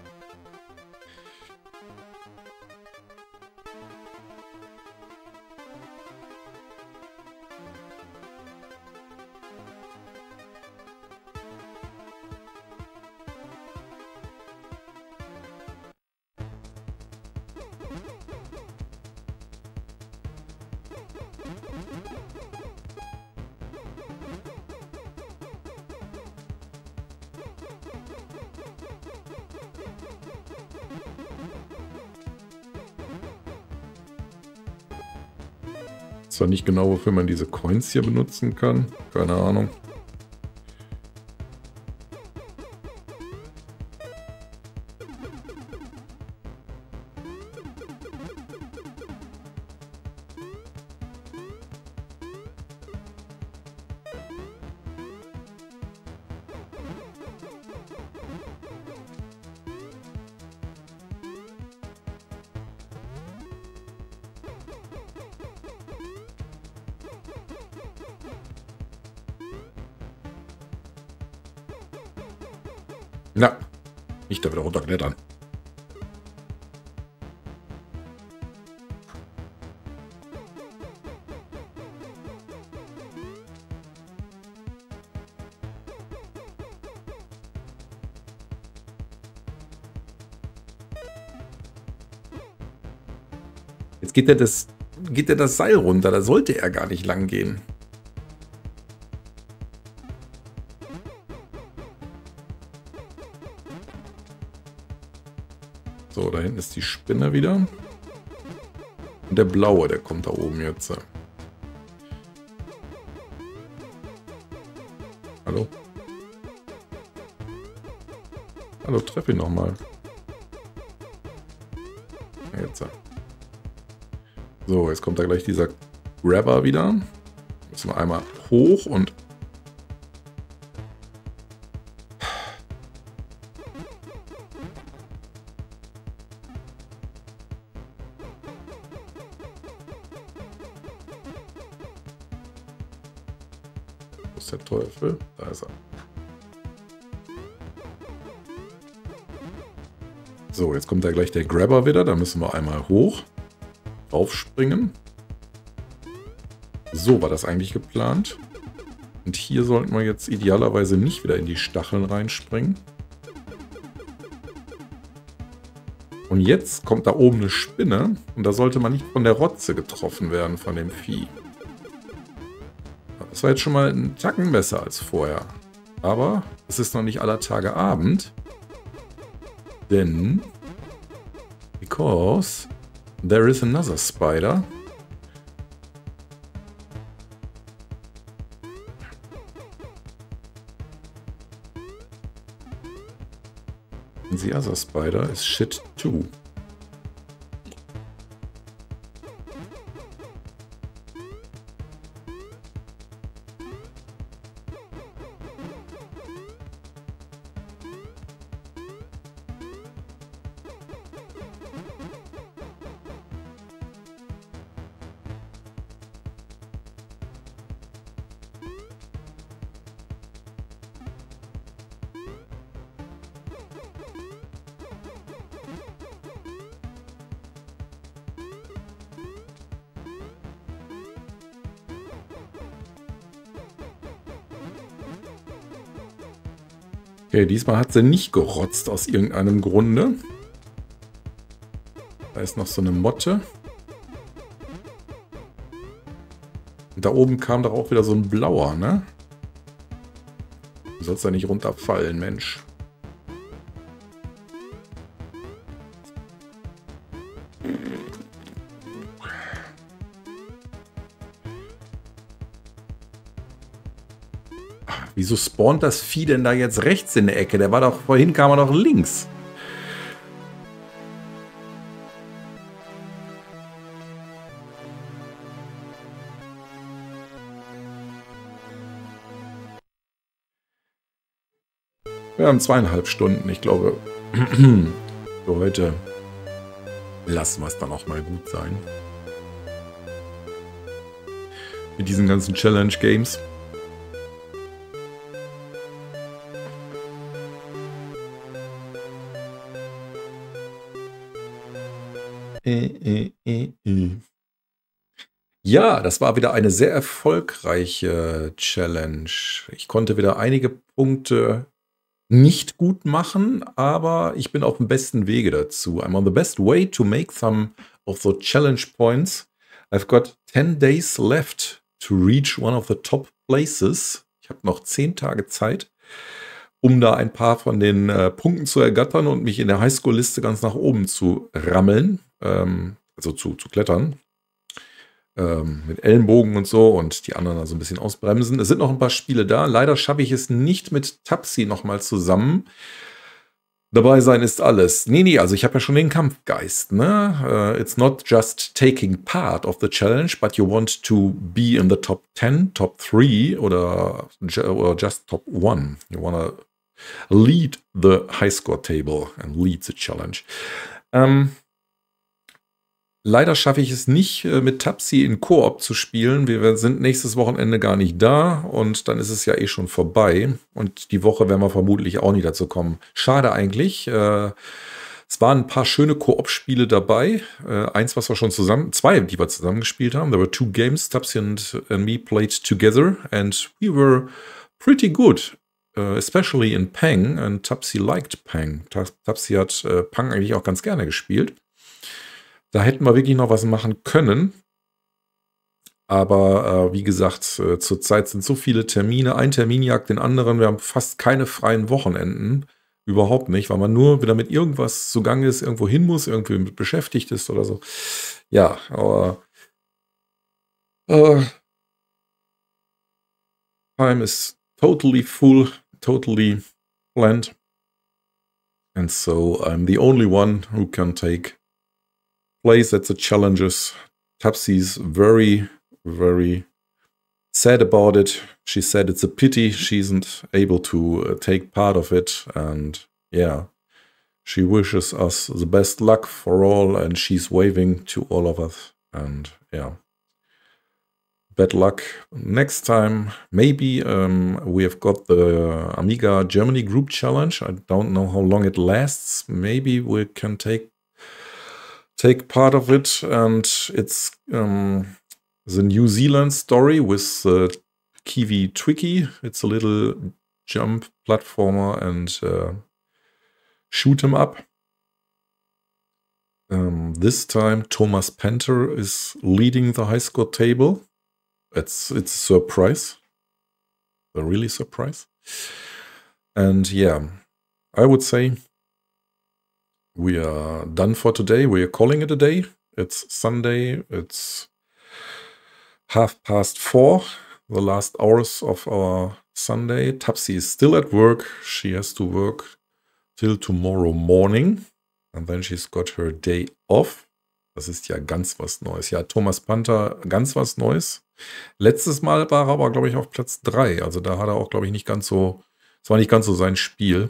Zwar nicht genau, wofür man diese Coins hier benutzen kann. Keine Ahnung. Na, nicht da wieder runterklettern. Jetzt geht er das, geht er das Seil runter. Da sollte er gar nicht lang gehen. So, da hinten ist die Spinne wieder. Und der blaue, der kommt da oben jetzt. Hallo? Hallo, treff ihn nochmal. Jetzt. So, jetzt kommt da gleich dieser Grabber wieder. Müssen wir einmal hoch und... Wo ist der Teufel? Da ist er. So, jetzt kommt da gleich der Grabber wieder. Da müssen wir einmal hoch. Aufspringen. So war das eigentlich geplant. Und hier sollten wir jetzt idealerweise nicht wieder in die Stacheln reinspringen. Und jetzt kommt da oben eine Spinne. Und da sollte man nicht von der Rotze getroffen werden, von dem Vieh. Das war jetzt schon mal ein Tacken besser als vorher. Aber es ist noch nicht aller Tage Abend. Denn... Because... There is another spider. And the other spider is shit too. Okay, diesmal hat sie nicht gerotzt aus irgendeinem Grunde. Da ist noch so eine Motte. Und da oben kam doch auch wieder so ein blauer, ne? Du sollst da nicht runterfallen, Mensch. Wieso spawnt das Vieh denn da jetzt rechts in der Ecke? Der war doch, vorhin kam er doch links. Wir haben zweieinhalb Stunden. Ich glaube, für heute lassen wir es dann auch mal gut sein. Mit diesen ganzen Challenge-Games. äh, äh, äh, äh. Ja, das war wieder eine sehr erfolgreiche Challenge. Ich konnte wieder einige Punkte nicht gut machen, aber ich bin auf dem besten Wege dazu. I'm on the best way to make some of the challenge points. I've got ten days left to reach one of the top places. Ich habe noch zehn Tage Zeit, um da ein paar von den äh, Punkten zu ergattern und mich in der Highschool-Liste ganz nach oben zu rammeln, ähm, also zu, zu klettern. Ähm, mit Ellenbogen und so und die anderen also ein bisschen ausbremsen. Es sind noch ein paar Spiele da. Leider schaffe ich es nicht mit Tapsi nochmal zusammen. Dabei sein ist alles. Nee, nee, also ich habe ja schon den Kampfgeist. Ne? Uh, it's not just taking part of the challenge, but you want to be in the top ten, top three oder, oder just top one. You want to lead the high score table and lead the challenge. Ähm, Leider schaffe ich es nicht, mit Tapsi in Koop zu spielen. Wir sind nächstes Wochenende gar nicht da und dann ist es ja eh schon vorbei. Und die Woche werden wir vermutlich auch nicht dazu kommen. Schade eigentlich. Es waren ein paar schöne Koop-Spiele dabei. Eins, was wir schon zusammen, zwei, die wir zusammen gespielt haben. There were two games, Tapsi and, and me played together and we were pretty good. Especially in Pang and Tapsi liked Pang. Tapsi hat Pang eigentlich auch ganz gerne gespielt. Da hätten wir wirklich noch was machen können. Aber äh, wie gesagt, äh, zurzeit sind so viele Termine. Ein Termin jagt den anderen. Wir haben fast keine freien Wochenenden. Überhaupt nicht, weil man nur wieder mit irgendwas zugange ist, irgendwo hin muss, irgendwie mit beschäftigt ist oder so. Ja, aber äh, time is totally full, totally planned. And so I'm the only one who can take place at the challenges. Tapsi's very, very sad about it. She said it's a pity she isn't able to uh, take part of it. And yeah, she wishes us the best luck for all. And she's waving to all of us. And yeah, bad luck next time. Maybe um, we have got the Amiga Germany Group Challenge. I don't know how long it lasts. Maybe we can take take part of it, and it's um, the New Zealand story with uh, Kiwi Twiki. It's a little jump platformer and uh, shoot 'em up. Um, this time Thomas Penter is leading the high score table. It's, it's a surprise. A really surprise. And yeah, I would say we are done for today. We are calling it a day. It's Sunday. It's half past four, the last hours of our Sunday. Tapsi is still at work. She has to work till tomorrow morning. And then she's got her day off. Das ist ja ganz was Neues. Ja, Thomas Panther, ganz was Neues. Letztes Mal war er aber, glaube ich, auf Platz drei. Also da hat er auch, glaube ich, nicht ganz so, es war nicht ganz so sein Spiel.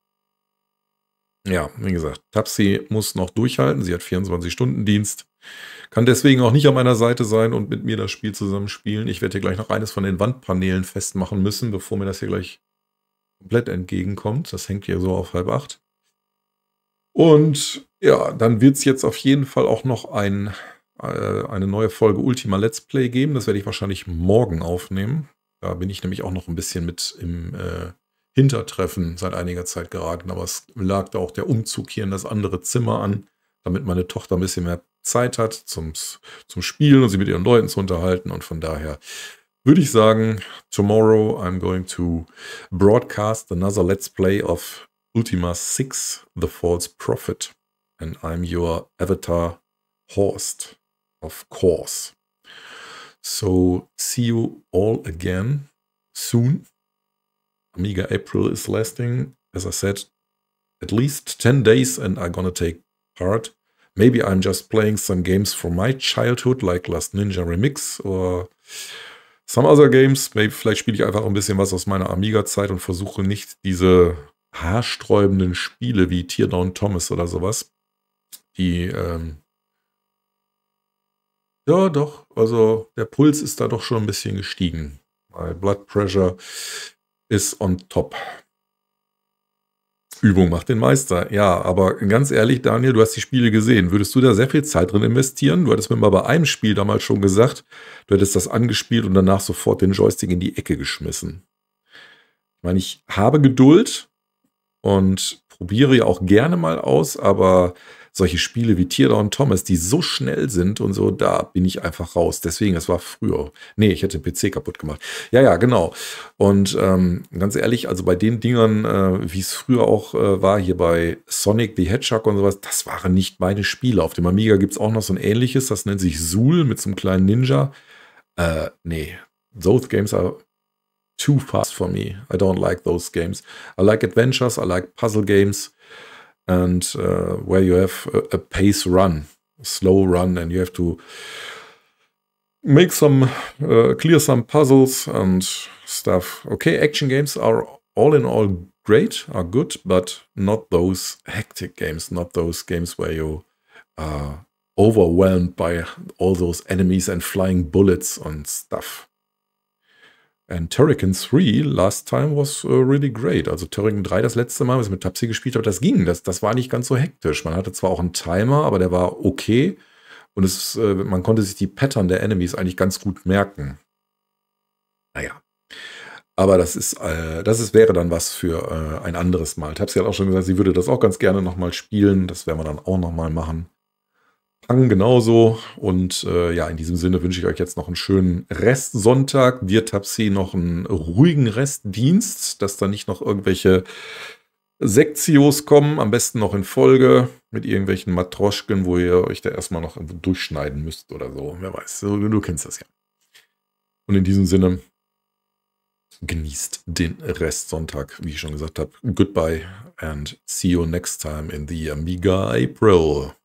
Ja, wie gesagt, Tapsi muss noch durchhalten. Sie hat vierundzwanzig-Stunden-Dienst. Kann deswegen auch nicht an meiner Seite sein und mit mir das Spiel zusammen spielen. Ich werde hier gleich noch eines von den Wandpaneelen festmachen müssen, bevor mir das hier gleich komplett entgegenkommt. Das hängt hier so auf halb acht. Und ja, dann wird es jetzt auf jeden Fall auch noch ein, äh, eine neue Folge Ultima Let's Play geben. Das werde ich wahrscheinlich morgen aufnehmen. Da bin ich nämlich auch noch ein bisschen mit im äh, Hintertreffen seit einiger Zeit geraten, aber es lag da auch der Umzug hier in das andere Zimmer an, damit meine Tochter ein bisschen mehr Zeit hat zum, zum Spielen und sie mit ihren Leuten zu unterhalten. Und von daher würde ich sagen, tomorrow I'm going to broadcast another Let's Play of Ultima six, The False Prophet. And I'm your avatar Horst, of course. So see you all again soon. Amiga April is lasting, as I said, at least ten days, and I'm gonna take part. Maybe I'm just playing some games from my childhood, like Last Ninja Remix or some other games. Maybe, vielleicht spiele ich einfach ein bisschen was aus meiner Amiga-Zeit und versuche nicht diese haarsträubenden Spiele wie Teardown Thomas oder sowas. Die, ähm ja doch, also der Puls ist da doch schon ein bisschen gestiegen. My blood pressure is on top. Übung macht den Meister. Ja, aber ganz ehrlich, Daniel, du hast die Spiele gesehen. Würdest du da sehr viel Zeit drin investieren? Du hattest mir mal bei einem Spiel damals schon gesagt, du hättest das angespielt und danach sofort den Joystick in die Ecke geschmissen. Ich meine, ich habe Geduld und probiere ja auch gerne mal aus, aber solche Spiele wie Teardown Thomas, die so schnell sind und so, da bin ich einfach raus. Deswegen, das war früher. Nee, ich hätte den P C kaputt gemacht. Ja, ja, genau. Und ähm, ganz ehrlich, also bei den Dingern, äh, wie es früher auch äh, war, hier bei Sonic the Hedgehog und sowas, das waren nicht meine Spiele. Auf dem Amiga gibt es auch noch so ein ähnliches, das nennt sich Zool mit so einem kleinen Ninja. Äh, nee, those games are too fast for me. I don't like those games. I like adventures, I like puzzle games. And uh, where you have a, a pace run, a slow run, and you have to make some, uh, clear some puzzles and stuff. Okay, action games are all in all great, are good, but not those hectic games, not those games where you are overwhelmed by all those enemies and flying bullets and stuff. And Turrican drei last time was uh, really great. Also Turrican drei das letzte Mal, was ich mit Tapsi gespielt habe, das ging. Das, das war nicht ganz so hektisch. Man hatte zwar auch einen Timer, aber der war okay. Und es, äh, man konnte sich die Pattern der Enemies eigentlich ganz gut merken. Naja. Aber das ist, äh, das ist, wäre dann was für äh, ein anderes Mal. Tapsi hat auch schon gesagt, sie würde das auch ganz gerne nochmal spielen. Das werden wir dann auch nochmal machen. Pang genauso. Und äh, ja, in diesem Sinne wünsche ich euch jetzt noch einen schönen Restsonntag. Dir, Tapsi, noch einen ruhigen Restdienst, dass da nicht noch irgendwelche Sektios kommen, am besten noch in Folge mit irgendwelchen Matroschken, wo ihr euch da erstmal noch durchschneiden müsst oder so. Wer weiß, du, du kennst das ja. Und in diesem Sinne, genießt den Restsonntag, wie ich schon gesagt habe. Goodbye and see you next time in the Amiga April.